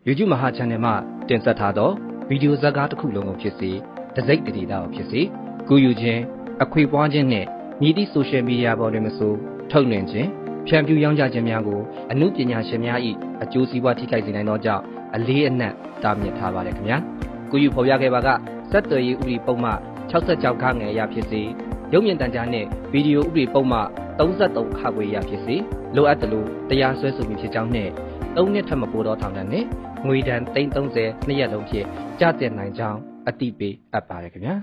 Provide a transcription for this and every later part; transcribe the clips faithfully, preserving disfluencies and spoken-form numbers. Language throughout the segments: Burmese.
YouTube မဟာ channel မှာတင်ဆက်ထားသောဗီဒီယိုဇာတ်ကားတစ်ခုလုံးကိုဖြစ်စေတစိမ့်တည်တာကိုဖြစ်စေကူယူခြင်းအခွေပွားခြင်းနဲ့မြည်သည့် social media ပေါ်တွင်မဆိုထုတ်လွှင့်ခြင်းဖြန့်ဖြူးရောင်းချခြင်းများကိုအမှုပညာရှင်များ၏အကျိုးစီးပွားထိခိုက်စေနိုင်သောကြောင့်အလေးအနက်တားမြစ်ထားပါတယ်ခင်ဗျာကူယူဖော်ပြခဲ့ပါကဆက်သွယ်ရေးဥပဒေပုံမှန်၆၆ခငယ်အရဖြစ်စေရုပ်မြင်သံကြားနှင့်ဗီဒီယိုဥပဒေပုံမှန်၃၃ခခွေအရဖြစ်စေလိုအပ်သလိုတရားစွဲဆိုမှုဖြစ်ကြောင်းနှင့်သုံးနှစ်ထက်မပိုသောထောင်ဒဏ်နှင့်ငွေဒဏ်သိန်း၃၀နှစ်ရက်လုံးဖြင့်ကျသင့်နိုင်ကြောင်းအသိပေးအပ်ပါတယ်ခင်ဗျာ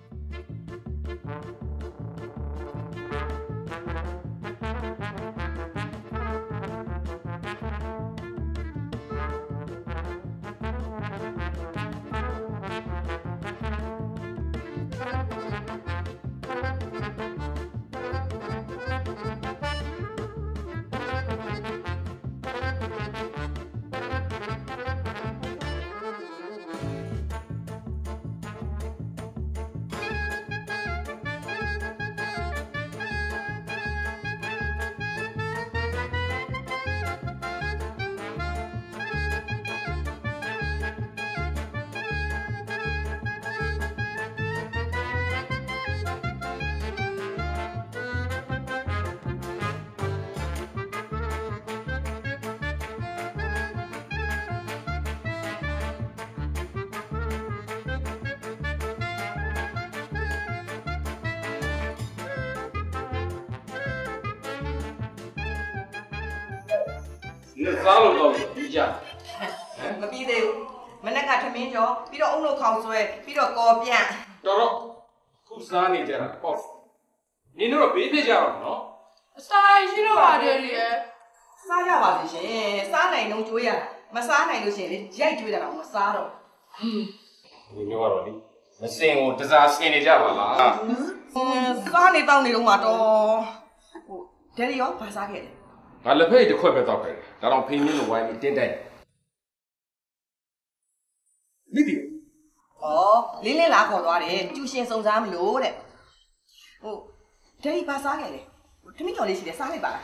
你啥都搞比价， မပြီးသေးဘူးမနေ့ကထမင်းကျော်ပြီးတော့အုံလို့ခေါက်ဆွဲပြီးတော့ကော်ပြန့်တော်တော့ခုစားနေကြတာပေါ့နင်တို့ဘေးပြကြအောင်နော်အစာရှိလို့ပါတယ်လေစားရပါစေရှင်စားနိုင်တော့ကြွေးရမစားနိုင်လို့ရှင်လေရိုက်ကြွေးတာတော့မစားတော့ဟင်းဒီမျိုးကတော့လေမစင်ကိုတစားစင်နေကြပါလားစားနေတောင်းနေတော့မှာတော့ဟိုဒယ်ရီရောဘာစားခဲ့လဲငါလက်ဖက်တစ်ခွက်ပဲတောက်ခဲ့တယ်ဒါတော့ဖိမင်းလိုဝိုင်းပြီးတင်းတိုက်မိတီဩလင်းလင်းလာခေါ်သွားတယ်ကျူရှင်စုံစားမလို့တဲ့ဟိုဒယ်ရီဘာစားခဲ့လဲထမင်းကျော်လေးရှိတယ်စားလိုက်ပါလား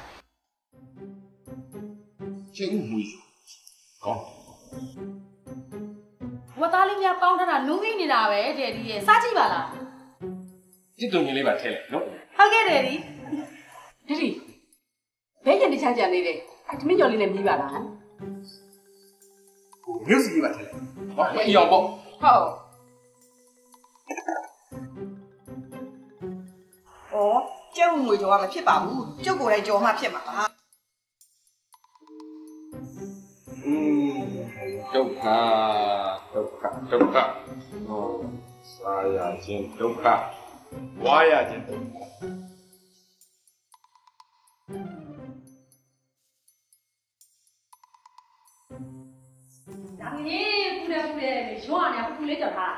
ချင်းဦးမူကောင်းဝတ်သားလေးများပေါင်းထားတာနူးကြီးနေတာပဲတဲ့ဒီရဲ့စားကြည့်ပါလားစစ်တုံကြီးလေးပါထဲလိုက်နော်ဟုတ်ကဲ့တဲ့ဒီဒီဒီဘယ်ကျန်တခြားကြံနေတယ်အဲ့ထမင်းကျော်လေးလည်းမြည်ပါလားမြုပ်စီလေးပါထဲလိုက်ဟောအယောင်ပေါ့ဟုတ်ဩကျုပ်ငွေကြော်ကမဖြစ်ပါဘူးကျုပ်ကိုယ်တိုင်ကြော်မှဖြစ်မှာပါอืมဒုက္ခဒုက္ခဒုက္ခဟောစာရခြင်းဒုက္ခဝါရခြင်းဒုက္ခဒါကြီးကူလေကူလေရွာနေကူလေးကြော်ထား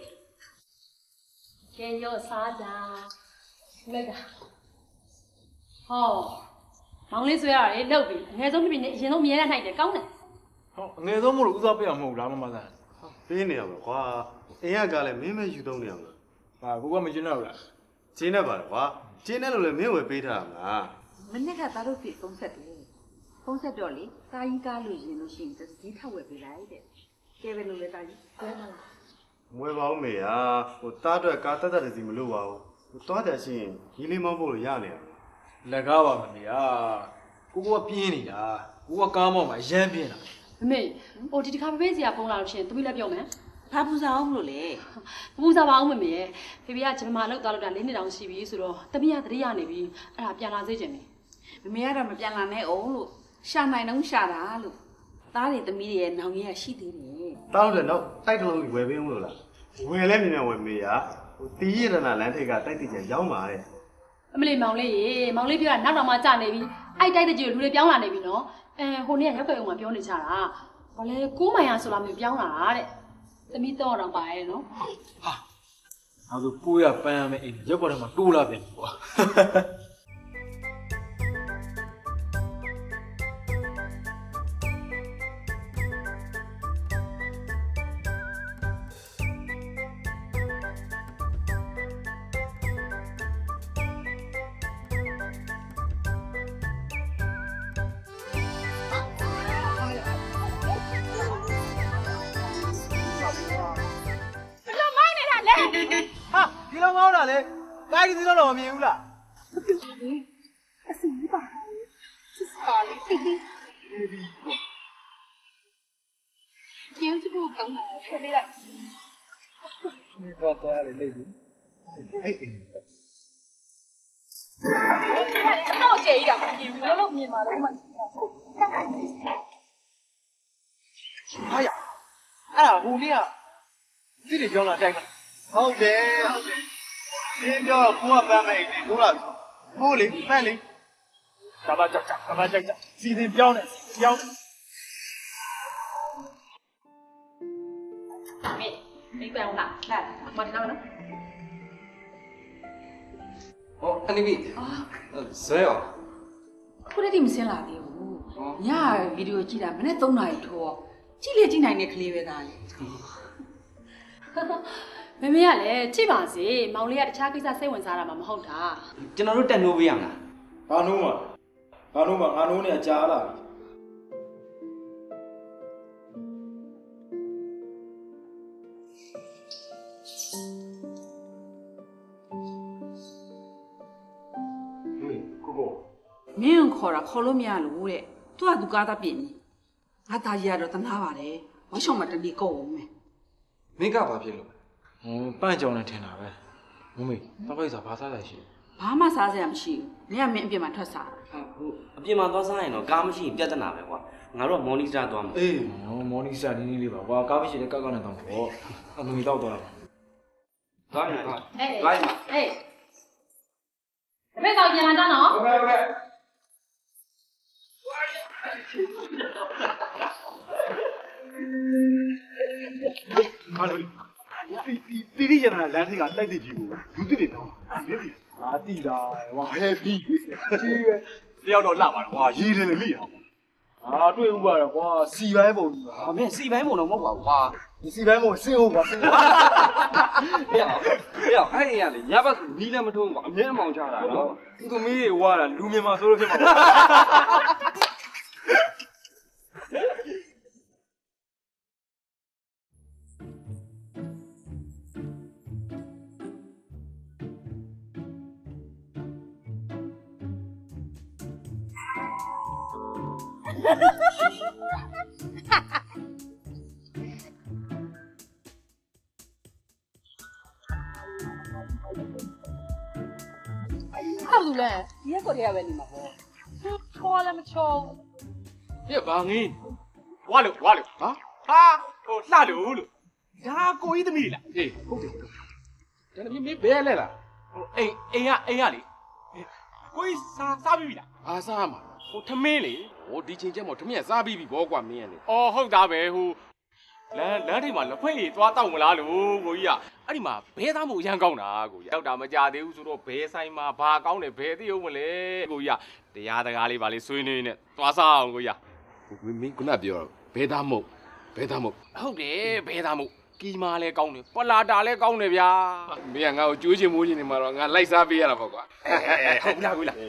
ကျင်းရောစားကြလိုက်တာဟောမောင်လေးဆွဲရတယ်လှုပ်ပြီအငယ်ဆုံးဖြစ်ပြီးအရင်ဆုံးမြဲရနိုင်တယ်ကောင်းတယ်ဟောအငယ်ဆုံးမို့လို့ဦးစားပေးအောင်မဟုတ်လားမမသားပေးနေရမှာကွာအင်းရကလည်းမင်းပဲယူသုံးနေရမှာဟာကိုကမကျင်းတော့လားကျင်းနေပါတော့ကွာကျင်းနေလို့လည်းမင်းဝယ်ပေးထားမှာမနေ့ကသားတို့ဖြစ်ဖုံးဆက်တယ်ဖုံးဆက်တော့လေကာကြီးကားလို့ရင်လို့ရှိရင်ဈေးထက်ဝယ်ပေးလိုက်တဲ့ကဲပဲလို့လေကာကြီးဆွဲမလားမွေးပါဦးမေဟာဟိုတားအတွက်ကားတက်တက်စီမလို့ပါဘူးဟိုသွားတယ်ရှိရင်ရီလေးမောင်းဖို့လို့ရနေတယ်လက်ကားပါမမေဟာကိုကပြင်းနေတာကိုကကားမောင်းမှာရမ်းပြင်းတာမမေဟိုဒီတစ်ခါဖေဖေစီကဖုန်းလာလို့ရှိရင်သမီးလည်းပြောမယ်ဘာပူစားအောင်မလို့လေပူစားပါအောင်မမေရဲ့ဖေဖေကဂျမလောက်သွားလို့တာလေးနှစ်တောင်ရှိပြီဆိုတော့သမီးကတတိယနေပြီအဲ့ဒါပြန်လာစေချင်တယ်မမေကတော့မပြန်လာနဲ့အောင်လို့ရှာနိုင်တော့ရှာတာလို့သားတွေသမီးတွေရဲ့နောင်ကြီးကရှိသေးတယ်တားလို့လည်းတော့တိုက်တလုံးကြီးဝယ်ပေးမလို့လားဝယ်လဲမြင်မြင်ဝယ်မေးရဟိုတီးရတနာလမ်းထိပ်ကတိုက်တိကျရောက်ပါတဲ့အမလေးမောင်လေးရေမောင်လေးပြောတာနောက်တော့မှကြာနေပြီအဲ့တိုက်တဲ့ကြီးလူတွေပြောင်းလာနေပြီနော်အဲဟိုနေ့ကရောက်ခဲ့အောင်မပြောနေကြတာဘာလဲကိုးမိုင်ရဆိုလာမျိုးပြောင်းလာတာတဲ့သမီးတော့တော့ပါရဲ့နော်ဟာနောက်ဆိုပိုးရပန်းရမယ်အိမ်ရောက်ပေါ်ထဲမှာတိုးလာပြန်ပြီကွာတာလေကားကြီးတော့တော့မမြင်ဘူးလားအစီပါစာလေးတိတိကျေးဇူးပြုကောင်းပါထည့်လိုက်ဒီတော့တော်ရလေလေအေးအေးတော့ကျေးရမှာမြင်ဘူးလို့မြင်ပါတော့မှဟာရအဲ့ဒါဟိုနေ့ကဒီလေပြောလာတိုင်းမှာဟုတ်တယ်ဟုတ်တယ်ဒီပြောကိုကပန်းမဲ့အိမ်ကိုလာဟိုလေပန်းလေကဘာကြောက်ကြောက်ကဘာကြောက်ကြောက်စီစဉ်ပြောင်းနေပြောင်းမေမေပန်းလားလာမတော်နော်ဟောအနိဘီဇွဲရောခုတည်းဒီမစင်းလာသေးဘူးညဗီဒီယိုကြည့်တာမနေ့သုံးနာရီထိုးကြည့်လေကြည့်နိုင်တဲ့ကလေးပဲသားလေမမေကလည်းကြည့်ပါစေမောင်လေးကတခြားကိစ္စစိတ်ဝင်စားတာမှမဟုတ်တာကျွန်တော်တို့တက်နိုးပေးရမလားဘာနိုးမှာဘာနိုးမှာငါနိုးနေအကြာလာပြီကိုကိုမင်းခေါ်တာခေါ်လို့မရလို့တဲ့သူကသူကားသားပြင်နေငါသားကြီးကတော့တနာပါတယ်ဝါရှောင်းမှာတတိကုတ်အောင်မယ်မင်းကဘာဖြစ်လို့ဟိုပန့်ကြောင်နဲ့ထင်တာပဲမမေတောက်ခိုက်စားဘာစားလိုက်ရှိဘာမှစားစရာမရှိဘူးမင်းကမင်းအပြင်မှာထွက်စားတာဟုတ်အပြင်မှာသွားစားရင်တော့ကားမရှိရင်ပြဿနာပဲကွာငါတို့ကမော်နီစတာသွားမှာအေးမော်နီစတာနည်းနည်းလေးပါကွာကားမရှိတဲ့ကောက်ကောက်နဲ့တောင်းပေါ့အမမီတော့သွားတာပါသွားရင်သွားအေးလိုက်ပါအေးဘယ်တော့ပြန်လာကြနော်ဟုတ်ကဲ့ဟုတ်ကဲ့ဟာလို့တီတီရနာလမ်းထိကတိုက်တဲ့ကြီးကိုလူတိတွေတောင်းမြစ်ပြီအာတီတာဝါဟဲပီကြီးပဲတယောက်တော့လှပါတော့ဝါရေးတယ်လေမိတာအာတွေ့ဥပါတော့ကွာစီပိုင်းပုံကြီးပါအမေစီပိုင်းပုံတော့မဟုတ်ပါဘူးကွာဒီစီပိုင်းပုံစင်းဟုတ်ပါစင်းဟုတ်ဟဲ့ဟဲ့အဲ့ဒီရလေညဘက်နီးလည်းမထုံးကွာအမြဲအမောင်ချတာနော်သူသမီးတွေဝါတာလူမြန်မာဆိုလို့ဖြစ်မှာပါဟုတ်ဘူးလေဒီရက်ကိုတည်းကပဲနေမှာပေါ့ချောလည်းမချောပြဘာငင်းဝါလို့ဝါလို့ဟာဟာဟိုလှလို့လို့ဒါကိုကြီးသမီးလားအေးဟုတ်တယ်ဒါနဲ့မင်းဘယ်လဲလားဟိုအိမ်အိမ်ကအိမ်ကလေကိုကြီးစားစားပြီလားအာစားမှာဟိုထမင်းလေဟိုဒီချိန်ကျမှထမင်းကစားပြီးပြီဘောကွာမင်းကလေအော်ဟုတ်သားပဲဟိုလမ်းလမ်းထိပ်မှာလက်ဖွဲ့ကြီးသွားတောက်မလားလို့ကိုကြီးကအဲ့ဒီမှာဘဲသားမှုအရန်ကောင်းတာကိုကြီးတောက်တာမကြသေးဘူးဆိုတော့ဘဲဆိုင်မှာဘာကောင်းတယ်ဘဲသိအောင်မလဲကိုကြီးကတရားတကားလေးပါလေးဆွေးနွေးနေသွားစားအောင်ကိုကြီးကမင်းခုနပြောဘဲသားမှုဘဲသားမှုဟုတ်တယ်ဘဲသားမှုကီမာလည်းကောင်းတယ်ပလာတာလည်းကောင်းတယ်ဗျာမင်းကငါ့ကိုကြိုးချင်မိုးချင်နေမှာတော့ငါလိုက်စားပေးရတာပေါ့ကွာဟုတ်လားကိုလား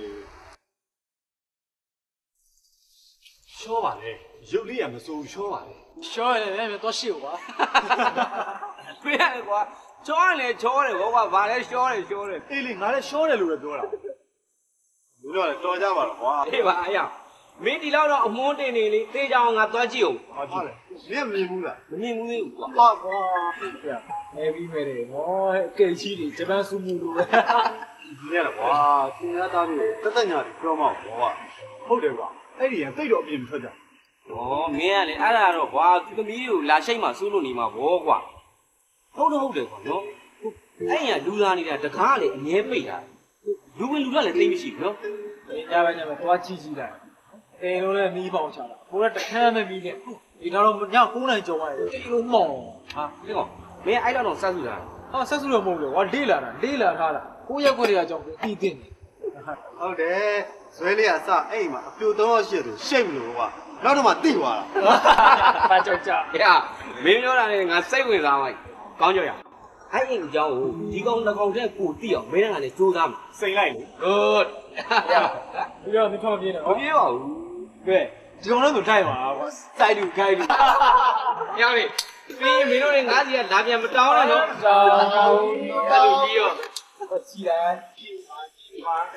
ရှောပါလေရုပ်လေးရမစိုးရှောပါလေရှောရတယ်ဗျတော့ရှေ့ကွာဖေးရတယ်ကွာချောရတယ်ချောတယ်ဘောကွာဘာလဲရှောတယ်ရှောတယ်အေးလေငါလည်းရှောတယ်လို့ပဲပြောတာမင်းတို့ကတော်ကြပါတော့ကွာအေးပါအရာမင်းဒီလောက်တော့အမွှန်းတင်နေလေသေချာအောင်ငါသွားကြည့်အောင်ဟုတ်တယ်မင်းမမြင်ဘူးလားမမြင်ဘူးသေးဘူးကွာဟာကွာအဲပြီးမယ်တယ်နော်အကဲကြီးတွေဂျပန်ဆူမူလိုပဲဒီရတော့ကွာသင်ရသားတွေတက်တက်ညာတွေပြောမအောင်ကွာဟုတ်တယ်ကွာအဲ့ဒီကတိတ်တော့အပြင်မထွက်ကြဩမင်းကလေအဲ့ဒါတော့ကွာသူသမီးကိုလာရှိတ်မှစူးလို့နေမှာဘောကွာဟုတ်တော့ဟုတ်တယ်ကွာနော်အဲ့ညာလူလာနေတာတကားလေအငဲပိတ်တာလူဝင်လူလာလည်းသိမရှိဘူးနော်ညပဲညပဲသွားကြည့်ကြည့်လိုက်အိမ်လုံးလည်းမီးပေါင်ချတာဘိုးကတခမ်းမမီးနဲ့ဒီတော့ညကိုးနိုင်ကြော်ရတယ်တိတ်လုံးမောင်ဟာဒီကောင်မင်းအဲ့တော့ဆက်စုတာဟာဆက်စုတော့မဟုတ်ဘူးကွာလေးလာတာလေးလာထားတာကိုရက်ခွက်တွေကကြောင့်ပြီးတင်တယ်ဟုတ်တယ်ဇွဲလေးကစအိမ်မှာအပြိုသုံးယောက်ရှိတယ်ရှိတ်မလို့ကွာနောက်တော့မှတိသွားတာဘာကြောက်ကြဟဲ့မင်းပြောတာလေငါစိတ်ဝင်စားလိုက်ကောင်းကြောက်ရအဲ့အိမ်အကြောင်းကိုဒီကောင်တစ်ကောင်တည်းကိုတိအောင်မင်းကလည်းစူးစမ်းမှာစိန်လိုက်လေ good ဒီတော့မထောက်ပြနေမပြေပါဘူးကဲဒီကောင်လည်းဆိုတိုက်ပါကွာတိုက်လူခိုင်းလူညောင်းလေပြီးမင်းတို့လည်းငါးစီကလာပြန်မတောင်းနဲ့နော်တောင်းတက်လူကြီးရော我起来，起来，起来。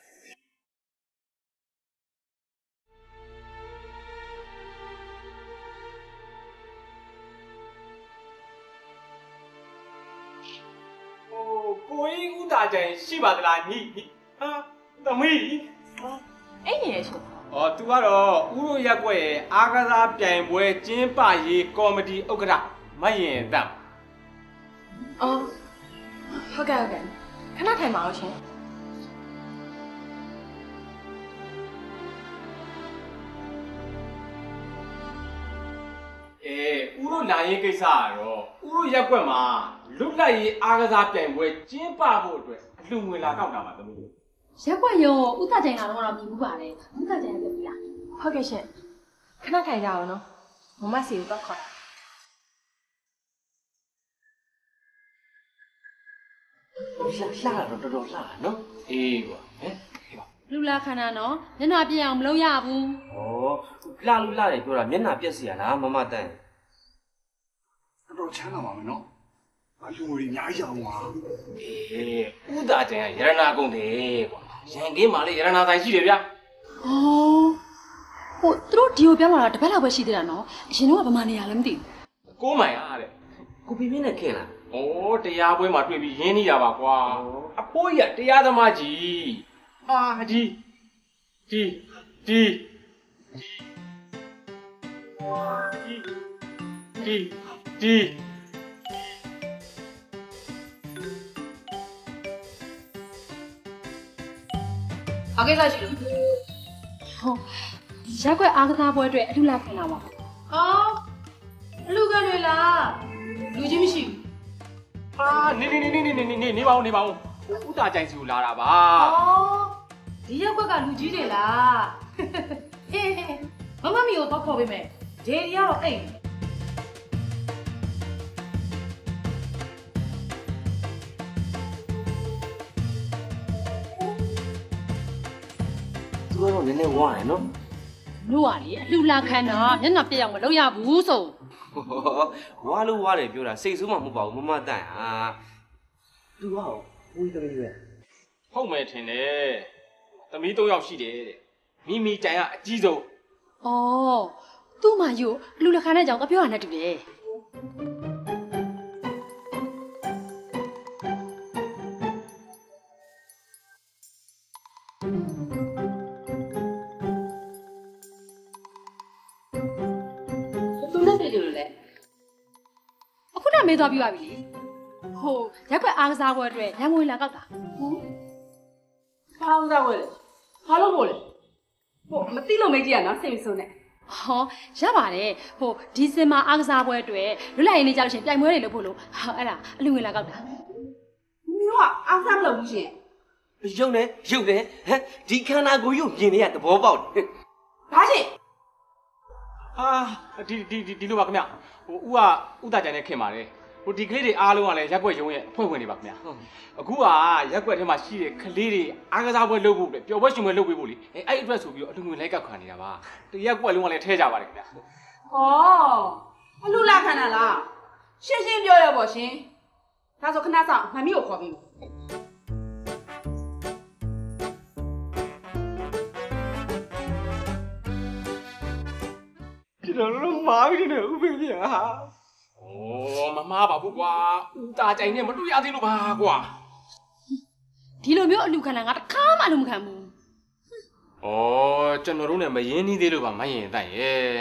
哦，过一五大阵是吧？的啦，你你啊，怎么？啊， 哎，你也说。 哦，သူကတော့ဥရောရက်ကွက်ရဲ့အားကစားပြိုင်ပွဲကျင်းပရေးကော်မတီဥက္ကဋ္ဌမရင်တမ်းအော်ဟုတ်ကဲ့ဟုတ်ကဲ့ခဏထိုင်ပါအောင်ရှင်အေးဥရောလာရေးကိစ္စကတော့ဥရောရက်ကွက်မှာလွတ်လပ်ရေးအားကစားပြိုင်ပွဲကျင်းပဖို့အတွက်အလှငွေလာကောက်တာပါသမီးတို့ရက်ွက်ရုံဥတကြိုင်လာတော့တော့မြည်မှုပါတယ်ဥတကြိုင်လည်းပြီလားဟုတ်ကဲ့ရှင်ခဏထိုင်ကြအောင်နော်မမစီကိုတော့ခေါ်လှလှတော့တော်တော်လှနော်အေးကွာဟဲ့ဟဲ့လူလာခန္ဓာနော်မျက်နှာပြည့်အောင်မလုပ်ရဘူးဩလှလူလှတယ်ပြောတာမျက်နှာပြက်စီရလားမမတန်တော်တော်ချမ်းသာပါမယ်နော်အလူငွေအများကြီးအောင်ပါအေးဥဒါကျန်ကရတနာကုန်တယ်ကွာရန်ကင်းမှာလေရတနာဆိုင်ရှိတယ်ဗျာဟောဟိုသူတို့ဒီကိုပြောင်းလာတာတစ်ပတ်လောက်ပဲရှိသေးတာနော်အရင်တော့ကဗမာနေရလည်းမသိဘူးကိုးမိုင်အားတဲ့ကိုပြင်းပြင်းနဲ့ခင်လားဩတရားပွဲမှာတွေ့ပြီးရင်းနေတာပါကွာအဖိုးကြီးကတရားသမားကြီးအာကြီးကြီးကြီးကြီးကြီးဘာကိစ္စရှိလို့ဟောရက်ွက်အားကစားပွဲအတွက်အလှလာခင်လာပါအော်အလှကတွေလားလူချင်းမရှိဘူးအာနေနေနေနေနေနေနေပါဦးနေပါဦးဥတာကြိုင်စီကိုလာတာပါအော်ဒီရက်ွက်ကလူကြီးတွေလားဟေးမမမီကိုတော့ခေါ်ပေးမယ်ဒေဒီကတော့အိမ်သူကတော့နည်းနည်းဝါတယ်နော်လို့ရတယ်အလှလာခန်းတော့မျက်နှာပြည့်အောင်မလုပ်ရဘူးဆိုဝါလို့ဝါတယ်ပြောတာစိတ်ဆိုးမှမဟုတ်ပါဘူးမမတန်ဟာသူကဝီးသမီးပဲဟုတ်မယ်ထင်တယ်သမီး၃ယောက်ရှိတယ်တဲ့မိမိတိုင်ကအကြီးဆုံးအော်သူ့မယူအလှလာခန်းတဲ့ကြောင့်ကပြောရနဲ့တူတယ် အခုနမေးသွားပြပါပြီလေဟိုရက်ွက်အားကစားပွဲအတွက်ရန်ကုန်လာကောက်တာဟုတ်အားကစားပွဲလေဘာလို့မို့လဲဟိုမသိလို့မေးကြည့်ရနော်စိတ်မဆိုးနဲ့ဟောရပါတယ်ဟိုဒီစင်မာအားကစားပွဲအတွက်လွတ်လပ်ရေးနေ့ကြောက်ရှင်ပြိုင်ပွဲတွေလုပ်ဖို့လို့ဟောအဲ့ဒါအလူငွေလာကောက်တာမျိုးကအားကစားမလုပ်ဘူးရှင်ရုပ်နဲ့ရုပ်နဲ့ဟမ်ဒီခန္ဓာကိုယ်ရုပ်မြင်နေရသဘောပေါက်တယ်ဘာရှင်အာဒီဒီဒီလိုပါခင်ဗျဟိုဦးကဥတာကြိုင်နဲ့ခင်ပါတယ်ဟိုဒီကလေးတွေအားလုံးကလည်းရက်ွက်ရုံရဲ့အဖွဲ့ဝင်တွေပါခင်ဗျအခုကရက်ွက်ထဲမှာရှိတဲ့ကလေးတွေအားကစားပွဲလုပ်ဖို့ပျော်ပွဲရှင်ပွဲလုပ်ပေးဖို့လေအဲအဲ့အတွက်ဆိုပြီးတော့အလူငွေလိုက်ကောက်ခံနေတာပါတရက်ွက်လုံးကလည်းထဲကြပါတယ်ခင်ဗျဟောအလူလာခံတာလားရှင်းရှင်းပြောရပါရှင်ဒါဆိုခဏဆောင်မမီကိုခေါ်ပြီးကျွန်တော်တို့မားပြီးနေဦးဖေးပြန်ဟာ။အော်မမားပါဘူးကွာ။ဦးတာကြိုင်နဲ့မတွေ့ရသေးလို့ပါကွာ။ဒီလိုမျိုးအလူခံတာငါတခါမှအလူမခံဘူး။အော်ကျွန်တော်တို့နဲ့မရင်းနှီးသေးလို့ပါမရင်တိုင်ရဲ့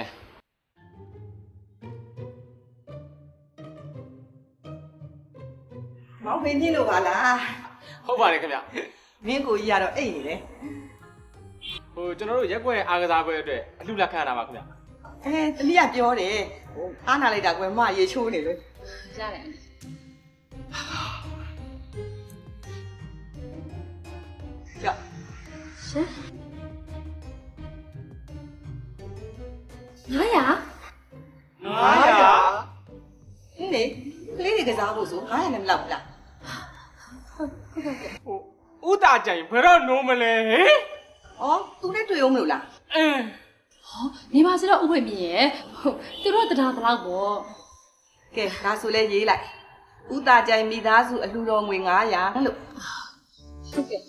။မောင်ဖေးညင်းလို့ပါလားဟုတ်ပါတယ်ခင်ဗျမင်းကိုကြီးကတော့အိတ်နေတယ်ဟိုကျွန်တော်တို့ရက်ွက်အားကစားပွဲအတွက်အလှလက်ခံရတာပါခင်ဗျအဲတမီးကပြောတယ်ဟိုအားနာလိုက်တာကွယ်မရေချိုးနေလို့ရတယ်ရရှင်ငါရငါရဟင်းလေကလေးတွေကစားဖို့ဆိုငါရနဲ့မလောက်ဘူးလားဟိုဥတာကြိုင်ဘယ်တော့နိုးမလဲဟင်ဩသူနဲ့တွေ့အောင်မလို့လားအင်းဟောနေပါစေတော့ဥပ္ပေမြင်ရဲ့ဟုတ်သူတို့တရားတလောက်ပေါ့ကဲဒါဆိုလဲရေးလိုက်ဥတာကြိုင်မိသားစုအလှူတော်ငွေငါးရာလို့ဟုတ်ကဲ့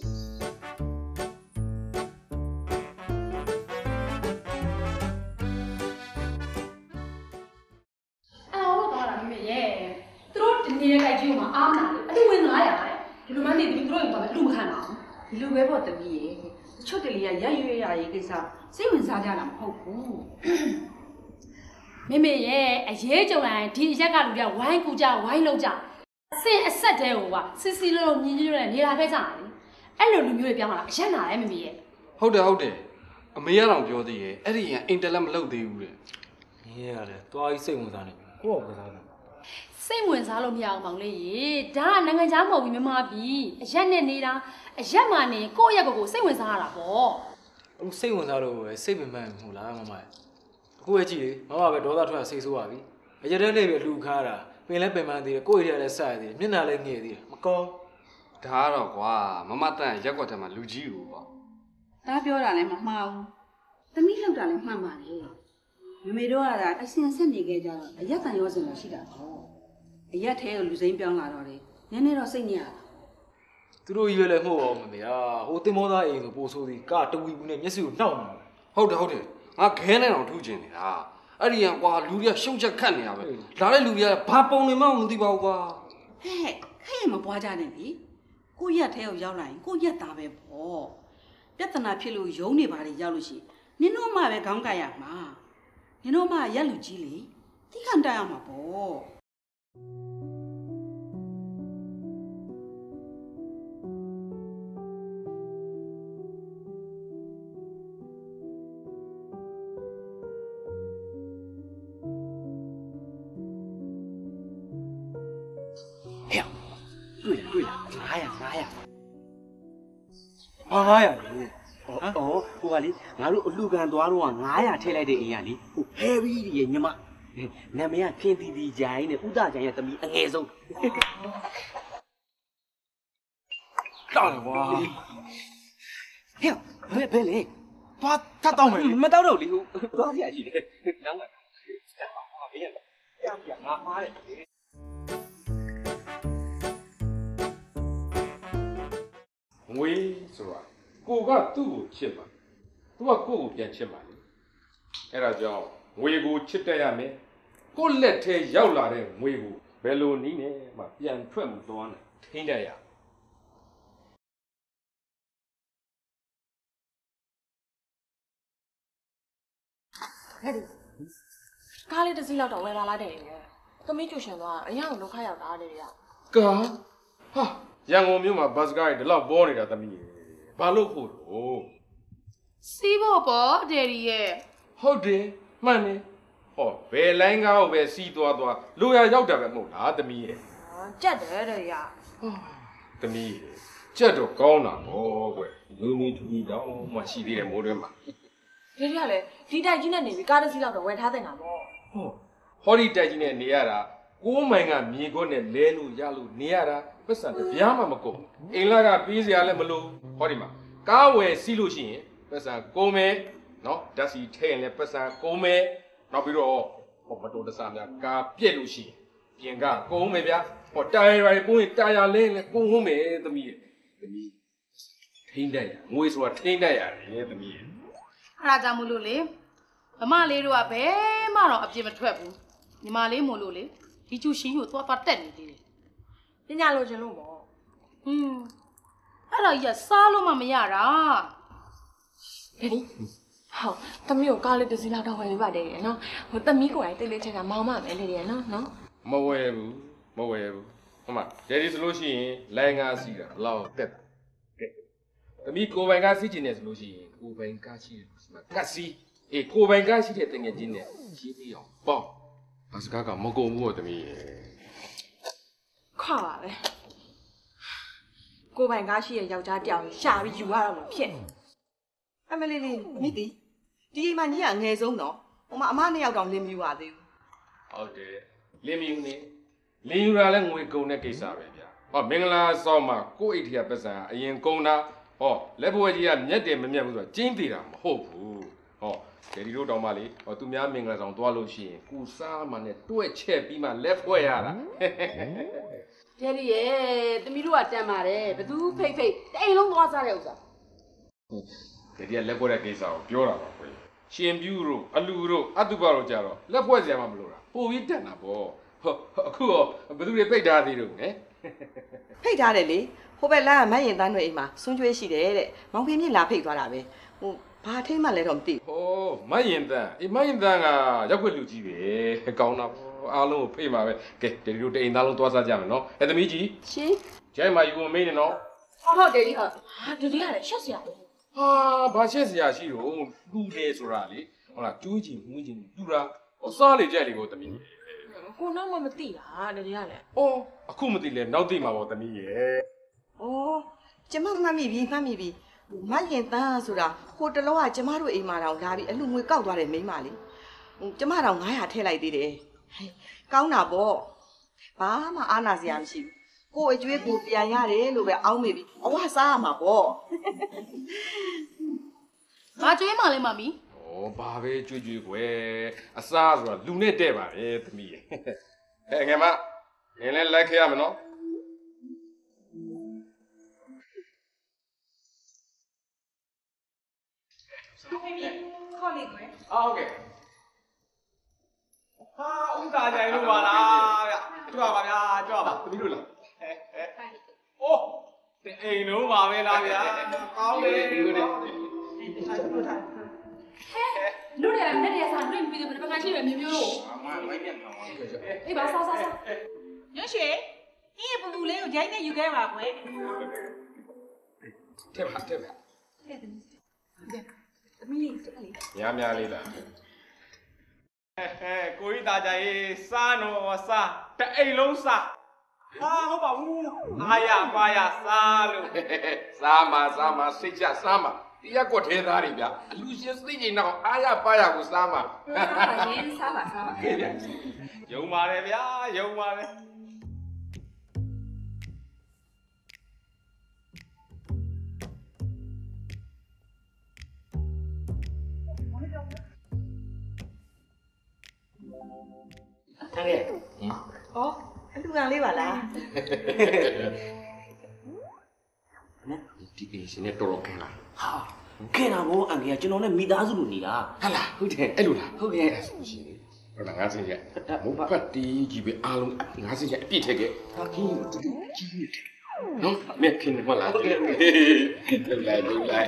နေတဲ့ကြိုက်ကြီးမှာအားနာတယ်အတူဝင်nine hundredတဲ့ဒီလိုမှနေပြီးတို့ရင်တော့လူမခံပါဘူးဒီလိုပဲပေါ့တမီးရဲ့ချွတ်တလီကရက်ရွေးရရေးကိစ္စစိတ်ဝင်စားကြတာမဟုတ်ဘူးမေမေရဲ့အရေးကြုံတိုင်းဒီအရက်ကလူတွေကဝိုင်းကူကြဝိုင်းလုံးကြအစင်အဆက်တဲဟိုကစစ်စီလုံးမြင်းကြီးနဲ့နေတာပဲကြတယ်အဲ့လိုလူမျိုးတွေပြောင်းလာအရက်နာတယ်မေမေရဲ့ဟုတ်တယ်ဟုတ်တယ်အမေကတော့ပြောသေးရဲ့အဲ့ဒီကအင်တာလက်မလုပ်သေးဘူးတဲ့မင်းရတယ်တွားကြီးစိတ်ဝင်စားနေကိုယ့်ဘာစားလဲစိတ်ဝင်စားလို့မရအောင်မောင်လေးရေဒါကနိုင်ငံခြားမဟုတ်ဘူးမြန်မာပြည်အရက်နဲ့နေတာအရက်မှနေကိုယ့်ရက်ကိုစိတ်ဝင်စားရတာပေါ့အခုစိတ်ဝင်စားလို့ပဲစိတ်ပင်ပန်းမဟုတ်လားမမအခုပဲကြည့်လေမမပဲဒေါသထွက်စိတ်ဆိုးပါပြီအရက်တဲ့လေးပဲလူခါတာပင်လဲပင်ပန်းသေးတယ်ကိုယ့်ရက်လည်းစရသေးတယ်မျက်နှာလည်းငယ်သေးတယ်မကောင်းဒါကတော့ကွာမမတန်ရက်ကွက်ထဲမှာလူကြီးကိုပေါ့ဒါပြောတာလည်းမမှားဘူးသမီးလောက်တာလည်းမှန်ပါလေမမေတို့ကလည်းအစင်ဆက်နေခဲ့ကြတော့အရက်တန်ရောစင်လို့ရှိတာပေါ့အရက်ထဲကိုလူစိမ်းပြောင်းလာတော့လေနည်းနည်းတော့စိတ်ညစ်ရတာသူတို့ကြီးပဲလည်းမှုတ်အောင်မမေဟာဟိုတင်မောသားအိမ်ဆိုပို့ဆိုးသည်ကတဝီဘူးနဲ့မျက်စိကိုနှောက်နေဟုတ်တယ်ဟုတ်တယ်ငါခဲနဲ့တော့ထူးကျင်နေတာအဲ့ဒီကကွာလူတွေကရှုံချက်ခတ်နေရပဲလာတဲ့လူတွေကဘာပုံနေမှမသိပါဘူးကွာဟဲ့ခဲမပွားကြနဲ့လေကိုရက်ထဲကိုရောက်လာရင်ကိုရက်သားပဲပေါ့ပြဿနာဖြစ်လို့ယုံနေပါလေရောက်လို့ရှိနင်တို့မှပဲခေါင်းကရမှာနင်တို့မှရက်လူကြီးလေတိခံတတ်ရမှာပေါ့တွေ့လားတွေ့လားnine hundred nine hundred ဟာnine hundredလေဩဟိုကလေငါတို့အလူကန်သွားတော့nine hundredထည့်လိုက်တဲ့အိမ်ကလေဟို heavy ကြီးရဲ့ညီမနာမည်ကဖင်းတီတီဂျိုင်းနဲ့ဥဒဂျိုင်းရဲ့သမီးအငယ်ဆုံးတောင်းကွာဟဲ့ဘယ်ဘယ်လေသွားထပ်တောင်းမယ်မတောက်တော့လေဟိုသွားပြရှိတယ်နောက်ကဟာဘေးရပြန်ပြန်ငါမှားတယ်ငွေဆိုတာကိုကသူ့ကိုချစ်မှာသူကကိုယ့်ကိုပြန်ချစ်မှာလေအဲ့ဒါကြောင့်ငွေကိုချစ်တတ်ရမယ်ကိုယ့်လက်ထဲရောက်လာတဲ့ငွေကိုဘယ်လိုနည်းနဲ့မှပြန်ထွက်မှုသွားတယ်ထိန်းတတ်ရဟဲ့ဒီကားလေးတစ်စီးလောက်တော့ဝယ်လာလိုက်တယ်လေသမီးကျူရှင်သွားအရင်ကလောက်ခရောက်တာလေတွေကကားဟာရန်ကုန်မြို့မှာဘတ်စကားတွေဒီလောက်ပေါ်နေတာသမီးရေဘာလို့ဖို့လို့စီးဖို့ပေါ့ဒယ်ရီရဲ့ဟုတ်တယ်မှန်တယ်ဟောဘယ်လိုင်းကားကိုပဲစီးသွားသွားလိုရရောက်တာပဲမဟုတ်လားသမီးရေကြက်တယ်တဲ့ရသမီးရေကြက်တော့ကောင်းတာပေါ့ကွလူမီထူကြီးတောင်မှရှိသေးတယ်မိုးတွင်းမှာဒီရလေဒီတိုက်ကြီးနဲ့နေပြီးကားတစ်စီးလောက်တော့ဝယ်ထားတဲ့ငါပေါ့ဟောဟောဒီတိုက်ကြီးနဲ့နေရတာကိုးမိုင်ကမြေခွက်နဲ့လဲလို့ရလို့နေရတာပတ်စံတပြားမှမကုန်အင်လာကပေးစရာလည်းမလိုဟောဒီမှာကားဝယ်စီးလို့ရှိရင်ပတ်စံကုန်မယ်နော်ဓာတ်စီထဲရင်လည်းပတ်စံကုန်မယ်နောက်ပြီးတော့ဟောမတော်တဆများကားပြက်လို့ရှိရင်ပြင်ကကုန်မယ်ဗျာဟောတာယာတွေပုံရင်တာယာလဲလည်းကုန်ဟုတ်မယ်သမီးသမီးထိန်းတတ်ရငွေဆိုတာထိန်းတတ်ရတယ်သမီးအဲ့ဒါကြောင့်မလို့လေဗမလေးတို့ကဘယ်မှတော့အပြစ်မထွက်ဘူးညီမလေးမို့လို့လေဒီကျူရှင်ကိုသွားသွားတက်နေသေးတယ်ပညာလိုချင်လို့ပေါ့ဟင်းအဲ့ဒါကြီးကစားလို့မှမရတာဟဲ့ဒီဟောသမီးကိုကားလေးတစ်စီးလောက်တော့ဝယ်ပေးပါတယ်နော်ဟိုသမီးကိုယ်တိုင်တိတ်လေးထက်ကမောင်းမမယ်လေနော်နော်မဝယ်ဘူးမဝယ်ဘူးဟိုမှာဒယ်ဒီဆိုလို့ရှိရင်လိုင်းကားစီးတာဘလောက်တက်တာကဲသမီးကိုယ်ပိုင်ကားစီးချင်တယ်ဆိုလို့ရှိရင်ကိုယ်ပိုင်ကားရှိတယ်ဆိုမှကတ်စီးအေးကိုယ်ပိုင်ကားရှိတဲ့တငယ်ချင်းနဲ့ရှင်းပြအောင်ပေါ့ဘာစကားကမကုန်ဘူးတော့သမီးခွာပါပဲကိုပိုင်ကားရှိရဲ့ယောက်ျားတယောက်ရှာပြီးယူရတော့လို့ဖြစ်အမလေးလေးမိတီဒီအိမ်မှာညီကအငယ်ဆုံးတော့ဟိုမှာအမနှစ်ယောက်တောင်လင်းမယူရသေးဘူးဟုတ်တယ်လင်းမယူနေလင်းယူတာလည်းငွေကုန်တဲ့ကိစ္စပဲဗျာဟောမင်္ဂလာဆောင်မှာကိုယ့်အိတ်ထရပတ်စံအရင်ကုန်တာဟောလက်ဘွယ်ကြီးကမျက်တယ်မမျက်ဘူးဆိုတော့ကျင်းသေးတာမဟုတ်ဘူးဟောဒယ်ဒီတို့တောင်မှလေဟောသူများမင်္ဂလာဆောင်သွားလို့ရှိရင်ကိုစားမှနဲ့တွဲ့ချက်ပြီးမှလက်ဖွဲ့ရတာ爹地ရဲ့သမီးတို့ကတန်ပါတယ်ဘသူဖိတ်ဖိတ်တိမ်လုံးသွားစားတဲ့ဥစ္စာတကယ်လက်ဖွဲ့တဲ့ကိစ္စကိုပြောတာပါကွယ်ရှင်ပြူတို့အလူတို့အတုပတို့ကြတော့လက်ဖွဲ့စရာမှမလိုတာပိုပြီးတန်တာပေါ့ဟုတ်အခုရောဘသူတွေပိတ်ထားသေးလို့ဟဲ့ဖိတ်ထားတယ်လေဟိုဘက်လမ်းကမရင်တန်းတွေအိမ်မှာဆွန်းကျွေးရှိတယ်တဲ့မောင်ခင်မြင့်လာဖိတ်သွားတာပဲဟိုဘာထိမှလည်းတော့မသိဘူးဟောမရင်တန်းအေးမရင်တန်းကရောက်ခွင့်လူကြီးပဲကောင်းတာအားလုံးကိုဖိတ်မှာပဲကဲဒီလိုတအိမ်သားလုံးသွားစားကြမယ်နော်အဲ့သမီးကြီးရှင်ကျဲမှာယူမမေးနဲ့နော်ဟုတ်ဟုတ်တယ်ကြီးဟုတ်ဟာဒီလေးရတယ်ရှက်စရာလို့ဟာဘာရှက်စရာရှိတော့လူတယ်ဆိုတာလေဟုတ်လားကျိုးချင်မှုချင်တူတာဟောစားလေကြက်လေကိုသမီးကိုနောက်မှမသိတာတကယ်ရတယ်။အော်အခုမသိလဲနောက်သိမှာပေါ့သမီးရဲ့။အော်ကျမမှတ်မိပြီမှတ်မိပြီ။မရင်တန်းဆိုတာဟိုတလောကကျမတို့အိမ်မှာတောင်လာပြီးအလူငွေကောက်သွားတဲ့မိန်းမလေး။ဟိုကျမတောင်nine hundredထည့်လိုက်သေးတယ်။ဟဲ့ကောင်းတာပေါ့။ဘာမှအားနာစရာမရှိဘူး။ကိုယ်အကျွေးကိုပြန်ရတယ်လို့ပဲအောင်းမိပြီ။အဝစားရမှာပေါ့။ဘာကျွေးမှလဲမမီ။ဩဘာပဲကြွေ့ကြွေ့ကွယ်အစားဆိုတာလူနဲ့တဲ့ပါပဲသမီးရဲ့ဟဲ့ငယ်မနင်းလည်းလိုက်ခဲ့ရမယ်နော်ခေါ်လေးကွယ်အော်โอเคဟာဥသာကြိုင်လို့ပါလားဗျကြွပါဗျာကြွပါသမီးတို့လားဟဲ့ဟဲ့အိုးတဲ့အိမ်လုံးပါပဲလားဗျာကောင်းတယ်ဒီလိုနဲ့ထိုင်လို့ထိုင်လူတွေကလည်းနေရစားတွေ့ပြီးတော့ဘယ်ကနေပဲမျိုးမျိုးလို့အမမိုက်ပြန်မှာပါအေးပါစားစားစားရွှေရွှေအေးပူပူလေးကိုဂျိုင်းနဲ့ယူခဲ့ပါကွယ်တဲ့ပါတဲ့ပါတဲ့သမီးလေးတက်လေးများများလေးလားဟဲ့ဟဲ့ကိုကြီးသားကြရေးစားနော်စားတအိမ်လုံးစားဟာဟုတ်ပါဘူးအားရပါရစားလို့စားမှာစားမှာစိတ်ချစားမှာတရားကွက်ထဲသားတွေဗျအလူရှင်သိကျင်တော့အားရပါရကိုစားမှာစားပါရင်စားပါစားပါကဲဗျယုံပါတယ်ဗျာယုံပါတယ်ဟဲ့အော်အလူကလေးပါလားနော်ဒီအိမ်ရှင်နဲ့တော်တော်ခင်လားဟာခင်တာဘောအန်ကြီးကကျွန်တော်နဲ့မိသားစုလိုနေတာဟာလားဟုတ်တယ်အဲ့လိုလားဟုတ်ကဲ့အဲ့ဆိုရှင်ဟုတ်လားငါစင်ရက်မဟုတ်ပါဖတ်တီးကြီးပဲအားလုံးငါစင်ရက်အပြည့်ထည့်ခဲ့ဟာခင်းကြီးနော်မြက်ခင်မလားဟုတ်ကဲ့လိုက်လိုက်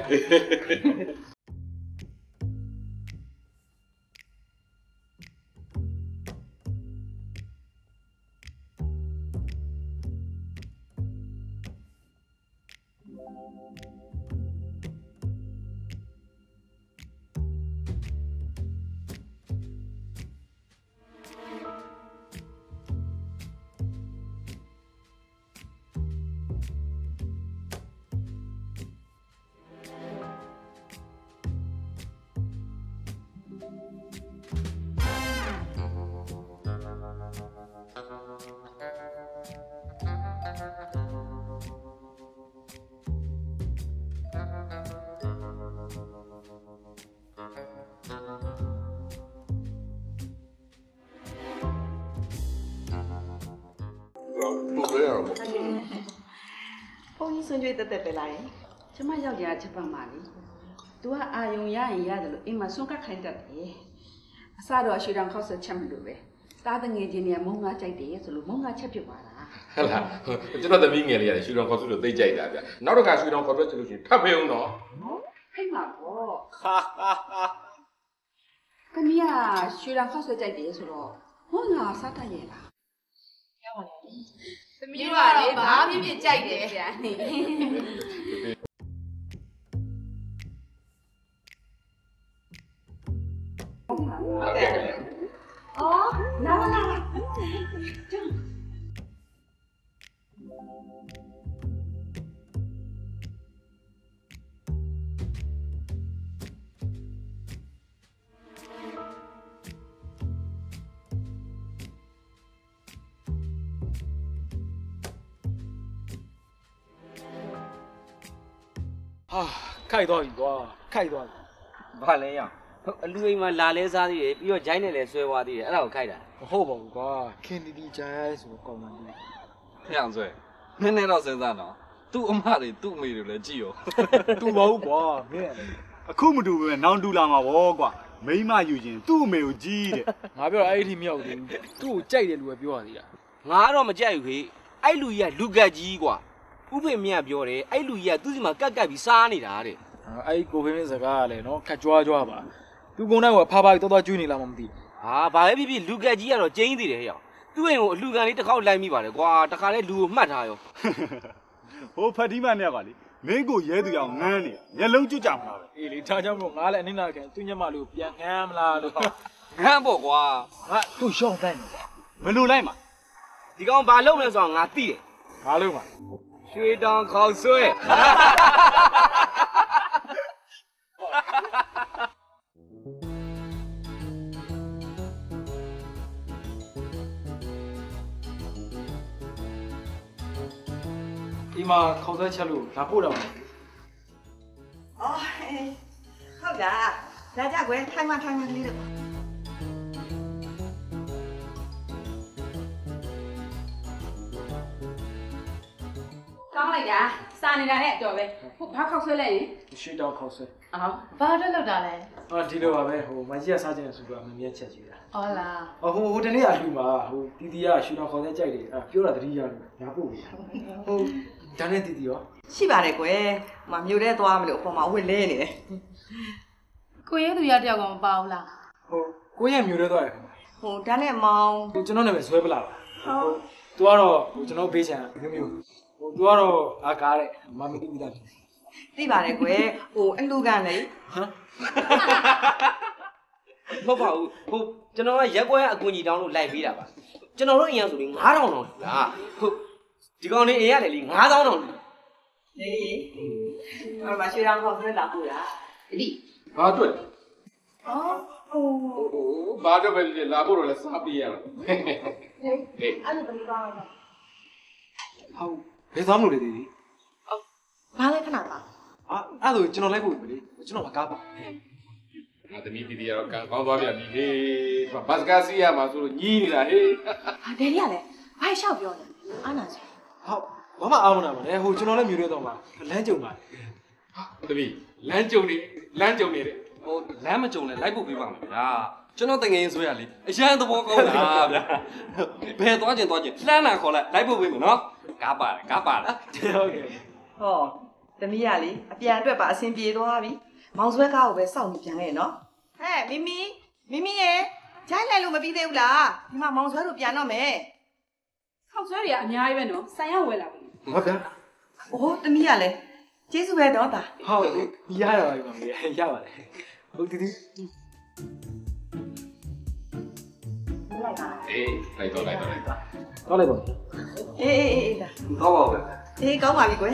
ဘုန်းကြီးဆွန်ကျွေးတက်တက်ပဲလားကျမယောက်ျားချက်ပတ်ပါလေသူကအာယုံရရင်ရတယ်လို့အိမ်မှာဆွန့်ကတ်ခိုင်းတတ်တယ်အစတော့ရွှေတောင်ခောက်ဆက်ချက်မလို့ပဲသားတငယ်ချင်းတွေကမုံငါကြိုက်တယ်ဆိုလို့မုံငါချက်ဖြစ်သွားတာဟုတ်လားကျွန်တော်သမီးငယ်လေးရတယ်ရွှေတောင်ခောက်ဆက်လို့သိကြိုက်တာဗျနောက်တစ်ခါရွှေတောင်ခောက်ဆက်ချလို့ရှိရင်ထပ်ဖေးအောင်နော်ဖိတ်မှာပေါ့ဟာဟာဟာသမီးကရွှေတောင်ခောက်ဆက်ကြိုက်တယ်ဆိုတော့မုံငါစားတတ်ရဲ့လားရပါလေသမီးကလေဘာဖြစ်ဖြစ်ကြိုက်တယ်ဗျာနေအော်လာလာလာကျန်ဟာခိုက်သွားပြီကွာခိုက်သွားပြီဘာလဲရအလူအိမ်မှာလာလဲစားသေးတယ်ပြီးတော့ဂျိုင်းနဲ့လည်းဆွဲသွားသေးတယ်အဲ့ဒါကိုခိုက်တာမဟုတ်ပါဘူးကွာခင်တီတီဂျိုင်းဆိုတော့ကောင်းမှန်း样子，那那到身上呢？都妈的都没有了，只有。 都冇啩咩？အခုမတူပဲနောင်တူလာမှာဗောကွာမိမယူခြင်းသူ့အမေကိုကြီးတဲ့ငါပြောတာအဲ့ဒီမရောက်သေးဘူးသူ့ကိုကြိုက်တယ်လူပဲပြောရသေးတာငါတော့မကြိုက်ဘူးခေအဲ့လူကြီးကလူကတ်ကြီးကွာဥဖေမြတ်ပြောတယ်အဲ့လူကြီးကသူ့စီမှာကတ်ကတ်ပြီးစားနေတာတဲ့အဲ့ကိုဖေးမင်းစကားကလည်းနော်ခက်ကြွားကြွားပါသူကုန်းတိုင်းကဖာဖာကြီးတော်တော်ကျွေးနေလားမမသိဘူးဟာဘာပဲဖြစ်ဖြစ်လူကတ်ကြီးကတော့ကျင်းသေးတယ်ဟဲ့သူ့အိမ်ကိုအလူကန်လေးတစ်ခေါက်လိုက်မိပါတယ်ကွာတခါလဲလူကိုမှတ်ထားရောဟိုဖတ်ဒီမနဲ့ကလေမင်းကိုရဲသူအောင်ငန်းနေမျက်လုံးကျွတ်ကြမှာပဲအေးလေထားကြောင့်မို့ငါလည်းအနည်းနာခံသူညမလေးကိုပြန်ငန်းမလားလို့ငန်းပေါ့ကွာငါသူ့ရှော့တိုင်းဘယ်လိုလိုက်မှာဒီကောင်ဘာလုပ်လဲဆိုတော့ငါသိတယ်ဘာလို့မှာရွှေတောင်ခေါက်ဆွဲဒီမှာခေါက်ဆွဲချက်လို့လာပို့တော့မှာအော်ဟုတ်လားဒါကြကွယ်ထိုင်မှထိုင်မှလေးတော့ကောင်းလိုက်တာစာနေတာနဲ့အတော်ပဲဟုတ်ဘာခောက်ဆွဲလိုက်ရင်ရွှေတောင်ခေါက်ဆွဲအော်ဘာအတွက်လောက်တာလဲအော်ဒီလိုပါပဲဟိုမကြီးကစားခြင်းဆိုတော့မမြတ်ချက်ကြီးတာအော်လားဟိုဟိုတနေ့ကလူမှာဟိုတီတီကရွှေတောင်ခေါက်ဆွဲကြိုက်တယ်အဲ့ပြောတာတတိယလို့လာပို့ပြီဟိုဒါနဲ့တီတီရောရှိပါတယ်ကွယ်ဟိုမြို့ထဲသွားမလို့အပေါ်မှာအဝတ်လဲနေတယ်ကိုရဲသူရတယောက်ကမပါဘူးလားဟိုကိုရဲ့မျိုးရဲသွားရခင်ဗျဟိုဒါနဲ့မောင်ဟိုကျွန်တော်နာမည်ဆွဲပလာပါဟိုသူကတော့ဟိုကျွန်တော်ဘေးချန်မျိုးမျိုးဟိုသူကတော့အာကားတဲ့မမီတီးပြီးသားသိပါတယ်ကွယ်ဟိုအလူကန်လေဟမ်မဟုတ်ပါဘူးဟိုကျွန်တော်ကရက်ကွက်အကူကြီးတောင်းလို့လိုက်ပေးတာပါကျွန်တော်တို့အိမ်ရဆိုပြီးငါးထောင်တောင်လူလားဟုတ်ဒီကောင်လေးအိမ်ရတယ်လေငါးသောင်းတောင်လူနေလေဟိုမှာရွှေရောင်ခေါက်ဆွဲလာပို့တာဒီဘာအတွက်အော်ဟိုဟိုဘာအတွက်ပဲဖြစ်လာဖို့တော့လဲစားပေးရတာဟေးအဲ့လိုတမီးကောင်းတော့ဟုတ်ဘယ်သွားမလို့လဲတီတီဘာလဲခဏပါအာအဲ့ဒါဆိုကျွန်တော်လိုက်ဖို့ပြီလေကျွန်တော်မကားပါငါသမီးတီတီကတော့ကံကောင်းသွားပြန်ပြီဟေးဘတ်စကားစီးရမှာဆိုလို့ညီးနေတာဟေးဟာဒယ်ရီကလည်းဘာလျှောက်ပြောနေအာနာဆိုဟုတ်ဘာမှအားမနာပါနဲ့ဟိုကျွန်တော်လည်းမျိုးရဲတော့မှာလမ်းကြုံပါသမီးလမ်းကြုံနေလမ်းကြုံနေတယ်ဟိုလမ်းမကြုံလဲလိုက်ဖို့ပေးပါမယ်ဗျာကျွန်တော်တငယ်ဆိုရလေအရန်သဘောကောင်းတာဗျာဘယ်သွားကျင်သွားကျင်လှမ်းတာခေါ်လိုက်လိုက်ဖို့ပေးမယ်နော်ကားပါတယ်ကားပါလားဟုတ်ကဲ့ဟောသမီးကလေအပြန်အတွက်ပါအဆင်ပြေသွားပြီမောင်ဆွဲကားကိုပဲစောင့်နေပြန်ခဲ့နော်ဟဲ့မီမီမီမီရေဂျိုင်းလိုက်လို့မပြီးသေးဘူးလားဒီမှာမောင်ဆွဲတို့ပြန်တော့မယ်ခောက်ဆွဲတွေကအများကြီးပဲနော်ဆိုင်ရောက်ဝယ်လာပြီဟုတ်ကဲ့အိုးသမီးကလည်းကျေးဇူးပဲတော့တာဟုတ်ရရပါပြီပါမေရပါတယ်ဟုတ်တီတီအေးလိုက်တော့လိုက်တော့လိုက်တော့တော့လိုက်ပါအေးအေးအေးဒါဟုတ်ပါဘူးအေးကောင်းပါပြီကွယ်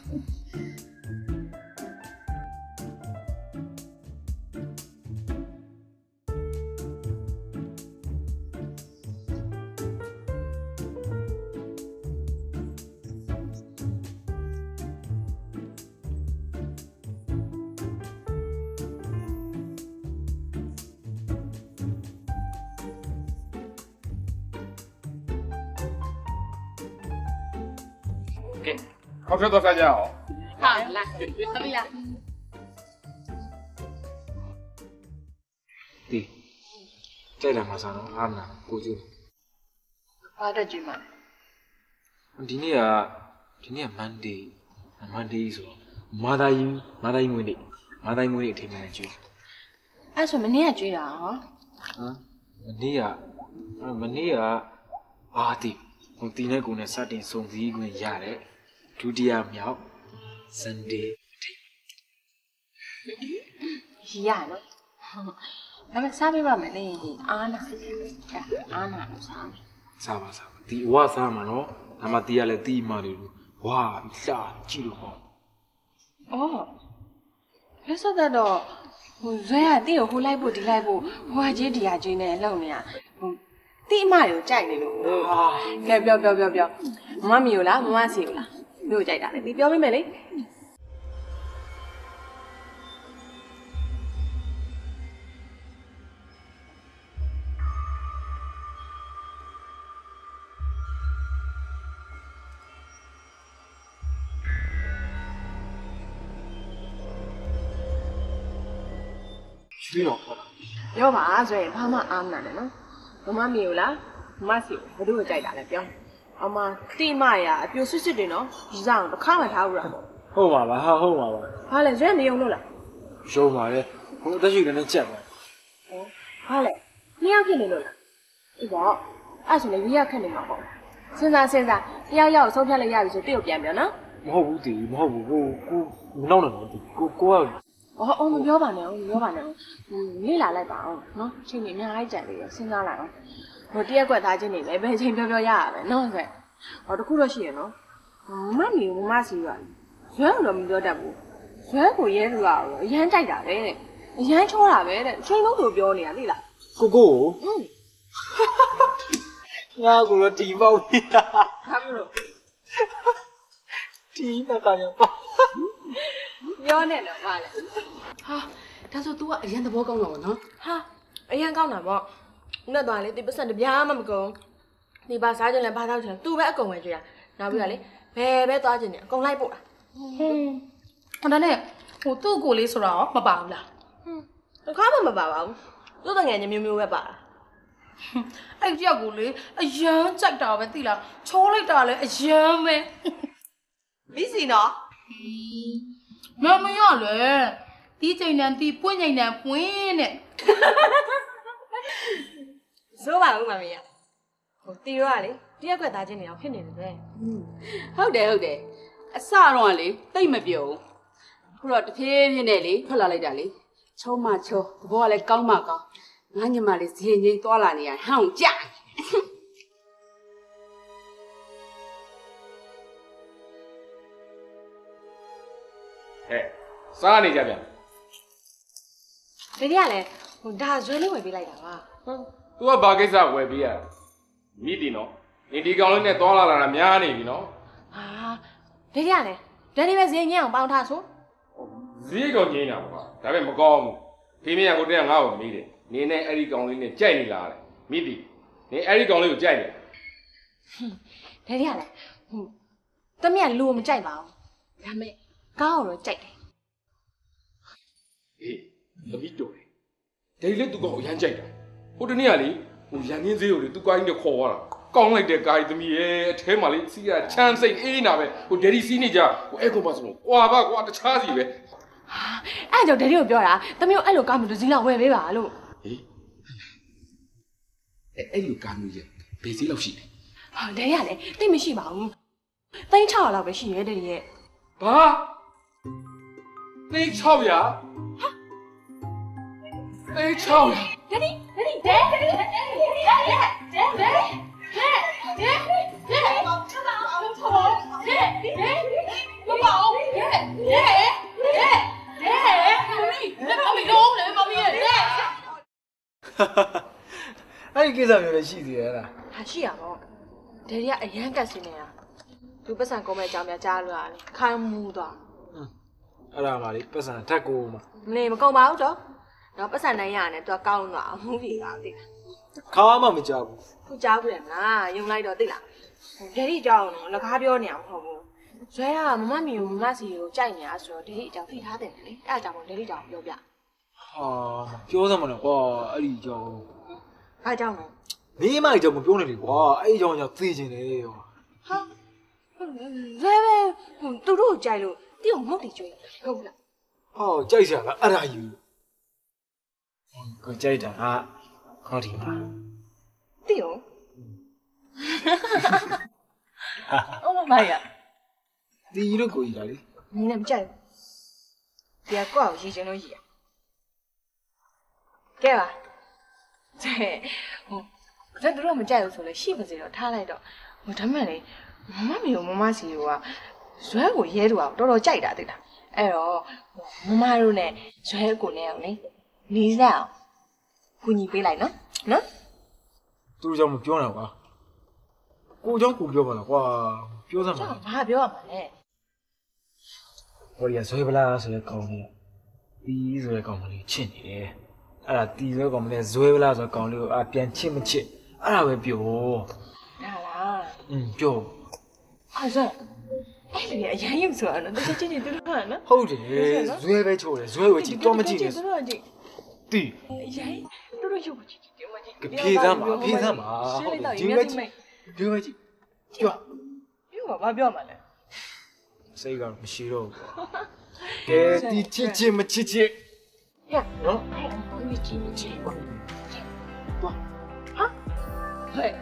ခေါက်ဆွဲတော့စားကြအောင်ဟာလာသမီးလားတီကြိုက်တယ်မှာစားတော့အားမနာကိုကျူးဘာတက်ကြည့်မှာဒီနေ့ကဒီနေ့ကမန်ဒေးမန်ဒေးဆိုတော့မာသာယီမာသာယီမွေးနေ့မာသာယီမွေးနေ့အထိမ်းအမှန်ကျူးအဲ့ဆိုမနေ့ကကြွေးတာဟောဟမ်မနေ့ကမနေ့ကအာတီဟိုတီနဲ့ကိုနဲ့စတင်စုံစည်းခွင့်ရတယ်ဒုတိယမြောက်စန်ဒေးရနော်ဒါပေမဲ့စားပေးပါမယ်လေအားနာအားနာလို့စားမယ်စားပါစားပါဒီဝါစားမှာနော်ဒါမှတီးရလဲတီးမှလေဝါလာကြည့်လို့ဟောအော်လဲဆိုတော့ဟိုဇွဲကတိကိုဟိုလိုက်ဖို့ဒီလိုက်ဖို့ဟိုဟာကြီးဒီဟာကြီးနဲ့လုံနေရဟိုတိအမတွေကိုကြိုက်နေလို့ကဲပြောပြောပြောပြောမမမီကိုလားမမစီကိုလားတို့ကြိုက်တာလေဒီပြောမိမယ်လေဟရွှေတော့ခေါ်တာပြောပါဆိုရင်ဘာမှအားမနာနဲ့နော်မမမီကိုလားမမစီကိုဘယ်သူ့ကိုကြိုက်တာလဲပြောအမတိမရအပြိုဆွဆွတွေနော်ဒီစားအောင်တစ်ခါမှထားဘူးလားပေါ့ဟုတ်ပါပါဟာဟုတ်ပါပါဘာလဲရွက်မယုံလို့လားရုံးပါလေဟိုအသက်ရှိတယ်နဲ့ချက်ပါဟောဘာလဲနှစ်ယောက်ဖြစ်နေလို့လားဒီပေါ့အဲ့ဆိုလေရွေးရခက်နေမှာပေါ့စဉ်းစားစဉ်းစားတယောက်ယောက်ဆုံးဖြတ်လိုက်ရပြီဆိုတယောက်ပြန်ပြောနော်မဟုတ်ဘူးတီမဟုတ်ဘူးကိုကိုမနောက်နဲ့တော့တီကိုကိုကအော်အော်မပြောပါနဲ့မပြောပါနဲ့လေ့လာလိုက်ပါအောင်နော်အချိန်ကြီးအများကြီးကြံသေးတယ်စဉ်းစားလိုက်အောင်ဟိုတရက်ကွက်သားချင်းနေလည်းဘယ်ချိန်ပြောပြောရရပဲနော်ဆိုဟောတခုတော့ရှိရနော်မမီကိုမမစီရွာရွဲတော့မပြောတတ်ဘူးရွဲကိုရဲသူကတော့အရန်ကြိုက်တာပဲတဲ့အရန်ချောတာပဲတဲ့အချိန်လုံးကိုပြောနေတာသိလားကိုကိုอืมငါကိုတော့တီပေါက်ပြီဟာဘာလို့တီမကရပါပြောနေတော့ပါလေဟာဒါဆို तू ကအရင်သဘောကောင်းတော့ဗောနော်ဟာအရန်ကောင်းတာပေါ့နဲ့တော့လေဒီပတ်စံတပြားမှမကုန်ဒီပါစားခြင်းလဲဘာတော့ခြင်းသူပဲအကုန်ဝင်ကြွရနောက်ပြီးတော့လေဘယ်ပဲသွားခြင်းနဲ့အကုန်လိုက်ပို့တာဟွန်းဒါနဲ့ဟိုသူ့ကိုလေးဆိုတာရောမပါဘူးလားတခါမှမပါပါဘူးသူ့တငယ်ချင်းမျိုးမျိုးပဲပါတာအဲ့ကြောက်ကိုလေအရန်ကြိုက်တာပဲသိလားချိုးလိုက်တာလေအရန်ပဲမိစီနော်မမရလေတီးချိန်တန်တီးပွင့်ချိန်တန်ပွင့်တဲ့စိုးပါဦးမမေရဟိုတီရောကလေတရက်ကွက်သားချင်းနေအောင်ဖြစ်နေတယ်ပဲဟုတ်တယ်ဟုတ်တယ်အစတော့ကလေတိတ်မပြုံးခုတော့တဖြည်းဖြည်းနဲ့လေထွက်လာလိုက်တာလေချုံးမချုံးသဘောကလည်းကောင်းမှကောင်းငါညမလေးဇင်းငိမ့်သွားလာနေရဟောင်းကြဟဲ့စားနေကြပြန်ဒီနေ့ကလည်းဟိုဒါဇွဲလေးဝယ်ပေးလိုက်တာပါဟမ် तू ကဘာကိစ္စဝယ်ပေးရတာမိတီနော်နေဒီကောင်လေးနဲ့သွားလာလာတာများနေပြီနော်ဟာဒီနေ့ကလည်းဒါဒီပဲဇင်းညံ့အောင်ပေါင်းထားဆိုဈေးတော့ငိမ့်တာပေါ့ဒါပေမဲ့မကောင်းဘူးဖေးမရကိုတည်းကငါ့ကိုမေးတယ်နေနဲ့အဲ့ဒီကောင်လေးနဲ့ကြိုက်နေလားတဲ့မိတီနေအဲ့ဒီကောင်လေးကိုကြိုက်တယ်ဒါဒီကလည်းဟိုတမက်လူမကြိုက်ပါဘူးဒါမဲ့ကောင်းတော့ကြိုက်တယ်အေးသမီးတော်တယ်ဒါလေ तू ကောင်အရန်ကြိုက်တာဟိုတနေ့ကလေဟိုရန်ကင်းဈေးကိုလေ तू ကိုင်းနဲ့ခေါ်သွားတာကောင်းလိုက်တဲ့ကားသမီးရဲ့အထဲမှာလေစီးရချမ်းစိတ်အေးနေတာပဲဟိုဒယ်ဒီစီးနေကြဟိုအဲ့ကောင်ပါဆိုတော့ကွာပါကွာတခြားစီပဲအဲ့ကြောင့်ဒယ်ဒီကိုပြောတာတမျိုးအဲ့လိုကားမျိုးတစ်စီးလောက်ဝယ်ပေးပါလို့ဟေးအဲ့အဲ့လိုကားမျိုးရဲ့ဘယ်စီးလောက်ရှိလဲဟာဒယ်ဒီကလည်းတိတ်မရှိပါဘူးသိန်း600လောက်ပဲရှိရဲဒယ်ဒီရဲ့ဘာသိန်း600ဟာသိန်း600 ဒယ်ဒီဒယ်ဒီဒယ်ဒယ်ဒယ်ဒယ်ဒယ်ဒယ်ဒယ်ဒယ်ဒယ်ဒယ်မပေါ့ဒယ်ဒယ်ဒယ်ဒယ်ဒယ်မမီလုံးလေမမီရဲ့ဒယ်အဲ့ဒီကိစ္စမျိုးလည်းရှိသေးရဲ့လားဟာရှိရပါဒယ်ဒီကအရန်ကတ်စင်းနေတာသူပတ်စံကုန်းမဲ့အကြောင်းများကြားလို့ရတယ်ခိုင်းမှုသွားအဲ့ဒါမှလေပတ်စံထက်ကိုမှာမနေမကုန်ပါဘူးတော့တော့ပတ်စံနိုင်ရတယ်သူကကောင်းသွားအမှုပြေတာသိလားခါမှမကြောက်ဘူးခုကြားဘူးလေမလားယုံလိုက်တော့သိလားဒယ်ဒီအကြောင်းတော့လက်ကားပြောနေအောင်မဟုတ်ဘူးဇွဲကမမမီကိုမမစီကိုကြိုက်နေတာဆိုတော့ဒယ်ဒီအကြောင်းသိထားတယ်လေအဲ့အကြောင်းကိုဒယ်ဒီအကြောင်းပြောပြဟာပြောစမ်းမလို့ကွာအဲ့ဒီကြောင့်ဘာကြောင့်လဲနေမကြီးကြောင့်မပြောနဲ့လေကွာအဲ့ဒီကြောင့်ကြောင့်သိချင်တယ်ဟောဟာဇဲပဲဟိုသူတို့ကြိုက်လို့တိအောင်မဟုတ်တယ်ကျွေးဟုတ်ဘူးလားဟောကြိုက်စရာလားအဲ့ဒါယူကိုကြိုက်တာဟာခေါင်းဒီမှာတိအောင်အော်မမရဒီလိုကိုကြီးတာလေ你那不在乎，别怪我一整都一样。给吧，对，我这都是我们在乎说了，是不是了？他来的，我他妈嘞，妈妈没有妈妈是有啊，所以我也都啊，多少在的对啦。哎呦，妈妈说呢，所以过年呢，你知道，过年回来呢，喏。 သူတို့ကြောင့်မပြောနဲ့ကွာကိုကြောင့်ကိုပြောပါလားကွာပြောစမ်းပါဘာပြောရမှာလဲဟိုရဆွဲပလားဆိုတဲ့ကောင်လေးတီးဆိုတဲ့ကောင်လေးချစ်နေတယ်အဲ့ဒါတီးဆိုတဲ့ကောင်လေးဇွဲပလားဆိုတဲ့ကောင်လေးကိုအပြန်ချစ်မချစ်အဲ့ဒါပဲပြောဒါလားอืมပြောအဲ့ဆိုအဲ့ဒီအရင်ရုပ်ဆိုတာနော်တကယ်ချင်းချင်းတူတူနော်ဟုတ်တယ်ဇွဲပဲချိုးတယ်ဇွဲဝဲကြည့်တော့မကြည့်နဲ့တူတူကြည့်တီရိုင်းတို့တို့ရုပ်ကိုကြည့်ကြည့်မကြည့်ဖြေးစမ်းပါဖြေးစမ်းပါဟုတ်တယ်ဒီမဲ့ကြည့်ဒီမဲ့ကြည့်ကြွပြောမှာဘာပြောမှာလဲစိတ်ကတော့မရှိတော့ဘူးကဲဒီချစ်ချစ်မချစ်ချစ်ရနော်ဒီချစ်ချစ်ပါဟာဟဲ့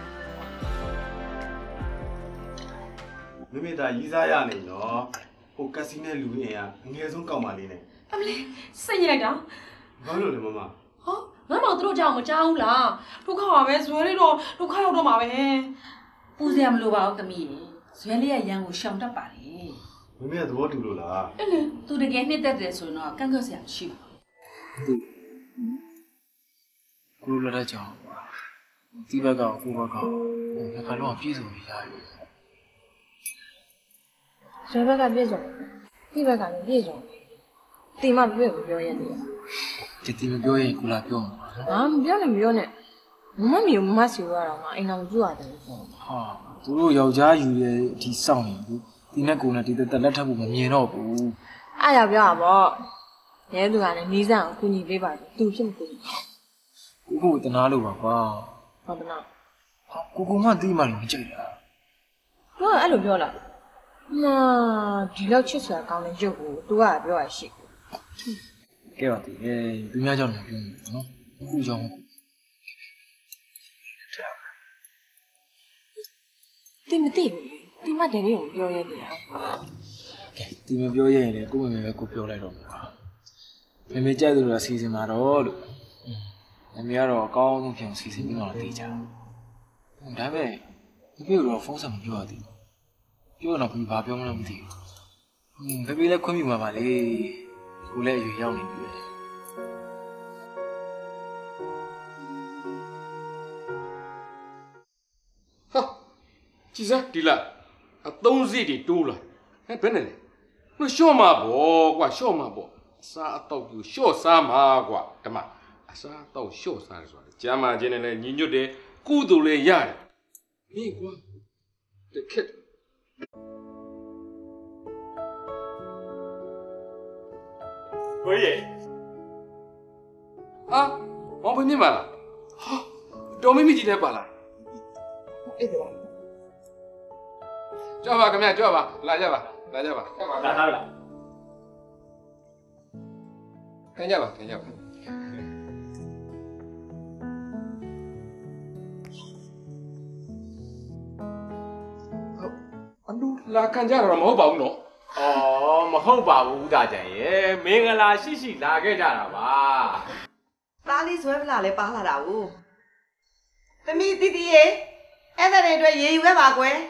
မိမိသားရီးစားရနေနော်ဟိုကက်စီနဲ့လူရင်ကအငယ်ဆုံးကောက်ပါလေးနဲ့အမလေးစိတ်ညစ်လိုက်တာဘာလို့လဲမမဟောငါမောင်တို့ကြောင့်မကြောက်ဘူးလားဒုက္ခပါပဲဇွဲလေးတော့ဒုက္ခရောက်တော့မှာပဲပူစရာမလိုပါဘူးသမီးဇွဲလေးကရန်ကိုရှောင်တတ်ပါလေမမေကသဘောတူလို့လားအဲ့လေသူတကယ်နှစ်သက်တယ်ဆိုတော့ကန့်ကွက်စရာမရှိပါဘူးကိုလိုလာကြောင်ဒီဘက်ကကိုဘက်ကငါကတော့ပြည့်စုံနေရတယ်ဇွဲဘက်ကပြည့်စုံဒီဘက်ကလည်းပြည့်စုံတီမပြည့်ကိုပြောရတယ်ဒီတီမပြောရင်ကိုလာပြောမှာဟာမပြောနဲ့မပြောနဲ့မမမီကိုမမစီရတော့မှအိမ်တော်ကြွရတယ်ဆိုဟာသူတို့ယောက်ျားယူရဲ့ဒီစောင့်နေဘူးဒီနဲ့ကိုနဲ့ဒီတက်လက်ထပ်ဖို့မမြင်တော့ဘူးအားရပြောတာပေါ့ရဲသူကလည်းနီးစပ်အောင်ကူညီပေးပါသူဖြစ်မကူညီကိုကိုတနာလို့ပါကွာဟုတ်တယ်နော်ဟာကိုကိုမှတီးမှလည်းမကြိုက်တာပြောအဲ့လိုပြောလားနာဒီလောက်ချစ်စရာကောင်းတဲ့ရုပ်ကို तू ကပြောရရှိကဲပါတီအဲသူများကြောင့်လည်းပြောနေတယ်နော်အခုကြောင့်တီမသိဘူးတီမတယ်လေးကိုပြောရနေတာကဲတီမပြောရရင်လည်းကိုမမေပဲကိုပြောလိုက်တော့မှာမေမေကြိုက်တယ်လို့စီစဉ်မှာတော့လို့မေမေကတော့အကောင်းဆုံးဖြစ်အောင်စီစဉ်ပြီးတော့တေးကြဒါပေမဲ့ဒီပြေတော့ဖုန်းဆက်မပြောရသေးဘူးပြောတော့ဘယ်ဘာပြောမှလည်းမသိဘူးဟင်းဘေဘေလည်းခွင့်ပြုမှာပါလေကိုလည်းအရွယ်ရောက်နေပြီပဲဟာကြည်စမ်းဒီလားအသုံးစီတွေတိုးလာဟဲ့ဘယ်နဲ့လဲနှရှော့မှာပေါ့ကွာရှော့မှာပေါ့အစားအတော့ကိုရှော့စားမှာကွာဓမ္မအစားအတော့ရှော့စားတယ်ဆိုတာကျမ်းမာခြင်းနဲ့လည်းညီညွတ်တယ်ကုသိုလ်လည်းရတယ်မင်းကွာတခက်ဘယ်ရဲ့ဟာမောင်ဘယ်မြင်ပါလားဟာတော်မင်းမကြီးလည်းပါလားအဲ့ဒါကြွပါခင်ဗျကြွပါလာကြပါလာကြပါလာသားလားထိုင်ကြပါထိုင်ကြပါအလူလာခံကြတော့မဟုတ်ပါဘူးနော်အော်မဟုတ်ပါဘူးဦးသားကျန်ရဲ့မင်္ဂလာရှိရှိလာခဲ့ကြတာပါသားလေးဇွဲပလာလည်းပါလာတာ哦သမီးတီတီရေအဲ့ဒါတွေအတွက်ရေယူခဲ့ပါကွယ်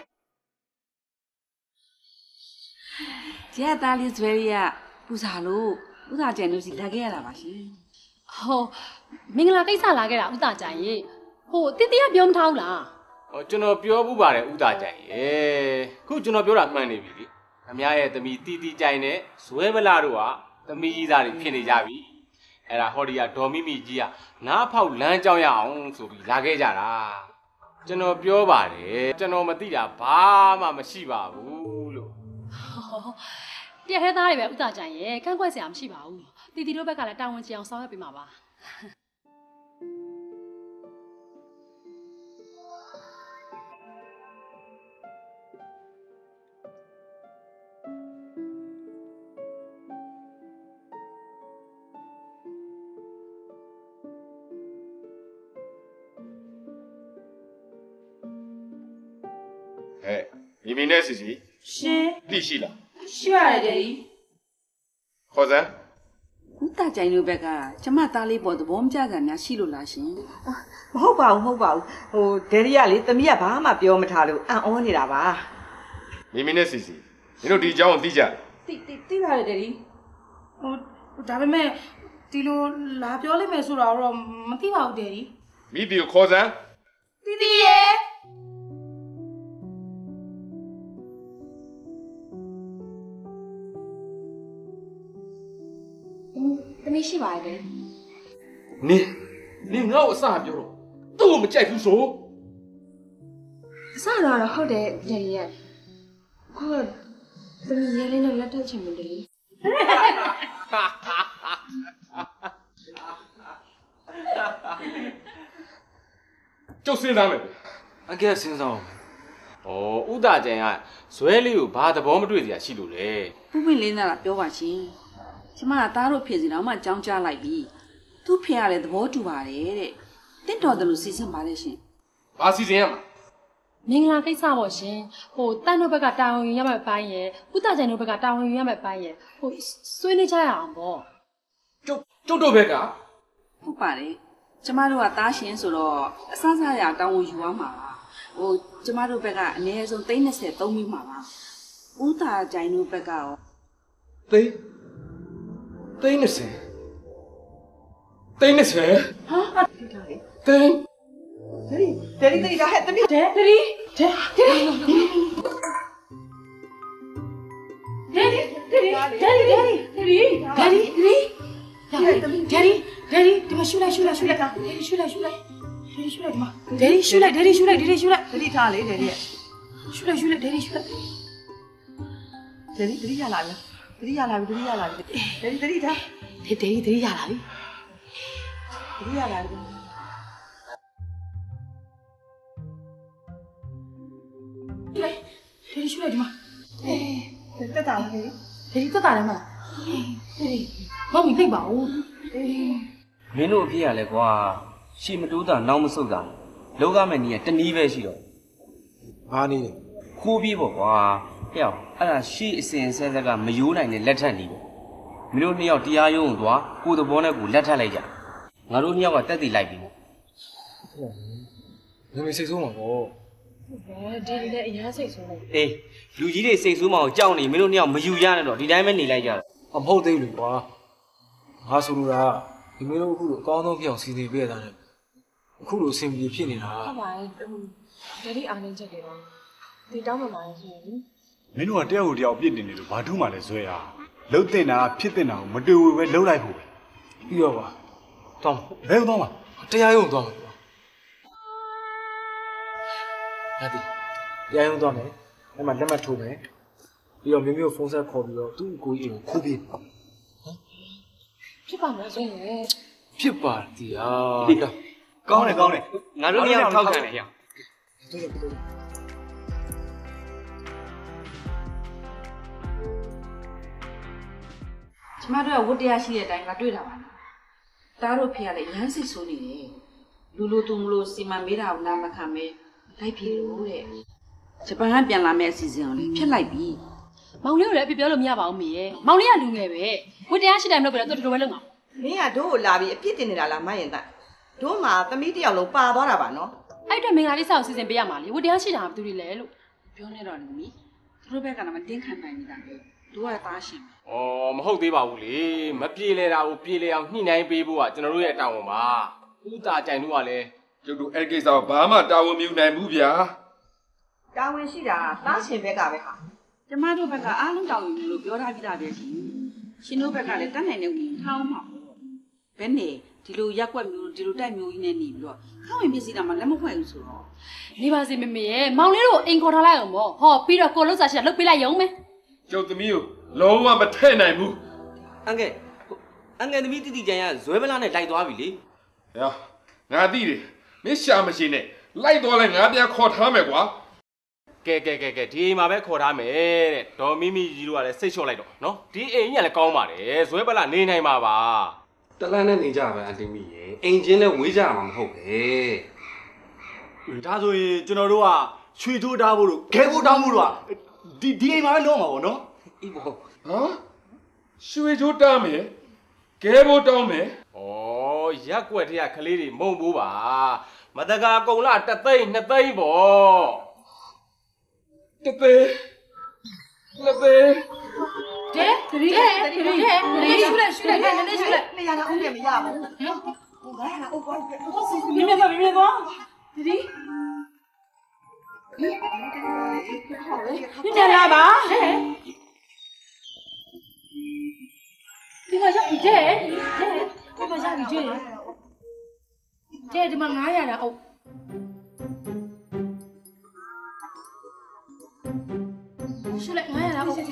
ကျက်သားလေးဇွဲရီကပူစာလို့ဦးသားကျန်လို့စီလာခဲ့ရတာပါရှင်ဟောမင်္ဂလာကိစ္စလာခဲ့တာဦးသားကျန်ရေဟိုတီတီကပြောမထားဘူးလားဟောကျွန်တော်ပြောဘူးပါတယ်ဦးသားကျန်ရေခုကျွန်တော်ပြောတာမှန်နေပြီလေအမရဲ့သမီးတီတီကျန်နဲ့ဇွဲပလာတို့ကသမီးကြီးသားတွေဖြစ်နေကြပြီအဲ့ဒါဟောဒီကဒေါ်မိမိကြီးကနားဖောက်လမ်းကြောင်းရအောင်ဆိုပြီးလာခဲ့ကြတာကျွန်တော်ပြောပါတယ်ကျွန်တော်မသိတာဘာမှမရှိပါဘူးလို့ပြက်ထဲသားတွေပဲဥတာကြိုင်ရဲ့ကန့်ကွက်စရာမရှိပါဘူးတီတီတို့ဘက်ကလည်းတာဝန်ကျအောင်ဆောင်ရွက်ပေးမှာပါဟဲ့မိမိနဲ့စီစီရှင်သိရှိလားရှိပါတယ်ဒယ်ဒီခေါ်စမ်းဦးတာကြိုင်တို့ဘက်ကကျမသားလေးပေါ်သဘောမကျတာများရှိလို့လားရှင်မဟုတ်ပါဘူးမဟုတ်ပါဘူးဟိုဒယ်ဒီကလေသမီးကဘာမှပြောမထားလို့အံ့ဩနေတာပါမိမိနဲ့စီစီမင်းတို့ဒီအကြောင်းကိုသိကြတယ်သိသိသိပါတယ်ဒယ်ဒီဟိုဒါပေမဲ့ဒီလိုလာပြောလိုက်မယ်ဆိုတာတော့မသိပါဘူးဒယ်ဒီမိတီကိုခေါ်စမ်းတီတီရဲ့သမီးရှိပါတယ်နင်းနင်းငါ့ကိုအစပြောတော့သူ့ကိုမကြိုက်ဘူးဆိုအစတော့ဟုတ်တယ်ဒယ်ရီရဲ့ကိုသမီးရဲလေးနဲ့လက်ထပ်ချင်မတယ်ကျုပ်စဉ်းစားမယ်ဗျာအကဲစဉ်းစားအောင်ဩဥတာကျန်ကဇွဲလေးကိုဘာသဘောမတွေ့စရာရှိလို့လဲပုပွင့်လေးနဲ့လာပြောပါရှင်ကျမကသားတို့ဖြစ်စီတော့မှကြောင်းကြားလိုက်ပြီသူ့ဖေကလည်းသဘောတူပါတယ်တဲ့တင့်တော်တယ်လို့စီစဉ်ပါလေရှင်ဘာစီစဉ်ရမှာမင်္ဂလာကိစ္စပေါ့ရှင်ဟိုတန်တို့ဘက်ကတာဝန်ယူရမယ့်ပိုင်းရယ်ဥတကြိုင်တို့ဘက်ကတာဝန်ယူရမယ့်ပိုင်းရယ်ဟိုဆွေးနွေးကြရအောင်ပေါ့ကျုပ်ကျုပ်တို့ဘက်ကဟုတ်ပါတယ်ကျမတို့ကသားရှင်ဆိုတော့အဆဆရတောင်းဝန်ယူရမှာပါဟိုကျမတို့ဘက်ကအနည်းဆုံးသိန်း၂၀သုံးမိမှာပါဥတာကြိုင်တို့ဘက်ကရောသိန်းသိန်း၂၀သိန်း၂၀ဟာဟာဒီထားလေသိန်းတယ်ဒီတယ်ဒီဒါဟဲ့တမီးတဲ့တရီတဲ့တဲ့တဲ့တဲ့တဲ့တဲ့တဲ့တဲ့တဲ့တဲ့ဒီမှာရှူလိုက်ရှူလိုက်ရှူလိုက်ရှူလိုက်ရှူလိုက်ရှူလိုက်ဒီမှာတဲ့ရှူလိုက်တဲ့ရှူလိုက်တဲ့ရှူလိုက်တတိထားလေတယ်ဒီရှူလိုက်ရှူလိုက်တဲ့ရှူလိုက်တယ်ဒီတတိရလာပြီတတိရလာပြီတတိရလာပြီတယ်ဒီတတိထားတဲ့တဲ့တဲ့ရလာပြီတတိရလာပြီတဲ့ရှူလိုက်ဒီမှာတက်တာလေတဲ့တက်တာလည်းမလားတဲ့ဘာမှမသိပါဘူးမင်းတို့အဖေကလည်းကွာရှီမတိုးတာနောက်မဆုတ်တာလောကမဲ့နီးကတနည်းပဲရှိတော့ဘာနေလဲခိုးပြေးပေါ့ကွာဟဲ့အောင်အဲ့ဒါရှီအစင်ဆဲဆက်ကမယိုးနိုင်တဲ့လက်ထက်နေပဲမင်းတို့နှစ်ယောက်တရားရုံးကိုသွားကိုယ်သဘောနဲ့ကိုလက်ထပ်လိုက်ကြငါတို့နှစ်ယောက်ကတက်တည်လိုက်ပြီမမေစိတ်ဆိုးမှာပေါ့ဟဲ့ဒီဒီလည်းအများစိတ်ဆိုးနေအေးလူကြီးတွေစိတ်ဆိုးမအောင်ကြောက်နေမင်းတို့နှစ်ယောက်မယူရနဲ့တော့ဒီတိုင်းပဲနေလိုက်ကြတော့အမဟုတ်သေးဘူးကွာငါဆိုလိုတာဒီမင်းတို့အခုလိုအကောင်းဆုံးဖြစ်အောင်စီစဉ်ပေးရတာနဲ့အခုလိုအဆင်ပြေဖြစ်နေတာဟုတ်ပါရဲ့ဒဒီအားနေချက်တွေတော့ဒီတောင်းမှမှာရှိရင်မင်းတို့ကတယောက်ကိုတယောက်ပြစ်နေတယ်လို့ဘာထူးမှလဲဇွဲရလှုပ်တင်တာဖြစ်တင်တာကိုမတူဘူးပဲလှုပ်လိုက်ဖို့ပဲပြီးတော့ပါတောင်းဘယ်တော့မှတရားရုံးသွားမယ်ကွာဟာဒီတရားရုံးသွားမယ်အဲ့မှာလက်မှတ်ထိုးမယ်ပြီးတော့မျိုးမျိုးဖုန်းဆက်ခေါ်ပြီးတော့သူ့ကိုကြီးကိုခိုးပြေးဖြစ်ပါမလားဆိုရင်ဖြစ်ပါတီဟာကောင်းတယ်ကောင်းတယ်ငါတို့နှစ်ယောက်ထောက်ခံတယ်ဟဲ့ကျမတို့ကဝတ်တရားရှိတဲ့အတိုင်းငါတွေ့တာပါလားသားတို့ဖေကလည်းရမ်းစိတ်ဆိုးနေတယ်လူလူသူမလို့စီမံမေးတာကိုနားမခံမဲလိုက်ပြီလို့တဲ့ဂျပန်ကပြန်လာမယ့်အစီအစဉ်ကိုလည်းဖျက်လိုက်ပြီမောင်လေးကိုလည်းအပြပြောလို့မရပါဘူးမေရဲ့မောင်လေးကလူငယ်ပဲဝတ်တရားရှိတယ်မလို့ပဲတော့တော်တော်ပဲလုပ်မှာမင်းကတို့ကိုလာပြီးအပြစ်တင်နေတာလားမရင်သားတို့မှာသမီးတယောက်လုံးပါသွားတာပါနော်အဲ့အတွက်မင်္ဂလာလေးစောက်စီစဉ်ပေးရမှာလေဝတ်တရားရှိတာကဘာတူလဲလို့ပြောနေတော့လေမီသူတို့ဘက်ကလည်းမတင်းခံနိုင်နေတာပဲတို့ကသားရှင်ပဲဩမဟုတ်သေးပါဘူးလေမပြေလဲတာကိုပြေလဲအောင်ညှိနှိုင်းပေးဖို့ကကျွန်တော်တို့ရဲ့တာဝန်ပါဥတာကြိုင်တို့ကလည်းကျုပ်တို့အဲ့ကိစ္စကိုဘာမှတာဝန်မယူနိုင်ဘူးဗျာတာဝန်ရှိတာသားရှင်ဘက်ကပဲဟာကျမတို့ဘက်ကအားလုံးတောင်းယူလို့ပြောထားပြီးသားပဲရှင်ရှင်တို့ဘက်ကလည်းတတ်နိုင်တဲ့ဝင်ထောင်းမှာဘယ်နဲ့ဒီလိုရက်ွက်မျိုးဒီလိုတိုက်မျိုးကြီးနဲ့နေပြီးတော့ခောက်ဝင်ပစ္စည်းတာမှလက်မဖွဲ့ဘူးဆိုတော့နေပါစေမေမေရဲ့မောင်လေးတို့အိမ်ခေါ်ထားလိုက်အောင်ပေါ့ဟောပြီးတော့ကိုလှုပ်စားရှိတာလှုပ်ပေးလိုက်ရုံပဲကျုပ်သမီးကိုလုံးဝမထည့်နိုင်ဘူးအန်ကဲအန်ကဲသမီးတိတိကျန်ရဇွဲပလာနဲ့လိုက်သွားပြီလေဟဲ့ငါသိတယ်မင်းရှာမရှိနဲ့လိုက်သွားလိုက်ငါပြန်ခေါ်ထားမယ်ကွာကဲကဲကဲကဲဒီမှာပဲခေါ်ထားမယ်တဲ့ဒေါ်မီမီကြီးတို့ကလည်းစိတ်လျှော့လိုက်တော့နော်ဒီအိမ်ကြီးကလည်းကောင်းပါတယ်ဇွဲပလာနေနိုင်မှာပါတလန်းနဲ့နေကြပဲအန်တီမီရေအိမ်ချင်းနဲ့ဝေးကြမှာမဟုတ်ပဲဒါဆိုရင်ကျွန်တော်တို့ကရွှေထိုးထားဖို့လို့ခဲဖို့တောင်းဖို့လို့ကဒီဒီအိမ်မှာပဲလုံးမှာပေါ့နော်အေးပေါ့ဟမ်ရွှေချိုးတားမယ်ကဲဖို့တောင်းမယ်ဩရက်ွက်တည်းကကလေးတွေမုံဘူးပါမတကာကုံလာတစ်သိန်းနှစ်သိန်းပေါ့တသေးလက်သေးတဲ့တရီတဲ့တရီတဲ့တရီရှူလိုက်ရှူလိုက်နည်းနည်းရှူလိုက်နေရာကအုပ်နဲ့မရဘူးဟိုငါရတာအုပ်ကောင်းတယ်မြင်မြင်ပါမြင်မြင်ပါတရီဒီတယ်လာပါဒီမှာရောက်ပြီတဲ့တဲ့ဒီမှာရောက်ပြီတဲ့တဲ့ဒီမှာငါးရတာအုပ်ရှူလိုက်ငါးရတာအုပ်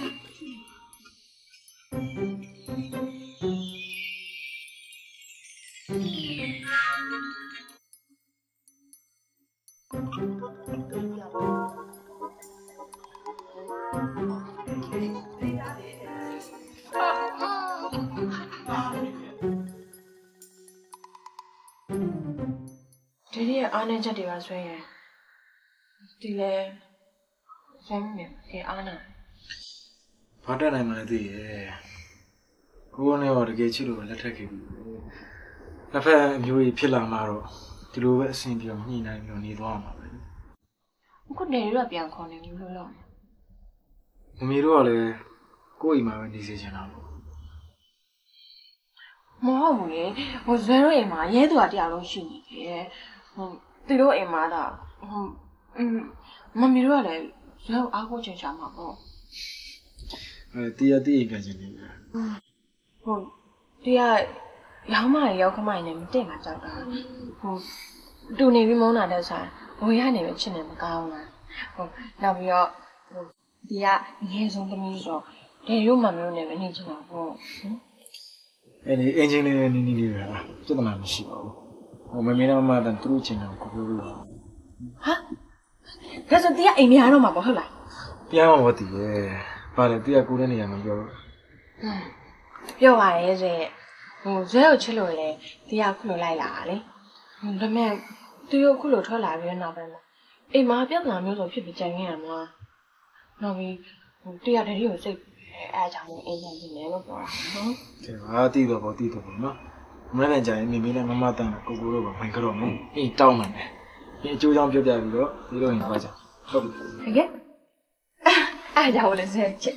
အားနဲ့ချက်တွေပါဆွဲရင်ဒီလေဆွဲမြင်ကေအားနာဘာတက်နိုင်မှလည်းသိရဲ့ကိုယ်နဲ့တော့တကယ်ချစ်လို့လက်ထက်ခဲ့ပြီလက်ဖက်အမျိုးကြီးဖြစ်လာမှတော့ဒီလိုပဲအဆင်ပြေညှိနှိုင်းပြီးနေသွားမှာပဲအခုနေရပြန်ခေါ်နေလို့လို့မမီတို့ကလည်းကိုယ့်အိမ်မှာပဲနေစေချင်တာပေါ့မဟုတ်ဘူးလေဟိုဇွဲတို့အိမ်မှာရဲသူကတရားလုံးရှိနေတယ်ဟိုသူတို့အိမ်မှာတော့ဟိုอืมမမီတို့ကလည်းဇွဲကိုအားကိုးချင်ချာမှာပေါ့အဲတရားတည်ပြန်ချင်နေတယ်ဟုတ်တရားရောင်းမရရောက်ခမိုင်နဲ့မတင်တာကြောက်တာဟိုတူနေပြီးမုန်းတာတဲ့ဆိုင်ဘိုးရနေပဲချစ်နေမကောင်းလားဟုတ်နောက်ပြီးတော့ဟိုဒီကငယ်ဆုံးသမီးဆိုဒေရုမမျိုးနဲ့ပဲနေချင်တာပေါ့အဲ့ဒီအင်ဂျင်လေးနဲ့နီးနီးလေးပဲလားပြဿနာမရှိပါဘူးဟိုမမေနဲ့မမတန်သူတို့ချင်တယ်ကိုပြောလို့ဟာဒါဆိုတရားအိမ်မရတော့မှာပေါ့ဟုတ်လားပြန်မှာပေါ့တည်ရဲ့ပါလေတရားကိုတဲ့နေရာမှာပြောလို့ပြောပါရဲ့ဆိုဟိုဇွဲကိုချစ်လို့လေတရားခုလိုလိုက်လာတာလေဒါမဲ့သူတို့ခုလိုထွက်လာပြီးတော့ပဲအိမ်မှာပြဿနာမျိုးဆိုဖြစ်ပြီးကြံခဲ့ရမှာနောက်ပြီးဟိုတရားတည်းကိုစိတ်အဲအကြောင်းကိုအင်းပြန်နေလို့ပြောတာနော်ကဲပါတည်တော့ပေါ့တည်တော့ပေါ့နော်မနေ့ကကြာရင်မိမိနဲ့မမတန်ကိုကိုတို့ကဝင်ကြတော့မယ်အေးတောင်းမှန်းတယ်ဒီအကျိုးကြောင့်ပြောပြပြီးတော့ဒီလိုရင်ပါကြဟုတ်ပြီဟုတ်ကဲ့အဲကြောင့်လည်းဆက်ချက်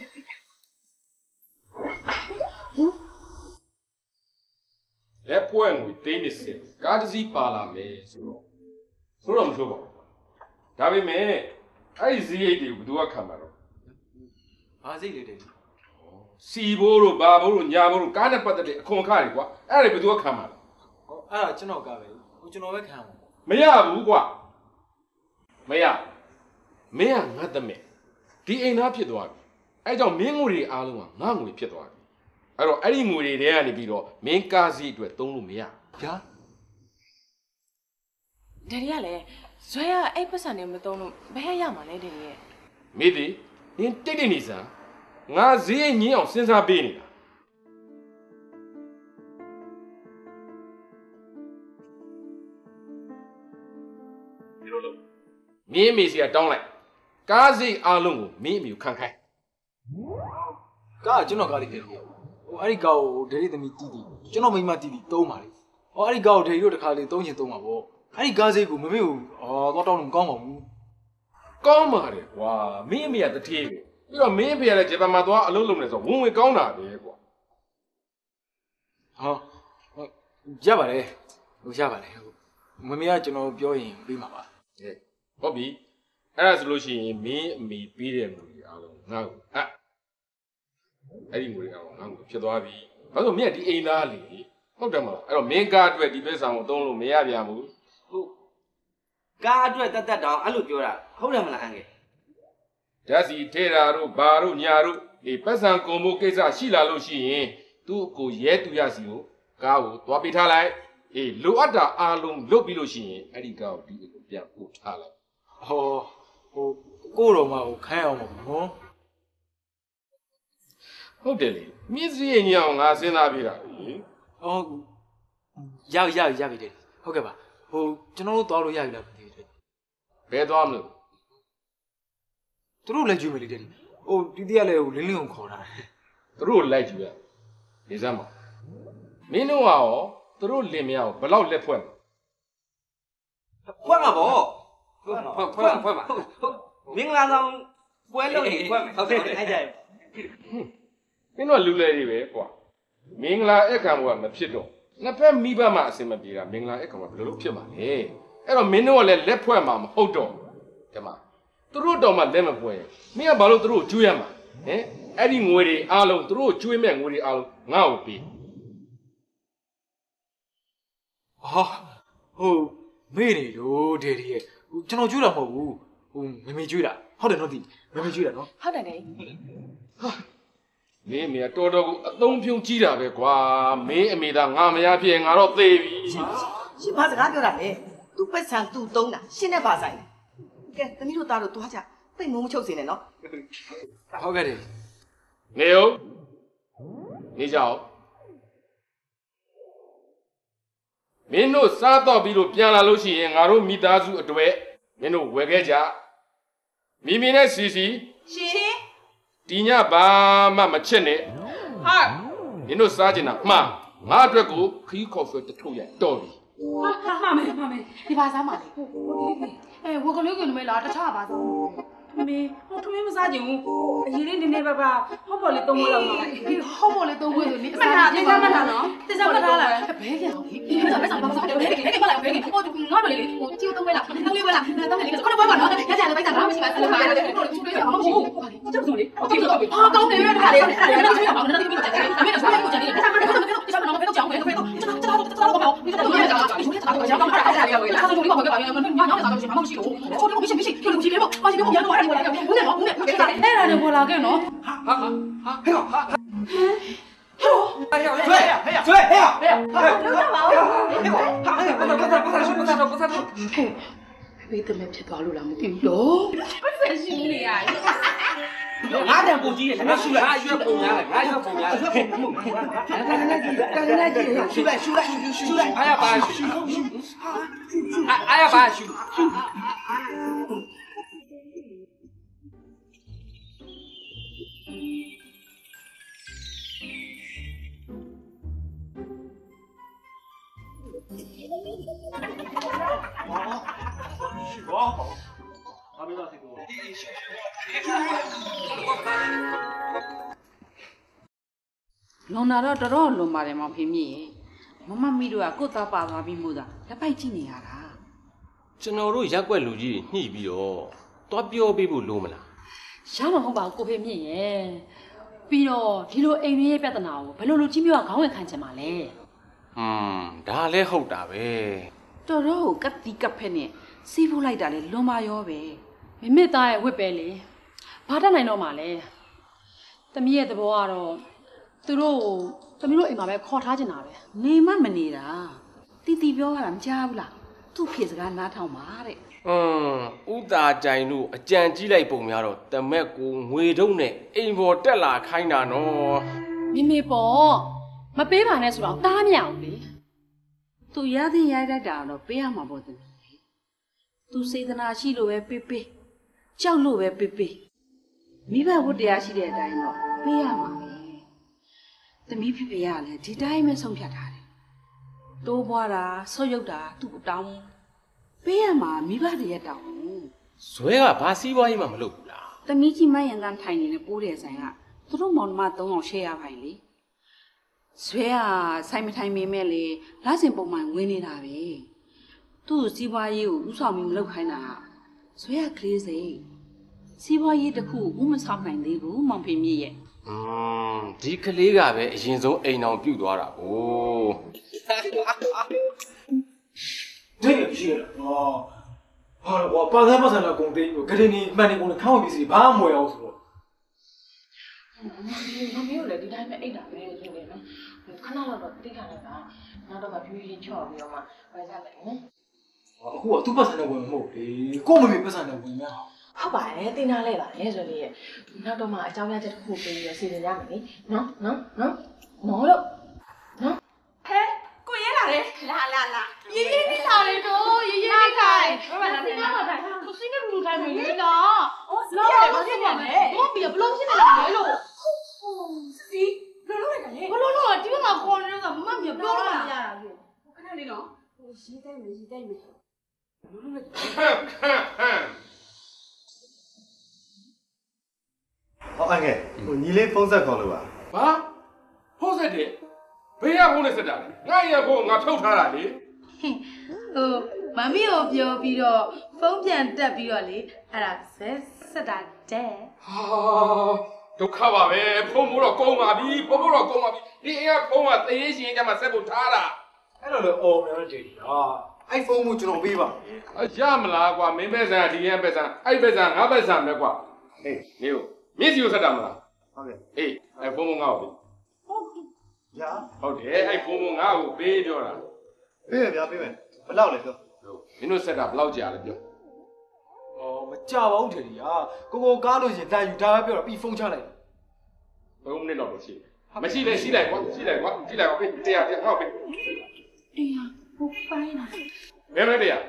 လက်ပွင့်ကိုတင်းနေစကားတစ်စီးပါလာမယ်ဆိုတော့ဆိုတော့မဆိုပါဘူးဒါပေမဲ့အဲ့ဒီဈေးရိတ်တွေကိုဘယ်သူကခံမှာတော့ဘာစိတ်လေးတဲ့စီဘိုးတို့ဘာဘိုးတို့ညာဘိုးတို့ကားနဲ့ပတ်သက်တဲ့အခွန်အခါတွေကွာအဲ့ဒါတွေဘယ်သူကခံမှာလဲဟောအဲ့ဒါကျွန်တော်ကပဲဟိုကျွန်တော်ပဲခံမှာမရဘူးကွာမရမင်းကငတ်တဲ့ဒီအိမ်သားဖြစ်သွားပြီအဲ့ကြောင့်မင်းငွေတွေအားလုံးကငါငွေဖြစ်သွားပြီအဲ့တော့အဲ့ဒီငွေတွေထဲကနေပြီးတော့မင်းကားစီအတွက်သုံးလို့မရဗျာဒယ်ရီကလည်းဇွဲကအဲ့ပတ်စံနေမသုံးလို့ဘယ်ရမှာလဲဒယ်ရီရဲ့မိသည်နင်တိတ်တိတ်နေစမ်းငါဈေးညင်းအောင်စဉ်းစားပေးနေတာဒီလိုလို့မင်းမေစီကတောင်းလိုက်ကားစီအားလုံးကိုမင်းအမျိုးခံခိုင်းကားကျွန်တော်ကားလေးဖြစ်တယ်ဟိုအဲ့ဒီကားကိုဒယ်ရီသမီးတီးတီးကျွန်တော်မိမတီးတီးသုံးပါလေဟောအဲ့ဒီကားကိုဒယ်ရီတို့တစ်ခါလေးသုံးချင်သုံးပါဗောအဲ့ဒီကားစီကိုမမေကိုအော်တော့တောင်းလို့မကောင်းပါဘူးကောင်းပါတယ်ကွာမင်းအမေကတတိယပဲပြီးတော့မင်းအဖေကလည်းဂျပန်မှာသွားအလုပ်လုပ်နေဆိုဝင်ဝင်ကောင်းတာပဲကွာဟောရပါတယ်ဟိုရပါတယ်ဟိုမမေကကျွန်တော်ပြောရင်ပြီးမှာပါဟဲ့ဟုတ်ပြီအဲ့ဒါဆိုလို့ရှိရင်မင်းအမေပြီးတဲ့ငွေအားလုံးငါ့ကိုအဲ့အဲ့ဒီငွေအားလုံးငါ့ကိုဖြစ်သွားပြီဘာလို့မင်းကဒီအိမ်သားလေဟုတ်တယ်မလားအဲ့တော့မင်းကားအတွက်ဒီပဲဆောင်ကိုသုံးလို့မရပြန်ဘူးဟုတ်ကားအတွက်တတ်တတ်တောင်အဲ့လိုပြောတာဟုတ်တယ်မလားအန်ကယ်ဓာတ်စီထဲတာတို့ဘာတို့ညာတို့ဒီပတ်စံကုံမှုကိစ္စရှိလာလို့ရှိရင်သူ့ကိုရဲတူရစီကိုကားကိုသွားပေးထားလိုက်အေးလိုအပ်တာအားလုံးလုပ်ပြီးလို့ရှိရင်အဲ့ဒီကားကိုဒီကိုပြန်ပို့ထားလိုက်ဟောဟိုကိုတော်မကိုခိုင်းအောင်ပါနော်ဟုတ်တယ်လေမြစ်စည်းညောင်ငါစဉ်းစားပြတာလေဟောရရရပြီတဲ့ဟုတ်ကဲ့ပါဟိုကျွန်တော်တို့သွားလို့ရပြီလားမသိဘူးဘယ်သွားမလို့သူတို့လည်းကြွေးမယ်လေတဲ့ဟိုတီတီကလည်းဟိုလင်းလင်းကိုခေါ်တာသူတို့လိုက်ကြည့်ရနေစမ်းပါမင်းတို့ကရောသူတို့လင်မယားကိုဘယ်လောက်လက်ဖွဲ့ဖွဲ့မှာပေါ့ဖွဲ့ဖွဲ့ဖွဲ့မှာမင်္ဂလာဆောင်ပွဲလုပ်နေဖွဲ့မှာဟုတ်တယ်အဲ့ကြိုင်မင်းတို့လူလဲတွေပဲကွာမင်္ဂလာအခမ်းပွဲမဖြစ်တော့နှစ်ဖက်မိဘမှအစင်မပြေတာမင်္ဂလာအခမ်းပွဲဘယ်လိုလုပ်ဖြစ်မှာလဲအဲ့တော့မင်းတို့ကလည်းလက်ဖွဲ့မှာမဟုတ်တော့ဒီမှာသူတို့တော်မှလက်မပွဲမင်းကဘာလို့သူတို့ကျွေးရမှာဟင်အဲ့ဒီငွေတွေအားလုံးသူတို့ကျွေးမဲ့ငွေတွေအားလုံးငါ့ကိုပေးဟာဟိုမေ့နေလို့ဒေဒီရဲ့ဟိုကျွန်တော်ကျွေးတာမဟုတ်ဘူးဟိုမမေကျွေးတာဟုတ်တယ်နော်ဒီမမေကျွေးတာနော်ဟုတ်တယ်လေဟာမင်းအမေတော်တော်ကိုအသုံးပြုံးကြီးတာပဲကွာမင်းအမေသားငါမရဖြစ်ငါတော့သေပြီရှင်ဘာစကားပြောတာလဲသူ့ပတ်စံသူ့သုံးတာရှင်းနေပါဆိုင်ကဲသမီးတို့သားတို့တွားကြသိမုံမချုပ်စင်နဲ့နော်ဟုတ်ကဲ့တယ်နေဦးနေကြအောင်မင်းတို့စားတော့ပြီးလို့ပြန်လာလို့ရှိရင်ငါတို့မိသားစုအတွက်မင်းတို့ဝယ်ခဲ့ကြမိမိနဲ့စီစီရှင်ဒီညဘာမှမချစ်နဲ့ဟာမင်းတို့စားကျင်တာမှားငါအတွက်ကိုခီးကော်ဖီတစ်ထုပ်ရတော်ပြီဟာဟာမေဟာမေဒီပါစားပါလေအဲဝကလေးကလည်းလာတခြားပါစားမေဟိုထမင်းမစားကြဘူးအရင်လေးနည်းနည်းပါးပါဟောပေါ်လေးသုံးဝက်လောက်မှာဟောပေါ်လေးသုံးဝက်ဆိုနေအမှန်တရားသိကြမှတ်တာနော်သိကြမှတ်ထားလားဘဲပြန်အောင်ဒီစားပဲစားပါစားတယ်ဘဲဘဲဘဲလာဘဲဟိုငါတို့လေဟိုကြည့်သုံးဝက်လားသုံးလေးဝက်လားသုံးလေးကတော့ဘဲပါနော်ရကြတယ်ပဲစားဘာမှမရှိပါဘူးပါတယ်ဟိုချူလေးအောင်ဟုတ်ကျုပ်ဆိုလေဟုတ်ပြီဟုတ်ပြီဟာကောင်းတယ်ရတခါလေးအဲ့ဒါလည်းမရှိပါဘူးနော်ဒီကိစ္စကြတယ်အမေတို့ဆက်ကိုကြတယ်စားမလို့ဘဲတော့စားမလို့ဘဲတော့ကြောင်းဘဲတော့ကျွန်တော်ကျွန်တော်ကျွန်တော်တော့ဒီတော့ရကြတာဒီတော့ကျွန်တော်ကြောင်းပါအဲ့ဒါလေးလာဆိုတော့ဒီမှာဘဲပါနော်ညညစားလို့ရှိမှမရှိဘူးချိုးလို့မရှိမရှိချိုးလို့ရှိတယ်ပေါ့မရှိဘူးရတော့အဲ့ဒါလည်းဘူးနဲ့ဘူးနဲ့အဲ့ဒါလည်းပေါ်လာခဲ့နော်ဟာဟာဟာဟဲ့ဟာဟဲ့ဟဲ့ဟဲ့ဟဲ့ဟဲ့ဟဲ့ဟဲ့ဟဲ့ပါဦးဟဲ့ဟာဟဲ့ဘာသာဘာသာဘာသာဘာသာဘာသာဘေးတမဲ့ဖြစ်သွားလို့လားမသိဘူးလို့ပတ်စံရှိနေရငါတန်ပူကြီးရဲ့ငါရှူလိုက်ငါရွက်ပုံများတယ်ငါရွက်ပုံများတယ်ကဲနေကြည့်ရှူလိုက်ရှူလိုက်ရှူလိုက်အားရပါရှူအားရပါရှူလွန်တာတော့တော်တော်လွန်ပါတယ်မောင်ဖေမြင့်မမမီတို့ကကိုယ်သားပါသွားပြီးမို့သာလက်ပိုက်ကြည့်နေရတာကျွန်တော်တို့ရက်ွက်လူကြီးတွေညှိပြီးတော့သွားပြောပေးဖို့လိုမလားရမှာမဟုတ်ပါဘူးကိုဖေမြင့်ရဲ့ပြီးတော့ဒီလိုအိမ်ရဲ့ပြဿနာကိုဘယ်လိုလူကြီးမျိုးကခေါင်းဝင်ခံချင်ပါလဲဟွန်းဒါလည်းဟုတ်တာပဲတော်တော်ကိုကတ်တီကပ်ဖက်နဲ့စီးဖို့လိုက်တာလေလွန်ပါရောပဲမမေသားရဲ့ဝစ်ပဲလေဘာတတ်နိုင်တော့မှလဲတမီးရဲ့သဘောကတော့သူတို့တမီးတို့အိမ်မှာပဲခေါ်ထားချင်တာပဲနေမမနေတာတီတီပြောရတာမကြားဘူးလားသူ့ဖြစ်စကားနားထောင်ပါတဲ့อืมဥတာကြိုင်တို့အကြံကြီးလိုက်ပုံများတော့တမက်ကိုငွေတုံးနဲ့အိမ်ပေါ်တက်လာခိုင်းတာနော်မမေပေါ့မပေးပါနဲ့ဆိုတော့တားမရအောင်လေသူရသည်ရိုက်လိုက်တာတော့ပေးရမှာပေါ့တမီးသူစေတနာရှိလို့ပဲပေးပေးကြောက်လို့ပဲပေးပေးမိဘဝတ္တရားရှိတဲ့အတိုင်းတော့ပေးရမှာပဲသမီးဖြစ်ဖြစ်ရလဲဒီတိုင်းပဲဆုံးဖြတ်ထားတယ်တိုးပွားတာဆော့ရုပ်တာသူ့တောင်းပေးရမှာမိဘတွေရဲ့တောင်းဇွဲကဘာစီးပွားရေးမှမလုပ်ဘူးလားသမီးကြီးမရန်ကန်ထိုင်နေတဲ့ပိုးတဲ့ဆိုင်ကသူတို့မောင်နှမသုံးအောင်ရှယ်ရပါလေဇွဲကဆိုင်မထိုင်မိမဲ့လေလစဉ်ပုံမှန်ဝင်နေတာပဲသူ့စီးပွားရေးကိုဥဆောင်ပြီးမလုပ်ခိုင်းတာဇွဲကကလေးစိတ်စီးပွားရေးတစ်ခုဥမဆောင်နိုင်သေးဘူးမောင်ဖေမြင့်ရဲ့อืมဒီကလေးကပဲအရင်ဆုံးအိမ်အောင်ပြုတ်သွားတာ哦ဒီရှိရတော့ဟာတော့ပါသားပတ်စံတော့ကုန်သိန်းကိုဂရင်းနီမှန်နေကုန်ခေါင်းပစ္စည်းဘာမှမဝယ်အောင်ဆိုတော့မမေတို့လည်းဒီတိုင်းပဲအိတ်တာပဲဆိုနေနော်ခဏလောက်တော့တိခါလိုက်ပါနောက်တော့မှဖြူဖြူချော့ပြီးတော့မှဝယ်ကြမယ်နော်အခုကသူ့ပတ်စံနဲ့ဝင်မဟုတ်လေကို့မမေပတ်စံနဲ့ဝင်ရဟုတ်ပါတယ်တင်ထားလိုက်ပါလေဆိုလေနောက်တော့မှအကြောင်းပြချက်တစ်ခုပေးပြီးစီစဉ်ရမယ်လေနော်နော်နော်နော်လို့နော်ဟဲကိုရဲလာတယ်လာလာလာ爷爷你来了都，爷爷你来，我把他听到了，我是一个卤菜妹妹啦，哦，老老老现在嘞，我比不老现在来了，哦，是，老老来干嘞，我老老这个嘛好那个，妈咪不要了嘛， 我看到你了，我现在没现在没，老老来干。 ဟောအငယ်ဟိုညီလေးဖုန်းဆက်ခေါ်လို့ပါဘာဖုန်းဆက်တယ်ဘေးကဖုန်းနဲ့ဆက်တာလေငါရဲ့ဖုန်းငါဖြုတ်ထားတာလေဟိုမမီကိုပြောပြီးတော့ဖုန်းပြန်တက်ပြီးတော့လေအဲ့ဒါဆက်ဆက်တာတဲ့ဟာဒုက္ခပါပဲဖုန်းမို့တော့ကုန်ပါပြီဖုန်းမို့တော့ကုန်ပါပြီဒီအိမ်ကဖုန်းကသေရေးရှင်ကြမှာဆက်ဖို့ထားတာအဲ့လိုလေအော်နေတယ်ဟာအဲ့ဖုန်းကိုကျွန်တော်ပေးပါအရမလားကွာမင်းပဲဆန်ဒီရင်ပဲဆန်အဲ့ပဲဆန်ငါပဲဆန်ပဲကွာဟေးနေဦးမင်းစီကိုဆက်တာမလားဟုတ်ကဲ့အေးအဲ့ဖုန်းကငါ့ကိုပေးရဟုတ်တယ်အဲ့ဖုန်းကငါ့ကိုပေးပြောတာပေးရဗျာပေးမယ်ဘယ်လောက်လဲပြောမင်းတို့ဆက်တာဘယ်လောက်ကြာလဲပြောအော်မကြပါဘူးထေရီဟာကိုကိုကားလို့ရှင်တန်ယူဒါပဲပြောတော့ပြီးဖုန်းချလိုက်ဘယ်မိနစ်တော့ရှိမရှိလဲရှိလိုက်ကွာရှိလိုက်ကွာရှိလိုက်ကွာပေးတရားတရားဟောပေးအေးဟာဟုတ်ပိုင်းလားဘယ်မလဲတရား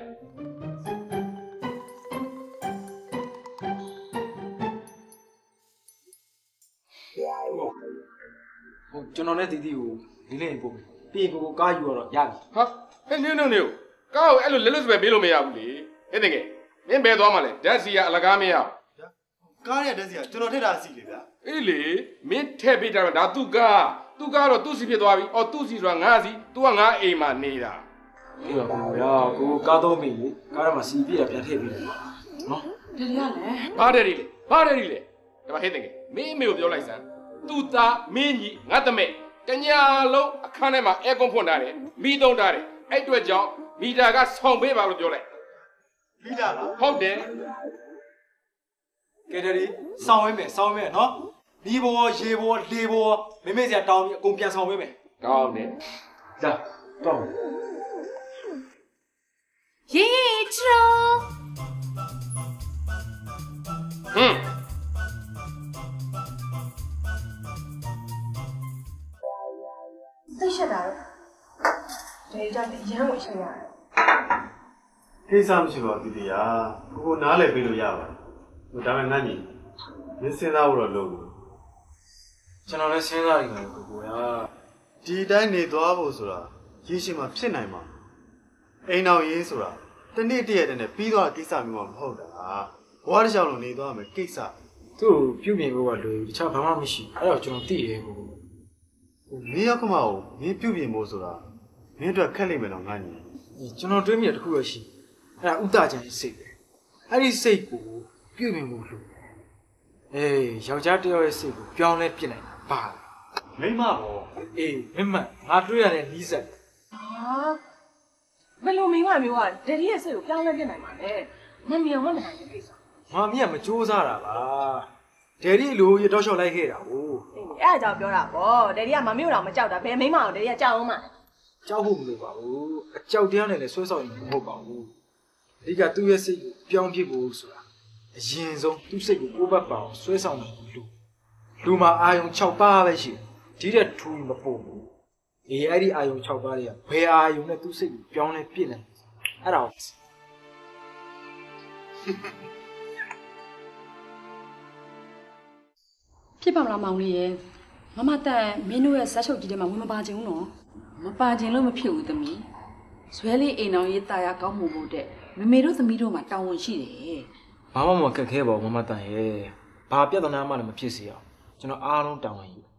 ဟိုကျွန်တော်နဲ့တီတီကိုဒီနေ့ပို့ပြီးကိုကိုကားယူတော့ရပြီဟာဟဲ့နေနေနေကားကိုအဲ့လိုလက်လွတ်စပယ်ပေးလို့မရဘူးလေဟဲ့တကယ်မင်းဘယ်သွားမှလဲဓာတ်စီကအလကားမရဘူးကားရတဲ့စီကကျွန်တော်ထက်တာစီလေဗျာအေးလေမင်းထည့်ပေးတာဒါသူ့ကားသူ့ကားတော့သူ့စီဖြစ်သွားပြီအော်သူ့စီဆိုတာငါစီ तू ကငါအိမ်မှာနေတာဒီပါကိုရကိုကားတော့မိလေကားထဲမှာစီပြည့်ရပြန်ထည့်ပေးတယ်နော်တကယ်လည်းဘာတယ်ဒီလေဘာတယ်ဒီလေဒါမှဟဲ့တကယ်မင်းအမေကိုပြောလိုက်စမ်းသူ့သားမင်းကြီးငါတမဲတညာလုံးအခန်းထဲမှာအဲကွန်ဖွင့်ထားတယ်မိသုံးထားတယ်အဲ့အတွက်ကြောင့်မီတာကဆောင်ပေးပါလို့ပြောလိုက်မီတာလားဟုတ်တယ်ကဲတည်းစောင်းဝဲမယ်စောင်းဝဲမယ်နော်ဒီဘောရေဘောလေဘောမိမိစရာတောင်းပြီးအကုန်ပြန်ဆောင်ဝဲမယ်ကောင်းတယ် जाတော့ရေချောဟွန်းသိရှက်တာတော့ဒေတာလည်းရမ်းဝင်ရှက်ရတယ်ကိစ္စမရှိပါဘူးတီတီယာကိုကိုနားလည်ပေးလို့ရပါတယ်ဒါပေမဲ့ငါညီမင်းစဉ်းစားဖို့တော့လုပ်ဘူးကျွန်တော်လည်းစဉ်းစားနေတယ်ကိုကိုရဒီတိုင်းနေသွားဖို့ဆိုတာရည်ရှိမှဖြစ်နိုင်မှာအိမ်တော်ရေးဆိုတာတနေ့တည့်ရက်တည်းနဲ့ပြီးသွားတဲ့ကိစ္စမျိုးမှမဟုတ်တာဘဝတစ်လျှောက်လုံးနေသွားမယ်ကိစ္စသူ့ကိုပြုပြင်ဖို့ကလွယ်တခြားဘာမှမရှိအဲ့တော့ကျွန်တော်သိရဲကိုဟိုမင်းရောက်ခမကိုမင်းပြုပြင်ဖို့ဆိုတာမင်းအတွက်ခက်လိမ့်မယ်တော့ငါညီကျွန်တော်တွေးမိတဲ့တစ်ခုရရှိအဲ့ဒါဥဒကြံစိတ်ပဲအဲ့ဒီစိတ်ကိုပြုပြင်ဖို့လို့အေးယောက်ျားတစ်ယောက်ရဲ့စိတ်ကိုပြောင်းလဲပြစ်နိုင်ပါမိမပေါ့အေးမင်းမငါတွေးရတဲ့နီးစပ်ဟာဘယ်လိုမိန်းမမျိုးကဒေဒီရဲ့စိတ်ကိုပြောင်းလဲပြနိုင်မှာလဲမမီအောင်မနိုင်တဲ့ကိစ္စငါမင်းကမကြိုးစားတာပါဒယ်ဒီလိုရတော့လျှောက်လိုက်ခဲ့တာဟိုအေးအဲ့အကြောင်းပြောတာပေါ့ဒေဒီကမမျိုးတော့မကြောက်တာဘယ်မိန်းမအောင်ဒေဒီကကြောက်အောင်မကြောက်ဖို့မလိုပါဘူးအကြောက်တရားနဲ့လည်းဆွဲဆောက်ရင်မဟုတ်ပါဘူးအဓိကသူ့ရဲ့စိတ်ကိုပြောင်းပြဖို့ဆိုတာအရင်ဆုံးသူ့စိတ်ကိုကိုယ်ဘက်ပါအောင်ဆွဲဆောင်နိုင်လို့လူမှာအာယုံ၆ပါးပဲရှိတယ်ဒီတဲ့ထူမပို့ဘူးအေးအဲ့ဒီအာယုံ၆ပါးတွေကဘယ်အာယုံနဲ့သူ့စိတ်ကိုပြောင်းလဲပြစ်နိုင်အဲ့ဒါဖြစ်ပါမလားမောင်လေးရဲ့မမတက်မင်းတို့ရဲ့ဇက်ချုပ်ကြီးထဲမှာဝင်မပါချင်ဘူးနော်မပါချင်လို့မဖြစ်ဘူးသမီးဇွဲလေးအိမ်အောင်ရေးတာယာကောင်းမှုဖို့တဲ့မမေတို့သမီးတို့မှာတောင်းဝန်ရှိတယ်ဘာမှမခက်ခဲပါဘူးမမတန်ရဲ့ဘာပြဿနာမှလည်းမဖြစ်စေအောင်ကျွန်တော်အားလုံးတောင်းဝန်ယူ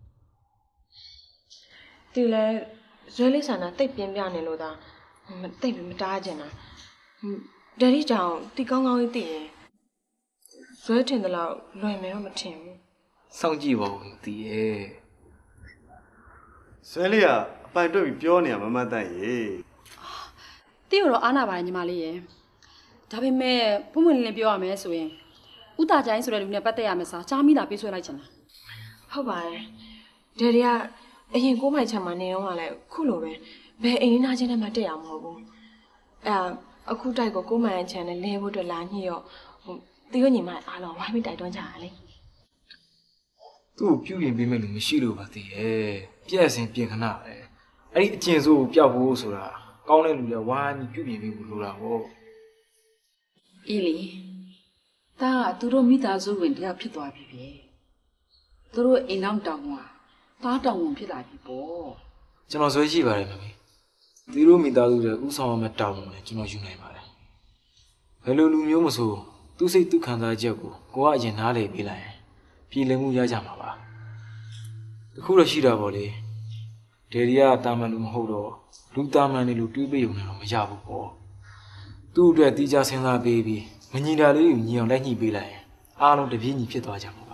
သူလည်းဇွဲလေးဆန္ဒတိတ်ပြင်းပြနေလို့သာမတိတ်မတားကျင်တာဒေဒီကြောင့်တီကောင်းကောင်းကြီးသိရင်ဇွဲထင်တယ်လို့လွယ်မယ်တော့မထင်ဘူးစောင့်ကြည့်ပါဦးတီးရဲ့ဆွဲလေးကအပိုင်တွက်ပြီးပြောနေရမမတန့်ရေတိရတော့အားနာပါတယ်ညီမလေးရဲ့ဒါပေမဲ့ဘုံဝင်လင်းပြောရမယ်ဆိုရင်ဥတာချိုင်းဆိုတဲ့လူနဲ့ပတ်သက်ရမယ်စားချားမိတာပြေးဆွဲလိုက်ချင်တာဟုတ်ပါတယ်ဒေဒီကအရင်ကိုမိုက်ချမ်းမနေတော့ကလည်းခုလိုပဲဘယ်အိမ်နာချင်းနဲ့မှတက်ရမှာမဟုတ်ဘူးအဲအခုတိုက်ကိုကိုမိုင်ချမ်းနဲ့လဲဖို့အတွက်လာညှိရောဟိုတီရညီမအားလုံးဝိုင်းပြီးတိုက်တွန်းကြရလေသူ့ကိုပြုပြင်ပေးမယ်လို့မရှိလို့ပါတည်ရဲ့ပြည့်စင်ပြင်ခဏပဲအဲ့ဒီအကျဉ်စိုးကိုပျောက်ဖို့ဆိုတာကောင်းတဲ့လူတွေဝိုင်းပြီးပြုပြင်ပေးဖို့လိုတာပေါ့အေးလေဒါကသူတို့မိသားစုဝင်တယောက်ဖြစ်သွားပြီပဲသူတို့အိမ်အောင်တောင်းသွားသားတောင်းဝင်ဖြစ်လာပြီပေါ့ကျွန်တော်ဆွဲရှိပါတယ်မမေသူတို့မိသားစုတွေဥဆောင်ရမယ့်တောင်းဝင်လည်းကျွန်တော်ယူနိုင်ပါတယ်ဘယ်လိုလူမျိုးမဆိုသူ့စိတ်သူ့ခံစားချက်ကိုကိုကအရင်နားလည်ပေးလိုက်ရင်ပြည်လည်မှုရကြမှာပါတခုတော့ရှိတာပေါ့လေဒေဒီကတာမန်လူမဟုတ်တော့လူတာမန်တွေလူတွေးပေးုံနဲ့တော့မရဘူးပေါ့သူ့အတွက်တီးခြားစဉ်းစားပေးပြီးမညီတာလေးကိုညီအောင်လက်ညှိပေးလိုက်ရင်အားလုံးတပြေးညီဖြစ်သွားကြမှာပါ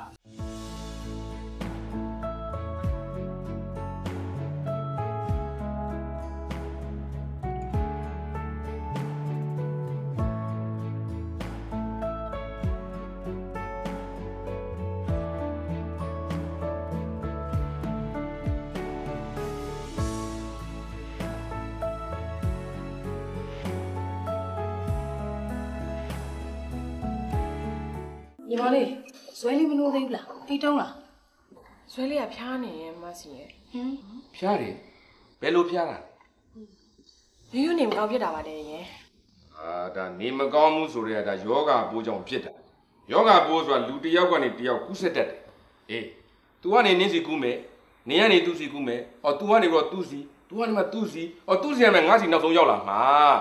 ညီမလေးဇွဲလေးမလို့သေးဘူးလားအိတ်တုံးလားဇွဲလေးကဖျားနေရင်မစီရဲ့ဟင်ဖျားတယ်ဘယ်လိုဖျားတာဒရိုးရိုးနေမကောင်းဖြစ်တာပါတဲ့ရင်အာဒါနေမကောင်းမှုဆိုရဲဒါယောဂပိုးကြောင့်ဖြစ်တာယောဂပိုးဆိုတာလူတစ်ယောက်ကနေတစ်ယောက်ကူးဆက်တတ်တယ်အေး तू ကနေနင်းစီကူးမယ်နေကနေသူ့စီကူးမယ်အော် तू ကနေတော့သူ့စီ तू ကနေမှသူ့စီအော်သူ့စီကမှငါ့စီနောက်ဆုံးရောက်လာမှာ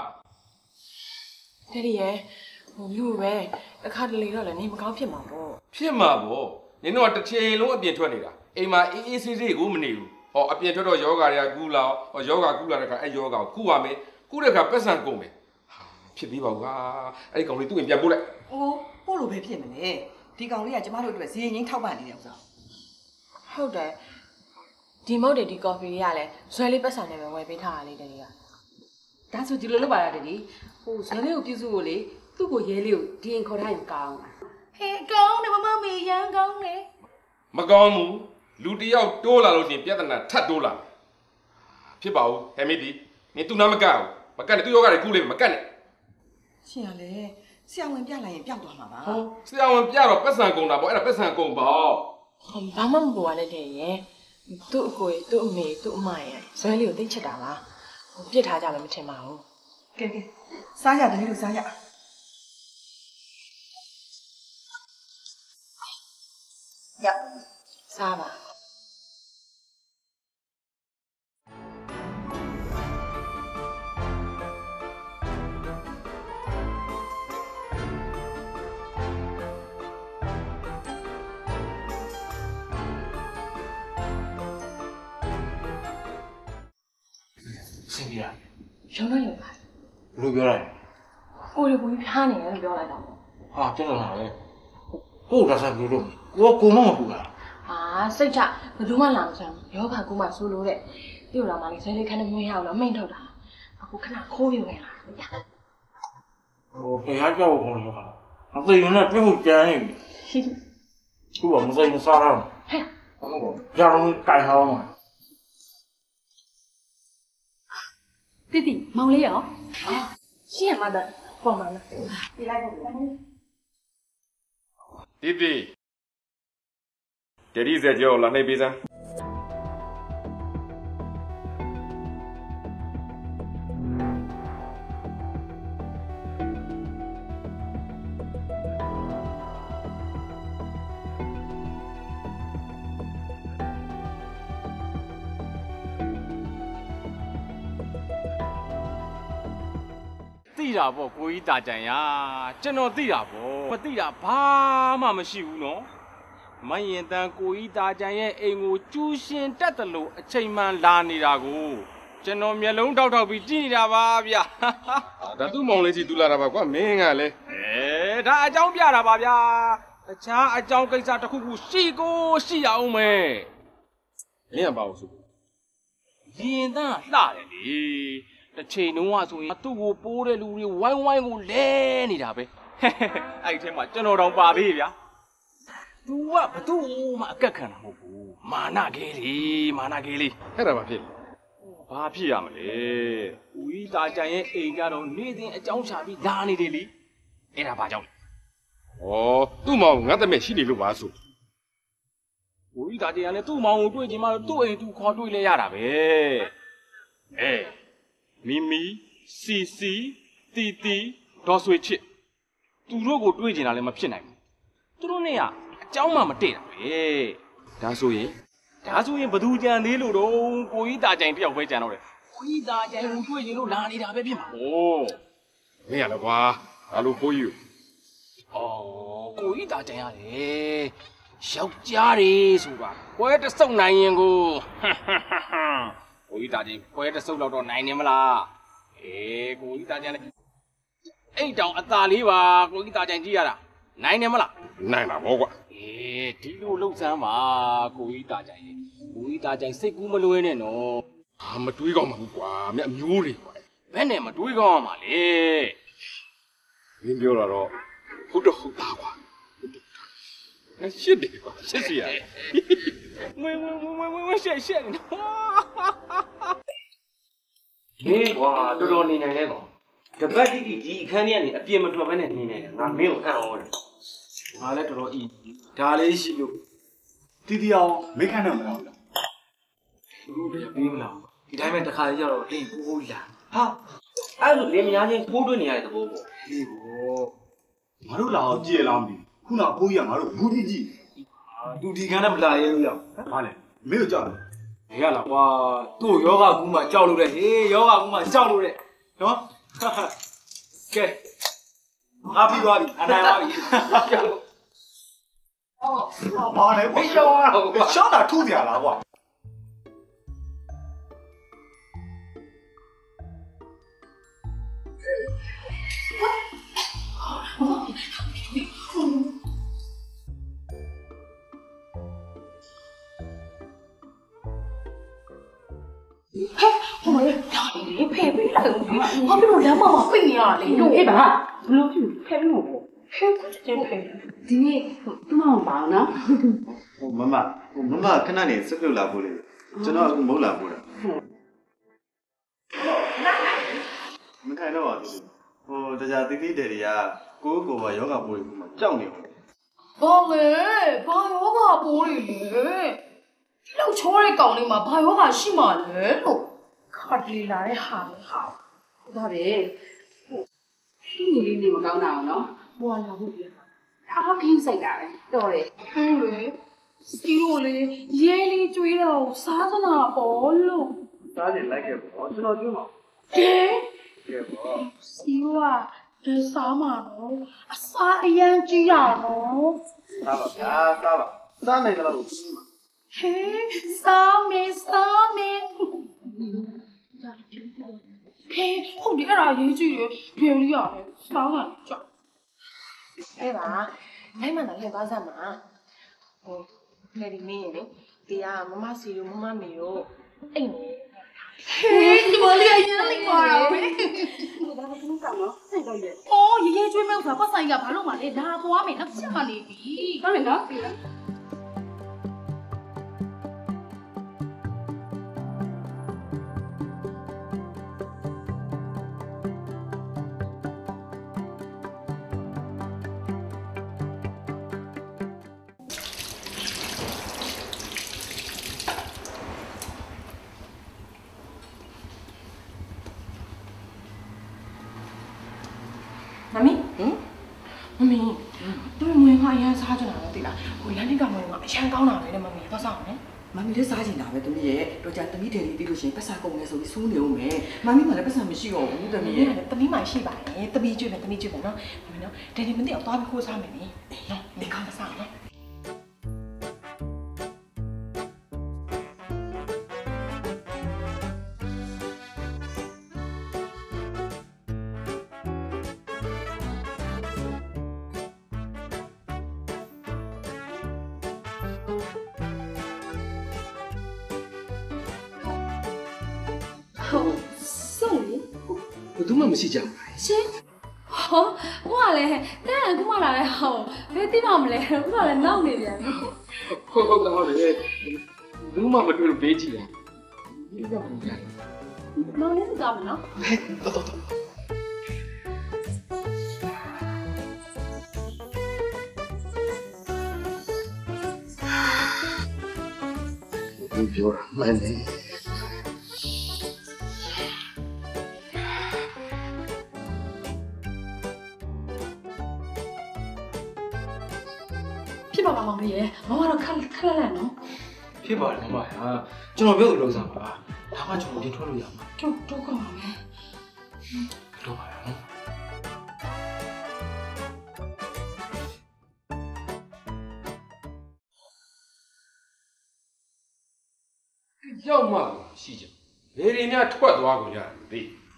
တဲ့ရင်ဟိုလူပဲအခါတလေတော့လည်းနေမကောင်းဖြစ်မှာပေါ့ဖြစ်မှာပေါ့နင်တို့ကတစ်ချိန်လုံးအပြင်ထွက်နေတာအိမ်မှာအေးအေးဆေးဆေးကိုမနေဘူးဟောအပြင်ထွက်တော့ယောဂတွေကကူးလာဟောယောဂကူးလာတဲ့ခါအဲ့ယောဂကိုကူးရမယ်ကူးတဲ့ခါပက်ဆန်ကုန်မယ်ဖြစ်ပြီးပါဘူးကွာအဲ့ဒီကောင်လေးသူ့ရင်ပြန်ပို့လိုက်။အိုးပို့လို့ပဲဖြစ်မလဲ။ဒီကောင်လေးကကျမတို့အတွက်ဈေးရင်းထောက်ပံ့နေတဲ့ဥစ္စာ။ဟုတ်တယ်။ဒီမုတ်တွေဒီကော်ဖီတွေကလည်းဇွဲလေးပတ်စံနဲ့ပဲဝယ်ပေးထားတာလေးတည်းက။ဒါဆိုဒီလိုလုပ်ပါရတယ်လေ။ဟိုဇွဲလေးကိုပြုစုဖို့လေသူ့ကိုရဲလေးကိုဒီရင်ခေါ်ထားရင်ကောင်းလား။ဟဲကောင်းတယ်မမမေရန်ကောင်းတယ်။မကောင်းဘူးလူတယောက်တိုးလာလို့ရှိရင်ပြဿနာထပ်တိုးလာဖြစ်ပါဘူးဟဲ့မိတီနင်သူ့နာမကဘူးမကတ်နဲ့သူ့ယောဂတွေကူးလေးမကတ်နဲ့ရှင်ရလေဆရာဝန်ပြလိုက်ရင်ပျောက်သွားမှာပါဟောဆရာဝန်ပြတော့ပတ်စံကုန်တာပေါ့အဲ့ဒါပတ်စံကုန်ပေါ့ဘာမှမပေါ်ရနဲ့တဲ့ရင်သူ့အကိုသူ့အမေသူ့အမရဲ့ဇွဲလေးကိုသိချစ်တာပါဟိုပြစ်ထားကြလည်းမထင်ပါဘူးကဲကဲစားရတယ်လို့စားရရစားပါဆင်ပြေရရုံတော့ရုံပါဘယ်လိုပြောလိုက်ကိုရီဘူးဖျားနေတယ်လို့ပြောလိုက်တာပေါ့ဟာပြဿနာပဲဟုတ်တာစားဘယ်လိုကိုကကိုမမပူတာဟာစိတ်ချဘယ်သူမှလာမစမ်းယောဂကူမှဆိုးလို့တဲ့ပြုတ်လာမှလေဇဲလေးခန်းနဲ့မွေးရအောင်တော့မိန်ထုတ်တာအခုခဏခိုးယူနေတာဟိုဖျားကြောက်ခေါ်လို့အသေးရနဲ့ပြုတ်ကြမ်းနေပြီခုကမစိမစားတော့ဟဲ့ဟုတ်ကောကြောင်ကြိုင်ဟောင်းမှာတီတီမောင်လေးရောရှင်းရမှာတော့ပေါ်မှာလားဒီလိုက်ပါတီတီတရီစကြောလာနေပြီစမ်းသိတာပေါ့ကိုကြီးတာကြံရကျွန်တော်သိတာပေါ့မသိတာဘာမှမရှိဘူးနော်မရင်တန်ကိုကြီးတာကြံရဲ့အိမ်ကိုကျူးရှင်တက်တယ်လို့အချိန်မှန်လာနေတာကိုကျွန်တော်မျက်လုံးတောက်တောက်ပြီးကြည့်နေတာပါဗျာဒါသူ့မောင်လေးကြီးသူလာတာပါကွာမင်းကလည်းအဲဒါအကြောင်းပြတာပါဗျာတခြားအကြောင်းကိစ္စတစ်ခုခုရှိကိုရှိရအောင်မယ်မင်းကပါအောင်ဆိုရင်တန်လှတယ်လေတစ်ချိန်လုံးကဆိုရင်သူ့ကိုပိုးတဲ့လူတွေဝိုင်းဝိုင်းကိုလဲနေတာပဲအဲ့ဒီထဲမှာကျွန်တော်တောင်ပါသေးဗျာ तू ကဘသူ့မှအကက်ခံတာမဟုတ်ဘူးမာနခဲလေးမာနခဲလေးအဲ့ဒါဘာဖြစ်လဲဘာဖြစ်ရမလဲဦးကြီးတာကြံရဲ့အိမ်ကြတော့နေစဉ်အကြောင်းချပြီးလာနေတယ်လေအဲ့ဒါဘာကြောင့်လဲဩသူ့မောင်ငါတမဲရှိနေလို့ပါဆိုဦးကြီးတာကြံကလည်းသူ့မောင်ကိုတွေ့ချင်မှတော့သူ့အိမ်သူခေါ်တွေ့လဲရတာပဲအေးမီမီစီစီတီတီဒေါ်ဆွေချစ်သူတို့ကိုတွေးကျင်တာလည်းမဖြစ်နိုင်ဘူးသူတို့နဲ့ကအเจ้าမှမတည့်တာပဲဒါဆိုရင်ဒါဆိုရင်ဘသူကြံသေးလို့တော့ကိုကြီးတာကြိုင်တယောက်ပဲကြံတော့တယ်ကိုကြီးတာကြိုင်ကိုတွေးကျင်လို့လာနေတာပဲဖြစ်မှာဩမင်းရလဲကွာဒါလို့ကိုကြီးဩကိုကြီးတာကြိုင်ရတယ်ယောက်ျားတွေဆိုတာပွဲတဆုပ်နိုင်ရင်ကိုကိုကြီးတာကြိုင်ပွဲတဆုပ်တော့နိုင်နေမလားအေးကိုကြီးတာကြိုင်လည်းအဲ့တောင်အသာလေးပါကိုကြီးတာကြိုင်ကြည့်ရတာနိုင်နေမလားနိုင်တာပေါ့ကွာအေးဒီလိုလှုပ်ဆန်းပါကိုကြီးတာကြိုင်ကိုကြီးတာကြိုင်စိတ်ကူးမလွဲနဲ့နော်ဟာမတွေးကောင်းမှာဘူးကွာမြတ်အမျိုးတွေကွာဘယ်နဲ့မတွေးကောင်းမှာလဲမင်းပြောတာတော့ဟုတ်တော့ဟုတ်သားကွာရှစ်တယ်ကွာရှစ်စီရဝင်းဝင်းဝင်းဝင်းဝင်းရှက်ရှက်နေဟေးကွာတော်တော်နေနိုင်လဲကွာတပတ်တိတိဒီအခန်းထဲကနေအပြင်မထွက်ဘဲနဲ့နေနေတယ်ငါမင်းကိုအံ့ဩတယ်ငါလည်းတော်တော်အီးဒါလေးရှိလို့တီတီအောင်မိခန်းတော့မလားဘူးလို့ပြပေးမလားဒီတိုင်းပဲတစ်ခါလေးကြတော့တင်းကိုကိုလာဟာအဲ့ဒါလေမများချင်းထိုးတွင်းနေရတဲ့သဘောပေါ့အေးဘောငါတို့လာအောင်ကြည့်ရလားမသိဘူးခုနအဖိုးကြီးကငါတို့ဘူးတီကြီးအာသူဒီကန်းနဲ့မလာရဲလို့ရဘာလဲမင်းတို့ကြောက်လားနေရလားကွာသူ့ယောဂကူးမှကြောက်လို့တဲ့ဟေးယောဂကူးမှကြောက်လို့တဲ့နော်ကဲအားပြီးသွားပြီအနိုင်ပါပြီကြောက်လို့အော်ဘာလဲကွာရှောင်းရတော့ရှောင်းတာထူးကြလားကွာဟိုလေဒါလေးဖဲပေးလိုက်ဦးဘာဖြစ်လို့လမ်းမမှာပိတ်နေရလဲတို့အေးပါဘလို့ဖြစ်ဖဲပြီးမို့ဖဲကိုကျင်းဖဲဒီနေ့သူ့မောင်ပါနော်ဟိုမမဟိုမမခဏနေစွတ်ပြုတ်လာဖို့လေကျွန်တော်အခုမဟုတ်လာဖို့တာမခိုင်တော့ပါဘူးဟိုတရားတိတိတယ်တွေကကိုကိုကယောဂပိုးကိုမှကြောက်နေအောင်ဘာလဲဘာယောဂပိုးတွေလဲလောက်ချိုးတဲ့ကောင်လေးမှာဘာယောဂရှိမှလဲလို့ခါဒီလာတဲ့ဟာဟာဒါပဲဒီလေးနေမကောင်းတာအောင်နော်ဘွာလာဖို့ပြအားခင်းစိတ်တာပဲတော်တယ်ဟဲ့လေစီရိုလေးရဲလေးကျွေးတော့စားသနာပေါ်လို့စားရင်လိုက်ခဲ့ပေါ့ကျွန်တော်ကျွန်းပါကဲကဲပေါ့စီရိုကဒီစားမှာတော့အစားအရန်ကြီးရတော့စားပါဗျာစားပါစားနိုင်တယ်လို့ဟေးစားမေးစားမေးဟေးဟုတ်တယ်အဲ့ဒါရေးကြည့်တယ်ပြေလေးရတယ်စားမှာကြောက်အဲ့ပါနိုင်မှလည်းလှည့်သွားစမ်းမှာဟိုလေဒီမင်းရေလေဒီကမမစီတို့မမမေတို့အိမ်နေဟေးဒီမလေးရရင်လိုက်ပါတော့ဘယ်ဒါကဘယ်ကောင်နော်ဆိုင်တော့ရဲ့အော်ရေရေကျွေးမဲ့ဥစ္စာပတ်ဆိုင်ကဘာလို့မလဲဒါသွားမယ်နောက်ချက်မှနေပြီသွားမယ်နော်မမီဟမ်မမီတို့ငွေငါအရင်စားကြတာလေတိလားဟိုလမ်းတိကငွေငါအရန်ကောင်းတာပဲလေမမီသွားစားအောင်လေမမီလည်းစားချင်တာပဲတမီးရဲ့တော့ကြာတမီးတယ်လေးပြီးလို့ရှိရင်ပတ်စာကုန်နေဆိုပြီးစူးနေအောင်မယ်မမီမှလည်းပတ်စာမရှိတော့ဘူးတမီးရဲ့တမီးမှရှိပါတယ်တမီးကျွေးမယ်တမီးကျွေးမယ်နော်မမီနော်ဒယ်ဒီမသိအောင်သွားပြီးခိုးစားမယ်နိနော်ဒီကောင်မစားနော်ဘယ်သူမှမရှိကြဘူးရှင်ဟောကိုကလည်းတဲ့ကူမလာလဲဟောဘယ်သိမှမလဲကိုကလည်းနောက်နေပြန်ဟုတ်ဟုတ်တော့လေဘူးမှမတွေ့လို့ဘေးကြည့်ရဒီကဘာလဲမောင်လေးကောင်းနော်တော်တော်တော်ဘူးပြောရမှန်းတယ်ဖြစ်ပါပါမောင်လေးမမတော့ခက်ခက်လက်လက်နော်ဖြစ်ပါတယ်မမဟာကျွန်တော်ပြောလို့လုပ်စားပါဒါမှကျွန်တော်တင်ထွက်လို့ရမှာတို့တို့ကောင်းပါမယ်တော့ပါနော်ရောက်မှရှိကြလေတွေများထွက်သွားကုန်ရတယ်လေ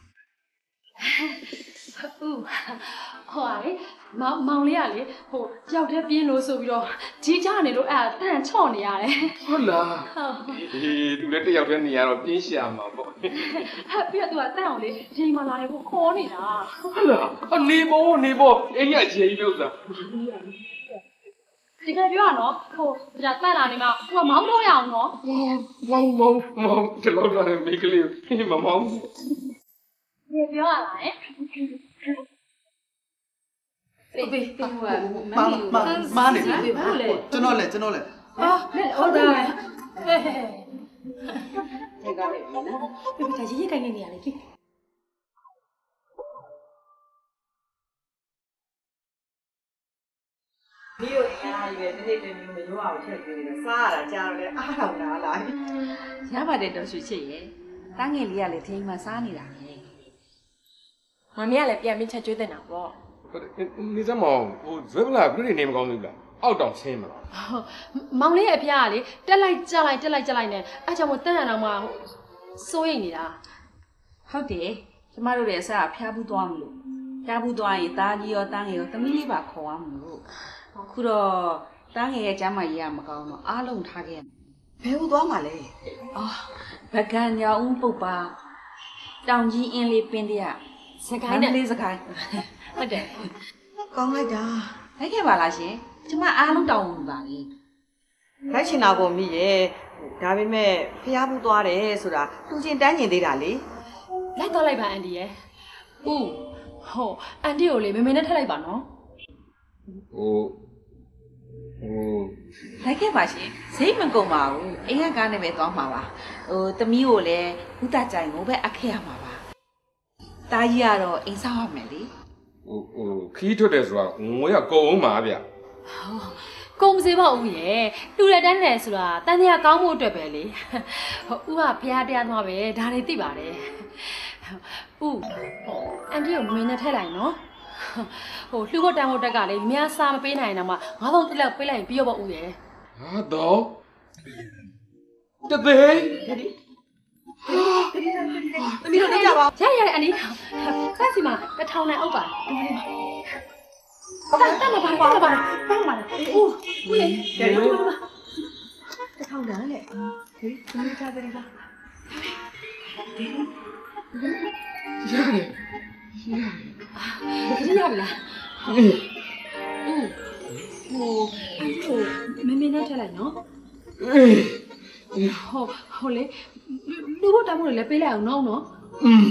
ဟုတ်ဟိုလေမောင်မောင်လေးကလေဟိုကြောက်တဲ့ပြင်းလို့ဆိုပြီးတော့ဒီကြနေလို့အဲ့တန်ချော့နေရတယ်ဟုတ်လားဟုတ်ဒီသူလည်းတယောက်တည်းနေရတော့ပြင်းရှာမှာပေါ့ဟဲ့ပြီးတော့သူကတန်အောင်လေချိန်မလာတယ်ကိုခေါ်နေတာဟုတ်လားအနေပေါ်နေပေါ်အိမ်ရခြေကြီးလို့သာဒီကပြောရနော်ဟိုဒါတက်လာနေမှာသူကမောင်းတော့ရအောင်နော်မောင်းမောင်းမောင်းတလောက်လာမိကလေးမမောင်းဒီပြောရလားဟဲ့ပေးပေးဟိုကမမမနေကျွန်တော်လည်းကျွန်တော်လည်းဟာဟုတ်တယ်ဟဲ့ဟဲ့ဒီကနေ့နော်ပြပြချာရေးရေးကိုင်းနေနေရလေကိဒီလိုအများကြီးပဲဒီနေ့တည်းမျိုးမရောအောင်ချက်ပြီးနေစားရတာကြားတော့လေအားတော့နားလာရပါတယ်တော်ရွှေချစ်ရဲ့တန်းငယ်လေးကလည်းထင်းမှစားနေတာပဲမမီးကလည်းပြန်ပြီးချက်ကျွေးတင်တာပေါ့နေစမောင်ဟိုဇွဲပလာဘယ်လိုနေမကောင်းဘူးလားအောက်တောင်ဆင်းမလားမောင်လေးရဲ့အဖေကလေတက်လိုက်ကြလိုက်တက်လိုက်ကြလိုက်နဲ့အဲ့ကြောင့်မို့တန်းရအောင်မှစိုးရိမ်နေတာဟုတ်တယ်ကျမတို့လည်းအစားဖျားဘူးသွားမလို့ဖျားဘူးသွားရင်တားကြီးရောတန်းငယ်ရောသမီးလေးပါခေါ်ရမလို့အခုတော့တန်းငယ်ရဲ့ကျမ်းမာရေးကမကောင်းတော့အားလုံးထားခဲ့ရမယ်ဘယ်လိုသွားမှာလဲအော်ဗကန်ညောင်ပုတ်ပါတောင်ကြီးအင်းလေးပင်တရစကိုင်းနဲ့လေးစကိုင်းဟုတ်တယ်ကောင်းလိုက်တာလိုက်ခဲ့ပါလားရှင်ကျမအားလုံးတောင်းဝင်ပါလေလိုက်ချင်တာပေါ့မိရဲ့ဒါပေမဲ့ဖျားဘူးသွားတယ်ဆိုတာသူချင်းတန်းကျင်သေးတာလေလိုက်တော့လိုက်ပါအန်တီရဲ့ဦးဟိုအန်တီကိုလေမမေနဲ့ထက်လိုက်ပါနော်ဟိုဟိုလိုက်ခဲ့ပါရှင်စိတ်မကုန်ပါဘူးအိမ်ကကားနဲ့ပဲသွားမှာပါဟိုသမီးကိုလည်းဥတကြိုင်ကိုပဲအခဲ့ရမှာပါတားကြီးကတော့အိမ်ဆောက်ရမယ်လေဟိုဟိုခီးထွက်တယ်ဆိုတာငွေကကုန်အောင်ပါဗျကုံမစေပါဦးရဲ့လူလက်တန်းတယ်ဆိုတာတန်းတရားကောင်းမှုအတွက်ပဲလေဟိုဦးကဖျားတရားသွားပဲဒါတွေသိပါတယ်ဦးအန်တီကိုမမေနဲ့ထက်လိုက်နော်ဟိုလှူဖို့တန်းဖို့တက်ကလေများစားမပေးနိုင်တော့မှငါးပေါင်းတစ်လက်ပေးလိုက်ရင်ပြီးရောပေါ့ဦးရဲ့ဟာတော့တသေးသမီးတို့နေကြပါရရရအန်တီခက်စီမှာတစ်ထောင်နဲ့အုပ်ပါဒီမှာတက်တက်မပါပါပါပါပါဦးဦးရဲ့တယ်လို့တစ်ထောင်နဲ့လေဟေးသမီးသားတယ်ပါရတယ်ရတယ်ရပါလားဦးဟိုဟိုမင်းမင်းနဲ့ထည့်လိုက်နော်ဟိုဟိုလေလူဘတ်တမ်းမို့လည်းပေးလိုက်အောင်နော်နော်อืม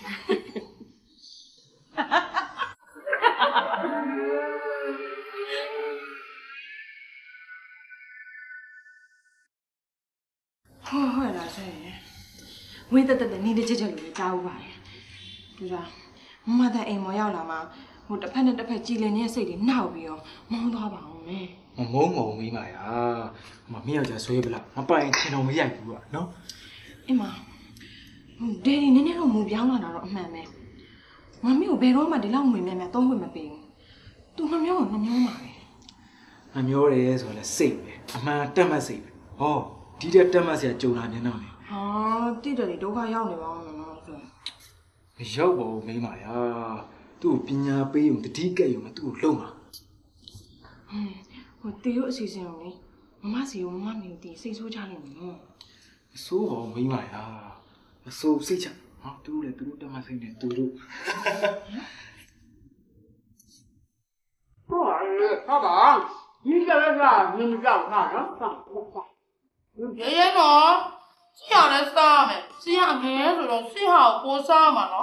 ဟောဟဲ့လားဆဲဝိသက်သက်နဲ့နေတကြကြလို့ကြားဦးပါတယ်ဒီတော့မမတဲ့အိမ်မောရောက်လာမှဟိုတစ်ဖက်နဲ့တစ်ဖက်ကြည်လင်နေတဲ့စိတ်တွေနှောက်ပြီးတော့မောင်းသွားပါအောင်မယ်မမုန်းမုံမိပါရာမမယောက်ျားဆွေးပလားမပိုင်ချင်တော်မရိုက်ဘူးอ่ะနော်အင်းမဟိုဒေဒီနည်းနည်းတော့မူပြောင်းလာတာတော့အမှန်ပဲမမီကိုဘယ်တော့မှဒီလောက်ငွေများများသုံးခွင့်မပေးဘူးသူနှမျိုးကိုနှမျိုးမှာပဲမမျောတယ်ဆိုတော့လဲစိတ်ပဲအမှန်တက်မှတ်စိတ်ပဲဟောဒီတက်တက်မှတ်ဆရာကြုံလာနေတော့လေဟာတိတယ်လေဒုက္ခရောက်နေပါဦးနော်ဆိုမရောက်ပါဘူးမိမရာသူ့ကိုပညာပေးုံတတိကဲ့ုံနဲ့သူ့ကိုလှုံးပါဟင်းဟိုတေတို့အစီအစဉ်ကိုလေမမစီကိုမမမီကိုတီစိတ်ဆိုးကြနေတယ်နော်အဆိုးပါမိမရာအဆိုးစိတ်ချဟောသူတို့လည်းသူတို့တက်မှတ်စိတ်နဲ့သူတို့好吧，你这个啥，你们家啥呢？啥？ 爷爷喏，这样的啥么？这样没说了，谁好过啥嘛喏？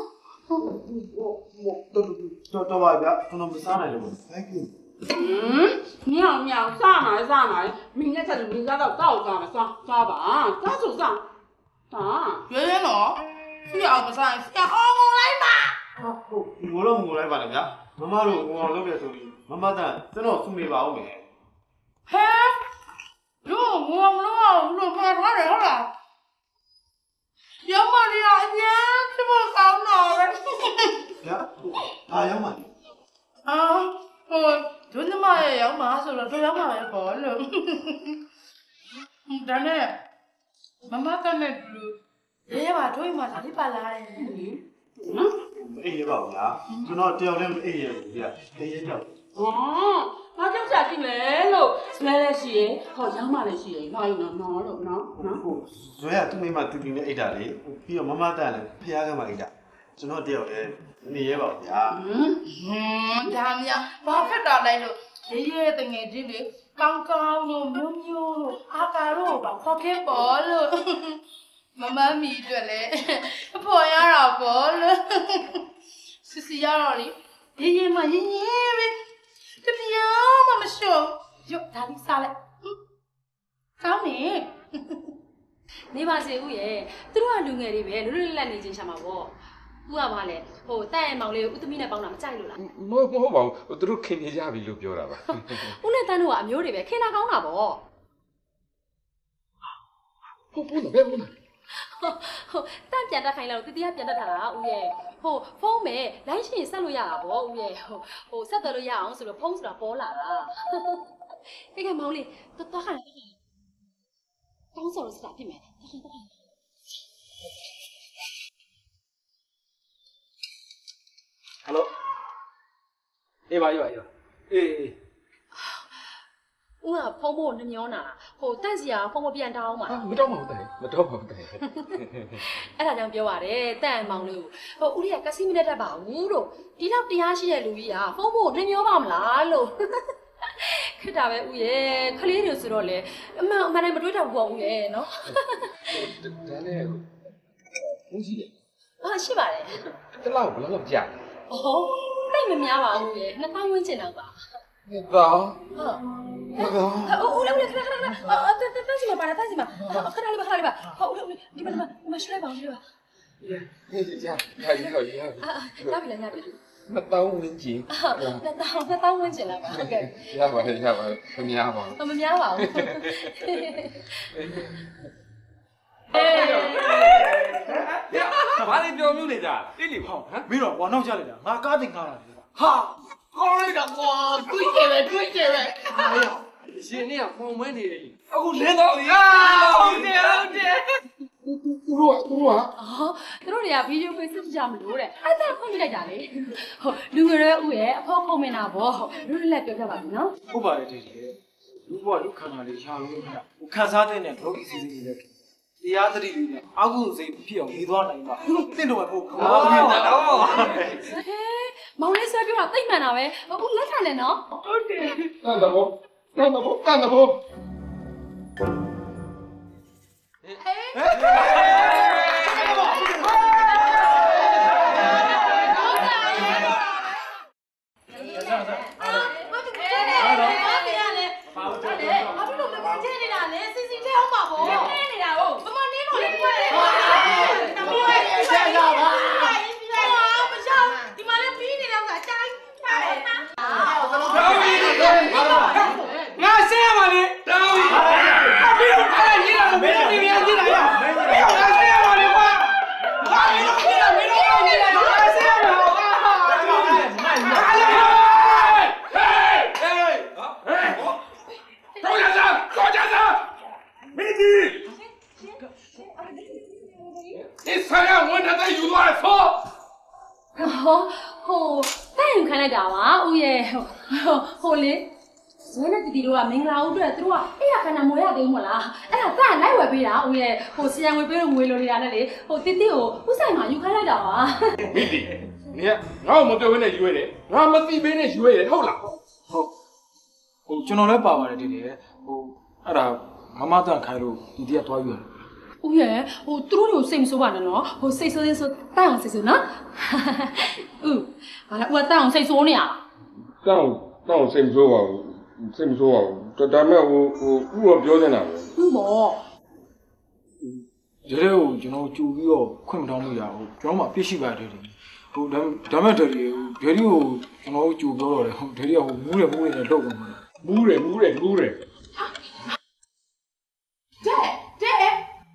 တော်တော်တော်ပါဗျကျွန်တော်မစားနိုင်လို့ thank you 嗯，喵喵，啥嘛啥嘛，明天才是明天到早啥嘛啥啥吧，啥就啥，啥？ 爷爷喏，谁好不啥？谁好过来嘛？ ငိုလို့ငိုလိုက်ပါနဲ့ဗျမမတို့ငိုအောင်လုပ်ရဆိုပြီးမမတန်ကျွန်တော်ဆုနေပါဦးမယ်嘿，哟，我们那我们他人了，要么你啊，你怎么搞呢？ ဗျဘာရောက်မှလဲ啊，我真他妈也要马手了，都要马也跑了。但呢，妈妈干那住，爷爷把腿嘛哪里把来的？ အေးရပါဗျာကျွန်တော်တယောက်တည်းမအေးရဘူးဗျတရေကြောက်哦，我叫啥进来喽？出来了是，好像嘛了是，哪有哪哪了哪哪？ ဇွဲကသူ့မိမတူတူနဲ့အိတ်တာလေပြီးတော့မမတန်လည်းဖျားကမှအိတ်တာကျွန်တော်တယောက်တည်းနေရပါဗျာ嗯，他们呀，把这打来了，爷爷的眼睛里刚刚咯，喵喵咯，阿嘎咯，把花开包了。妈妈咪着嘞，婆呀老婆了，是是呀老哩，爷爷嘛爷爷呗，这不要妈妈说，哟，哪里啥嘞？搞没？ နေပါစေဦးရဲ့သူတို့ကလူငယ်တွေပဲလွတ်လွတ်လပ်လပ်နေချင်းရှာမှာပေါ့ဦးကပါလေဟိုတဲ့မောင်လေးကိုဦးသမီးနဲ့ပေါင်းတာမကြိုက်လို့လားမဟုတ်မဟုတ်ပါဘူးသူတို့ခင်နေကြပြီလို့ပြောတာပါဦးနဲ့တန်းတို့ကအမျိုးတွေပဲခင်တာကောင်းတာပေါ့ဟုတ်ဘူးလေဘယ်ဘူးလဲဟိုတန့်ပြန်တက်ခိုင်းလို့တတိယပြန်တက်ထားတာဦးရဲ့ဟိုဖုန်းမယ်လိုင်းရှင်ဆက်လို့ရတာပေါ့ဦးရဲ့ဟိုဟိုဆက်တယ်လို့ရအောင်ဆိုတော့ဖုန်းဆိုတာပေါ်လာတာကဲကဲမောင်လေးတော့တော့ခိုင်းတောင်းစော်လို့စတာဖြစ်မယ်တက်ခိုင်းတက်ခိုင်းဟယ်လိုအေးပါအေးပါအေးပါအေးအေးဦးကဖုန်းဖို့နှမျောနာဟိုတန့်စီကဖုန်းမပြန်တောင်းပါမတောင်းပါဘူးတဲ့မတောင်းပါဘူးတဲ့အဲ့ဒါကြောင့်ပြောရတယ်တန့်မောင်လေးကိုဟိုဦးလေးကကစီမနဲ့တတ်ပါဘူးလို့ဒီတော့တရားရှိတဲ့လူကြီးကဖုန်းဖို့နှမျောပါမလားလို့ခက်တာပဲဦးရဲ့ခလေးတွေဆိုတော့လေအမှန်အမှန်တိုင်းမတွေးတော့ဘူးဦးရဲ့နော်ဒါနဲ့ဦးကြီးလေဟာရှိပါတယ်တလောက်ဘယ်လောက်ကြာအော်တိတ်မများပါဘူးရဲ့နှစ်သောင်းဝန်းကျင်တော့ပါနှစ်သောင်းဟုတ်ဟုတ်ဦးလေးခဏခဏခဏအော်တက်တက်စီမပါလားတက်စီမခဏလေးပါခဏလေးပါဟုတ်ဦးလေးဒီမှာမရှလိုက်ပါဦးလေးပါဟေးကြာကြာရရရအာတာပြီလားညပြီနှစ်သောင်းဝန်းကျင်နှစ်သောင်းနှစ်သောင်းဝန်းကျင်လားပါဟုတ်ကဲ့ရပါတယ်ရပါတယ်မများပါဘူးမများပါဘူးအေးဘာလဲပြောမျိုးနေကြတိတိဟောဟမ်မင်းတော့ဝါနောက်ကြလိုက်တာငါကားတင်ကားတာဟာကောင်းလိုက်တာကွာတွေးကြပဲတွေးကြပဲဟာရရှင်နေကပုံမဲနေတယ်အခုလင်းတော့ရာဟုတ်တယ်ဟုတ်တယ်သူတို့ကသူတို့ကအော်သူတို့တွေကဗီဒီယိုဖေ့စ်ကြမလို့တဲ့အဲ့ဒါဖွင့်ပြလိုက်တာလေဟုတ်လူငယ်တွေဥရဲ့အဖေါ်ခုံမင်တာဗောလူလက်လက်ပြောပြပါမယ်နော်ဟုတ်ပါတယ်တည်းလူဘဝလူခန္ဓာလေးရှာလို့ခဟိုခံစားတဲ့နဲ့လောကီစီစီလေးတရားသတိလေးနဲ့အာဟုစိတ်ဖြစ်အောင်နေသွားနိုင်ပါတင့်တော့ပဲဟုတ်ဟုတ်ပြီတော့ဟဲမောင်လေးဆွဲပြောတာသိမှန်တာပဲအခုလက်ခံတယ်နော်ဟုတ်တယ်တန်တော့တန်တော့တန်တော့ဟေးငါဆင်းရပါလေတောင်းပြီအဖေတို့အဲ့ကြီးလာမင်းတို့ပြန်ကြည့်လာရမင်းတို့ငါဆင်းရပါလေကွာငါမင်းတို့ကြည့်လာမင်းတို့ကြည့်လာငါဆင်းရပါဟာဟာဟေးဟေးဟေးဟေးကောကြစားကောကြစားမင်းကြီးဒီဆိုင်ရဝန်တဲ့ယူသွားဆိုဟောဟိုတဲ့ယူခိုင်းလိုက်တာပါဦးရဲ့ဟိုလေဇွဲနဲ့တီတီတို့ကမင်္ဂလာဦးအတွက်သူတို့ကအဲ့ရခဏမွေရသေးဘူးမလားအဲ့ဒါတဲ့လိုက်ဝယ်ပေးတာဦးရဲ့ဟိုဆီယံဝယ်ပေးလို့ငွေလိုနေတာနဲ့လေဟိုတီတီကိုဥဆိုင်မှာယူခိုင်းလိုက်တာပါမိတီနေငါ့ကိုမပြောဘဲနဲ့ယူရတယ်ငါမသိဘဲနဲ့ယူရတယ်ဟုတ်လားဟုတ်ဟိုကျွန်တော်လည်းပါပါတယ်တီတီရဲ့ဟိုအဲ့ဒါမမတန်ခိုင်းလို့တီတီကသွားယူရတယ်ဦးရဲ့ဟိုသူတို့တွေကိုစိတ်မဆိုးပါနဲ့နော်ဟိုစိတ်ဆိုးသေးဆိုတိုင်အောင်စိတ်ဆိုးနော်ဦးဟာလားဦးကတိုင်အောင်စိတ်ဆိုးနေရတောင်းတောင်းစိတ်မဆိုးပါဘူးစိတ်မဆိုးပါဘူးဒါမဲ့ဟိုဟိုဥရောပြောနေတာပဲဥမောရဲကိုကျွန်တော်ကြူပြီးတော့ခွင့်မတောင်းလို့ရဘူးကျွန်တော်မှပြစ်ရှိပါတယ်ဒီဟိုဒါမဲ့တယ်ဒီဒယ်ဒီကိုကျွန်တော်ကြူပြောတော့တယ်ဟိုဒယ်ဒီကဟိုမူးတယ်မူးတယ်နဲ့တော့ကုန်တယ်မူးတယ်မူးတယ်မူးတယ်တဲ့တဲ့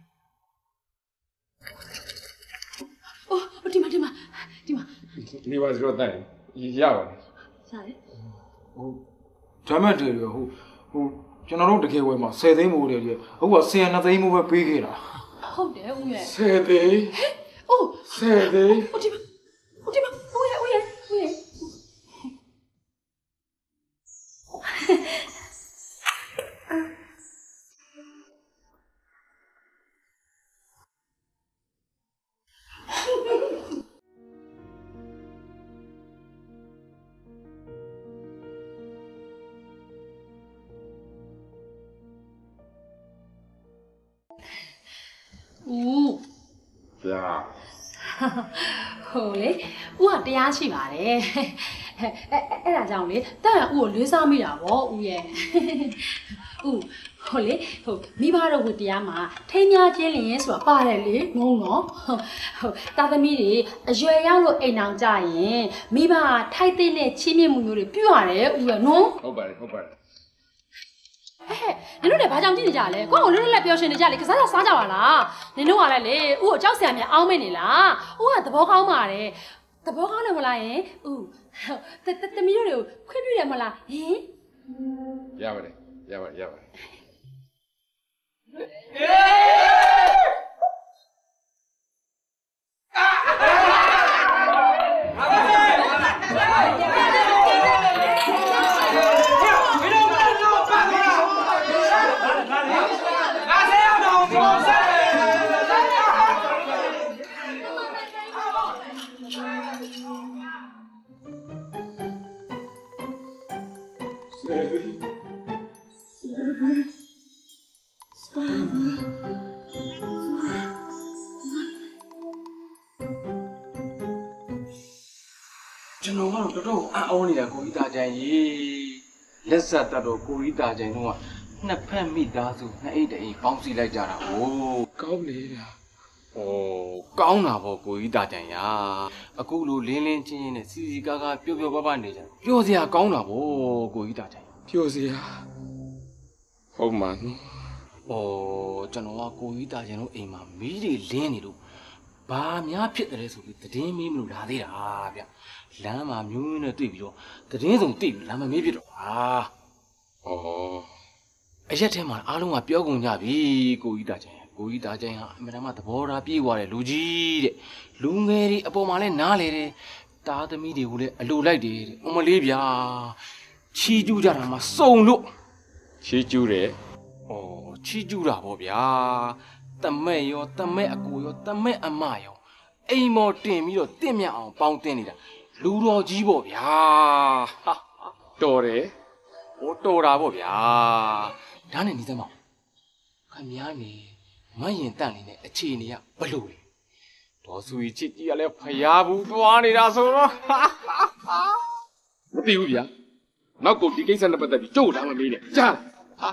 အိုးဒီမှာဒီမှာဒီမှာနေပါစတော့တိုင်ရပါတယ်ရတယ်ဟိုဒါမဲ့တယ်ဟိုဟိုကျွန်တော်တို့တကယ်ဝယ်မှာtenသိန်းမိုးတယ်ဒီဟုတ်ကtenသိန်းမိုးပဲပေးခဲ့တာဟုတ်တယ်ဦးရဲ့ tenသိန်းအိုး tenသိန်းဟိုဒီမှာဟိုဒီမှာဦးရဲ့ဦးရဲ့ဦးရဲ့ဦးကြာဟိုလေဦးကတရားရှိပါတယ်အဲ့ဒါကြောင့်လေတက်ရဦးကိုလေးစားမိတာဗောဦးရဲ့ဦးဟိုလေဟိုမိဘတို့ဝတရားမှာထိမ်းများချင်းလင်းဆိုတာပါတယ်လေငုံနော်ဟုတ်တာသမီးတွေအရွယ်ရောက်လို့အိမ်အောင်ကြရင်မိဘထိုက်တဲ့နဲ့ချင်းမြင့်မှုမျိုးတွေပြုရတယ်ဦးရဲ့နော်ဟုတ်ပါတယ်ဟုတ်ပါတယ်ဟဲ့နင်တို့လည်းဘာကြောင့်ကြည့်နေကြလဲကိုယ့်ကိုလွတ်လွတ်လပ်ပြောရှင်နေကြလေကစားစားစားကြပါလားနင်တို့ကလည်းလေဦးကိုကြောက်စရာများအောင်းမနေလားဦးကသဘောကောင်းပါတယ်သဘောကောင်းတယ်မလားယင်ဦးတတမီးတို့တွေကိုခွင့်ပြုတယ်မလားဟင်ရပါတယ်ရပါတယ်ရပါတယ်ကျွန်တော်ကတော့တော်တော်အံ့ဩနေတာကိုကြီးသားကြိုင်ကြီးလက်ဆက်တတ်တော့ကိုကြီးသားကြိုင်တော့နှစ်ဖက်မိသားစုနှစ်အိတ်တအိတ်ပေါင်းစည်းလိုက်ကြတာဟိုကောင်းလေဗျာဩကောင်းတာပေါ့ကိုကြီးသားကြိုင်ရာအခုလိုလင်းလင်းချင်းချင်းနဲ့စီစီကားကားပျော်ပျော်ပါးပါးနေကြပျော်စရာကောင်းတာပေါ့ကိုကြီးသားကြိုင်ပျော်စရာဟုတ်မှန်ဩကျွန်တော်ကကိုကြီးသားကြိုင်တို့အိမ်မှာမီးတွေလင်းနေလို့ဘာများဖြစ်တယ်ဆိုပြီးသတင်းမေးမလို့လာသေးတာဗျလမ်းမှာမျိုးမျိုးနဲ့တွေ့ပြီးတော့သတင်းစုံတိပြီးလမ်းမမေးဖြစ်တော့ဟာဩအရက်ထဲမှာအားလုံးကပြောကုန်ကြပြီကိုကြီးသားကျန်ကိုကြီးသားကျန်ဟာအမှန်တမ်းသဘောထားပြေးသွားတယ်လူကြီးတဲ့လူငယ်တွေအပေါ်မှာလည်းနားလေတယ်တားသမီးတွေကိုလည်းအလိုလိုက်တယ်တဲ့အမလေးဗျာချီကျူးကြတာမှစုံလို့ချီကျူးတယ်ဩချီကျူးတာပေါ့ဗျာတမဲ့ရောတမဲ့အကူရောတမဲ့အမရောအိမ်မော်တင်ပြီးတော့တင့်မြအောင်ပေါင်းတင်နေတာလူတော်ကြီးပေါ့ဗျာဟာတော်တယ်ဟိုတော်တာပေါ့ဗျာဒါနဲ့နေသမောင်ခမည်းနေမရင်တန့်နေနဲ့အခြေအနေကဘလို့လဲဒေါ်စုကြီးချစ်ကြီးကလည်းဖျားဘူးသွားနေတာဆိုတော့မသိဘူးဗျာနောက်ကိုဒီကိစ္စနဲ့ပတ်သက်ပြီးကြို့တာမမေးနဲ့ကြားဟာ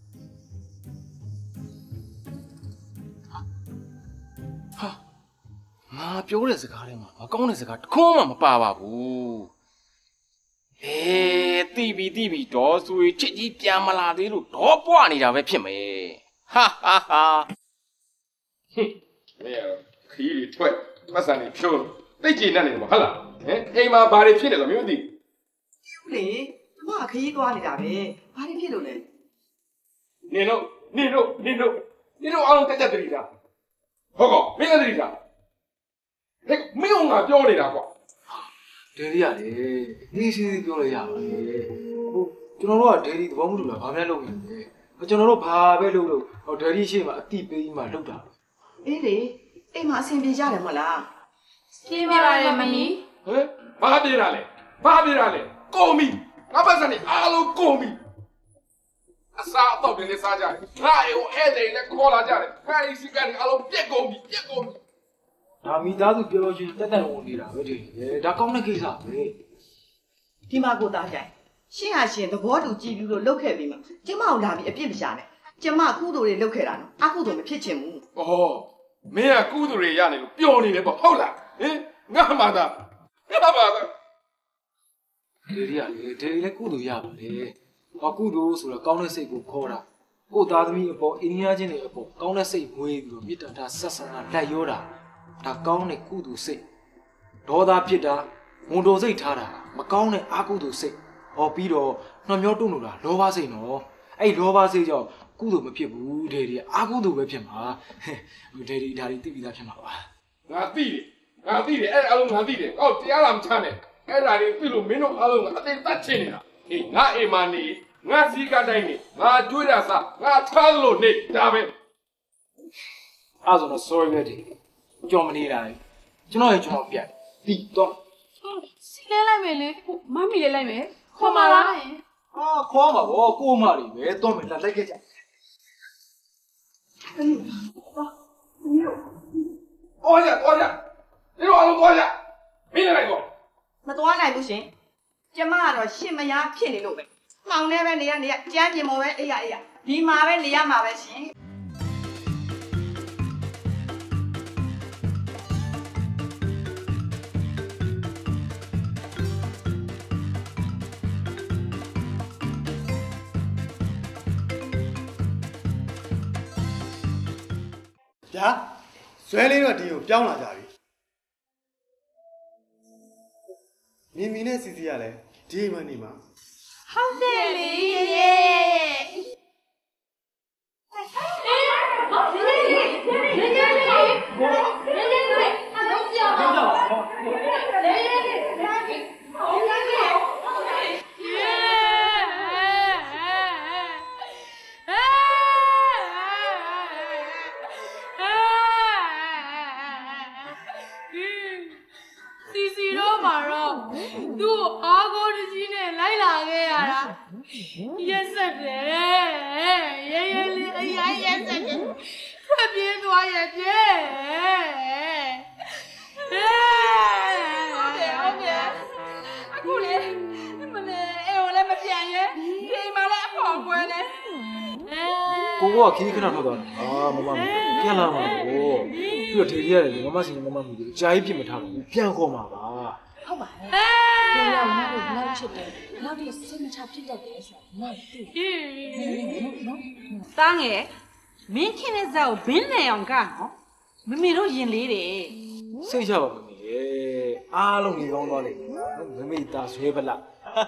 ငါပြောတဲ့စကားထဲမှာမကောင်းတဲ့စကားတစ်ခုမှမပါပါဘူးအေးတီးပြီးတီးပြီးဒေါ်ဆွေချစ်ကြီးပြန်မလာသေးလို့ဒေါ်ပွားနေတာပဲဖြစ်မယ်ဟာဟာဟာဟင်းမေရခီးတွေထွက်ပတ်စံတွေဖြိုးတိတ်ကြည်နေတယ်မဟုတ်လားဟင်အိမ်မှာဘာတွေဖြစ်တယ်လို့မင်းမသိဘူးလေကျမခီးသွားနေတာပဲဘာတွေဖြစ်လို့လဲနင်တို့နင်တို့နင်တို့နင်တို့အားလုံးတက်တက်တည်းတာဟုတ်ကောမင်းလည်းတည်းတာဟဲ့မင်းကငါပြောနေတာကွာဒေဒီရတယ်ဒီစီစီပြောလို့ရပါလေဟိုကျွန်တော်တို့ကဒေဒီသဘောမတူလားဘာမှလုပ်နေလဲကျွန်တော်တို့ဘာပဲလုပ်လို့ဟိုဒေဒီရှိမှအတိပေးကြီးမှလုပ်တာအေးလေအိမ်မှာအဆင်ပြေကြတယ်မဟုတ်လားပြေးပြပါလေမမီးဟဲ့ဘာပြေးတာလဲဘာပြေးတာလဲကုန်ပြီငါပတ်စံနေအားလုံးကုန်ပြီအစားအသောက်တွေလည်းစားကြတယ်ငါအိမ်ကိုဧည့်သည်လည်းခေါ်လာကြတယ်ငါအိမ်စီကလည်းအားလုံးပြက်ကုန်ပြီပြက်ကုန်ပြီဒါမိသားစုပြောချင်းတက်တက်ဝင်နေတာပဲဒီဒါကောင်းတဲ့ကိစ္စပဲဒီမှာကိုသားကြိုင်ရှင်းဟာရှင်သဘောတူကြည်ပြီးလို့လုတ်ခဲ့ပြီးမှကျမအောင်လာပြီးအပြစ်မရှာနဲ့ကျမကုသိုလ်တွေလုတ်ခဲ့တာနော်အကုသိုလ်မဖြစ်ချင်ဘူးဩမင်းကကုသိုလ်တွေရနေလို့ပျော်နေတယ်ပေါ့ဟုတ်လားဟင်ငါမှသာငါမှသာဒေဒီရလေဒေဒီလည်းကုသိုလ်ရပါလေဘာကုသိုလ်ဆိုတော့ကောင်းတဲ့စိတ်ကိုခေါ်တာကိုသားသမီးအပေါ်အိန္ဒိယချင်းတွေအပေါ်ကောင်းတဲ့စိတ်မွေးပြီးတော့မေတ္တာဆက်ဆံတာလက်ရောတာဒါကောင်းတဲ့ကုသိုလ်စိတ်ဒေါသဖြစ်တာဝန်တော်စိတ်ထားတာမကောင်းတဲ့အကုသိုလ်စိတ်ဟောပြီးတော့နှမျောတုံလို့တာလောဘစိတ်နော်အဲ့လောဘစိတ်ကြောင့်ကုသိုလ်မဖြစ်ဘူးဒေဒီကအကုသိုလ်ပဲဖြစ်မှာဒေဒီဒါတွေသိပြီးသားဖြစ်မှာပါငါသိတယ်ငါသိတယ်အဲ့အလုံးငါသိတယ်ဟောတရားလာမချနဲ့အဲ့ဒါတွေပြလို့မင်းတို့အားလုံးကအသိတတ်ချင်နေတာအေးငါအိမ်မှာနေငါစီကတိုင်းနေငါကြွေးရစားငါထားလို့နေဒါပဲအဲ့ဆိုတော့ sorry ပဲဒီကြော်မနေတာကျွန်တော်ရဲ့ကျွန်တော်ပြန်တီးတော့စီလဲလိုက်မယ်လေမမီလဲလိုက်မယ်ခေါ်ပါလားဟာခေါ်မှာဗောကိုမတွေပဲတော့မယ်လာလိုက်ခဲ့ကြအော်ရအော်ရဒီလိုအလုံးသွားရမင်းလည်းလိုက်တော့မသွားနိုင်ဘူးရှင်ကျမကတော့ရှင်မယားဖြစ်နေလို့ပဲမှောင်နေပဲနေရနေရကြမ်းကျင်မော်ပဲအေးရအေးရဒီမှာပဲနေရမှာပဲရှင်ဗျာဇွဲလေးတော့ဒီကိုပြောင်းလာကြပြီမင်းမင်းနဲ့စီစီကလည်းဒီအိမ်မှာနေမှာဟုတ်တယ်လေရေရက်ဆက်တယ်ရဲရဲလေးအရင်ရက်ဆက်တယ်ထွက်ပြေးသွားရဲ့ပြဲဟုတ်တယ်ဟုတ်တယ်အခုလေမလေးအေကိုလည်းမပြန်ရဲဒီမှာလည်းအဖော်ကွဲနေကိုကခီးခဏထွက်သွားတာအာမမပြန်လာမှာကိုပြီးတော့ထေရီရတယ်လေမမစီမမမီအကြာကြီးပြစ်မထားဘူးပြန်ခေါ်မှာပါဟုတ်ပါရဲ့ဒီရောက်နောက်နောက်ချစ်တယ်နောက်ဒီစိတ်မချဖြစ်တတ်တယ်ဆိုတာနောက်သိတန်းငယ်မင်းခင်တဲ့ဇာကိုဘင်းနေအောင်ကနော်မမေတို့ရင်လေးတယ်စိတ်ချပါမမေအားလုံးနေကောင်းသွားလိမ့်မမေတာဆွဲပလား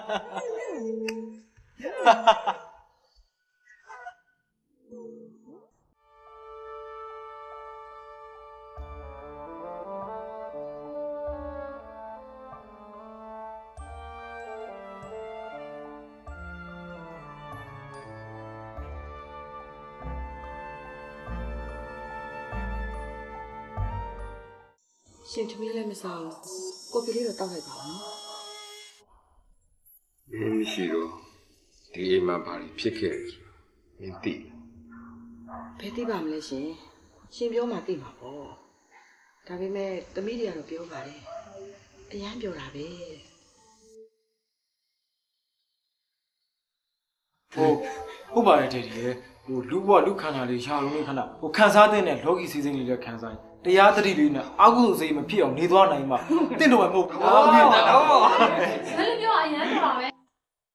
ရှင်သမီးလည်းမစားဘူးကိုကလေးတော့တောက်လိုက်ပါဦးနော်မင်းမရှိတော့ဒီအိမ်မှာဘာဖြစ်ခဲ့လဲမင်းသိဘယ်သိပါမလဲရှင်ရှင်ပြောမှသိမှာပေါ့ဒါပေမဲ့သမီးတွေကတော့ပြောပါတယ်အရန်ပြောတာပဲဟိုဟုတ်ပါတယ်ထေရီရဲ့ဟိုလူ့ဘဝလူခန္ဓာလေးရှာလုံးလေးခဏဟိုခံစားတဲ့နဲ့လောကီစီစဉ်လေးလည်းခံစားတရားသတိလေးနဲ့အာဟုစိတ်မဖြစ်အောင်နေသွားနိုင်မှာတင့်တော်မဟုတ်ဘူး။ဟုတ်ပြီ။ဟုတ်။ဘယ်လိုပြောအရန်ပြောပါပဲ။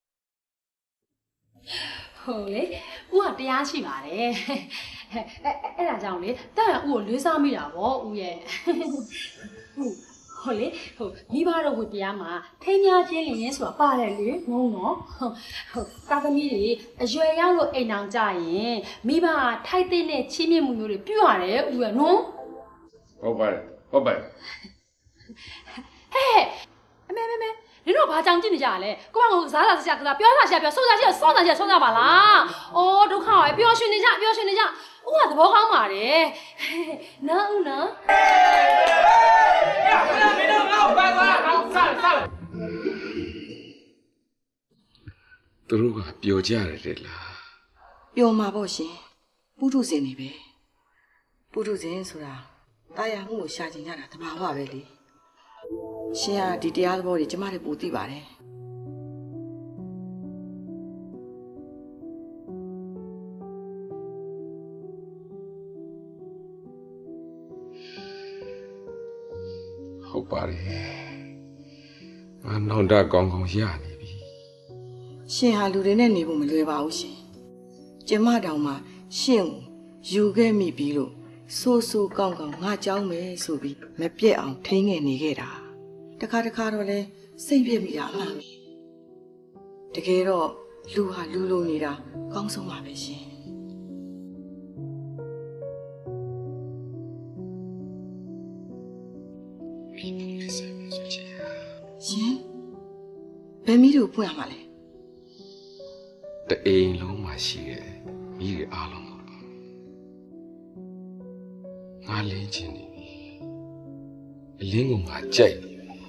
ဟုတ်လေ။ဦးကတရားရှိပါတယ်။အဲအဲ့ဒါကြောင့်လေတဲ့ဦးကိုလေးစားမိတာဗောဦးရဲ့။ဟုတ်ဟုတ်လေဟိုမိဘတို့ဝတ်တရားမှာထိမ်းများချင်းလင်းဆိုတာပါတယ်လေငုံနော်ဟုတ်တာသမီးတွေအရွယ်ရောက်လို့အိမ်အောင်ကြရင်မိဘထိုက်တဲ့နဲ့ချင်းမြင့်မှုမျိုးတွေပြုရတယ်ဦးရဲ့နော်ဟုတ်ပါတယ်ဟုတ်ပါတယ်ဟဲ့အမေမေမေနင်တို့ဘာကြောင်ကြည့်နေကြရလဲကိုကကိုစားလာစရာကစားပြောစားစရာပြောစိုးစားစရာစောစားစရာဆုံးကြပါလားအော်ဒုက္ခပဲပြောရွှင်နေကြပြောရွှင်နေကြဦးကသဘောကောင်းပါတယ်နော်ဦးနော်မင်းတို့ငါ့ကိုပါသွားအောင်စားစားသူတို့ကပျော်ကြရတယ်တဲ့လားပျော်မှာပေါ့ရှင်ပုထုဇဉ်နေပဲပုထုဇဉ်ဆိုတာတာယာမှုကိုရှာကျင်ကြတာတဘာဝပဲလေရှင်ကဒီတရားသဘောတွေကျမတို့ပိုသိပါတယ်ဟုတ်ပါတယ်ငါနောင်တကောင်းကောင်းရနေပြီရှင်ဟာလူတွေနဲ့နေဖို့မလွယ်ပါဘူးရှင်ကျမတောင်မှရှင်ကိုယူခဲ့မိပြီလို့ဆိုးဆိုးကောင်းကောင်းငါကြောင်းမယ်ဆိုပြီးမပြက်အောင်ထိန်းငယ်နေခဲ့တာတခါတခါတော့လဲစိတ်ပြက်မိတာမှန်တကယ်တော့လူဟာလူလိုနေတာကောင်းဆုံးပါပဲရှင်ရှင်ဘယ်မိတို့ပွင့်ရမှာလဲတအိမ်လုံးမှာရှိတဲ့မိတွေအားလုံးငါလင်းချင်နေပြီအလင်းကိုငါကြိုက်နေပြီ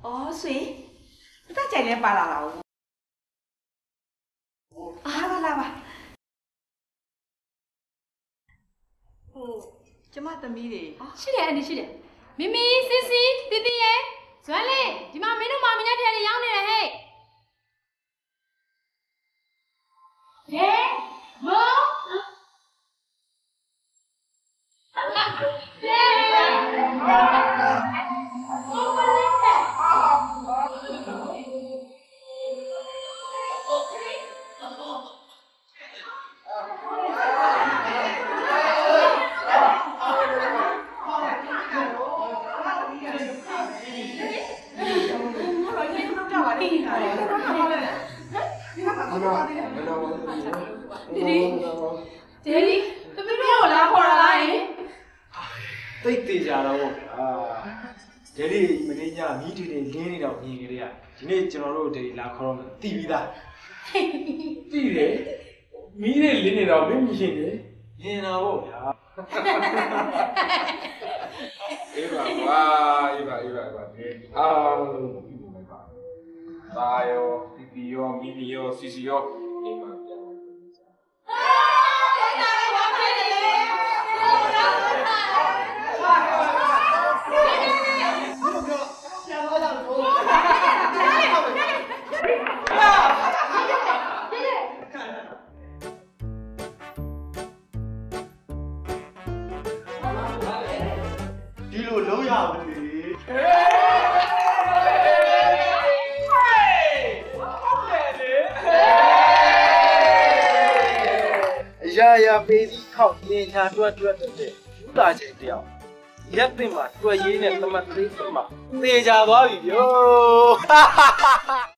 哦，谁？大家来巴拉了。来吧来吧。 哦，ကျမသမီးတွေရှိတယ်အန်ဒီရှိတယ်မီမီစီစီတီတီရဲ့ဇွမ်းလေးဒီမှာမင်းတို့မမညက်တဲ့တွေရောက်နေတယ်ဟဲ့ဟဲ့မောဒီဒီဒီဒီသမီးတို့လာခေါ်လာလားယင်တိတ်သေးကြတော့ဗျာဒယ်လေးမင်းညမီးတွေတွေလင်းနေတော့မြင်ကြတဲ့ကဒီနေ့ကျွန်တော်တို့ဒယ်လေးလာခေါ်တော့မယ်တီးပြီးသားတိတယ်မီးတွေလင်းနေတော့မင်းမြင်ရှင်တယ်မြင်တာပေါ့ဗျာအေးပါကွာအေးပါအေးပါကွာအာဘာယောတီတီယောမီမီယောစီစီယောအေးပါပြန်ဒီလိုလုံးရဘူးလေအရာရာပေးပြီးခောက်တင်ညာတွတ်တွတ်တဲ့ဥတာချင်းတယောက်ရက်တင်မှာတွေ့ရင်းနဲ့သမတ်သေးစမှာသေချာသွားပြီဗျို့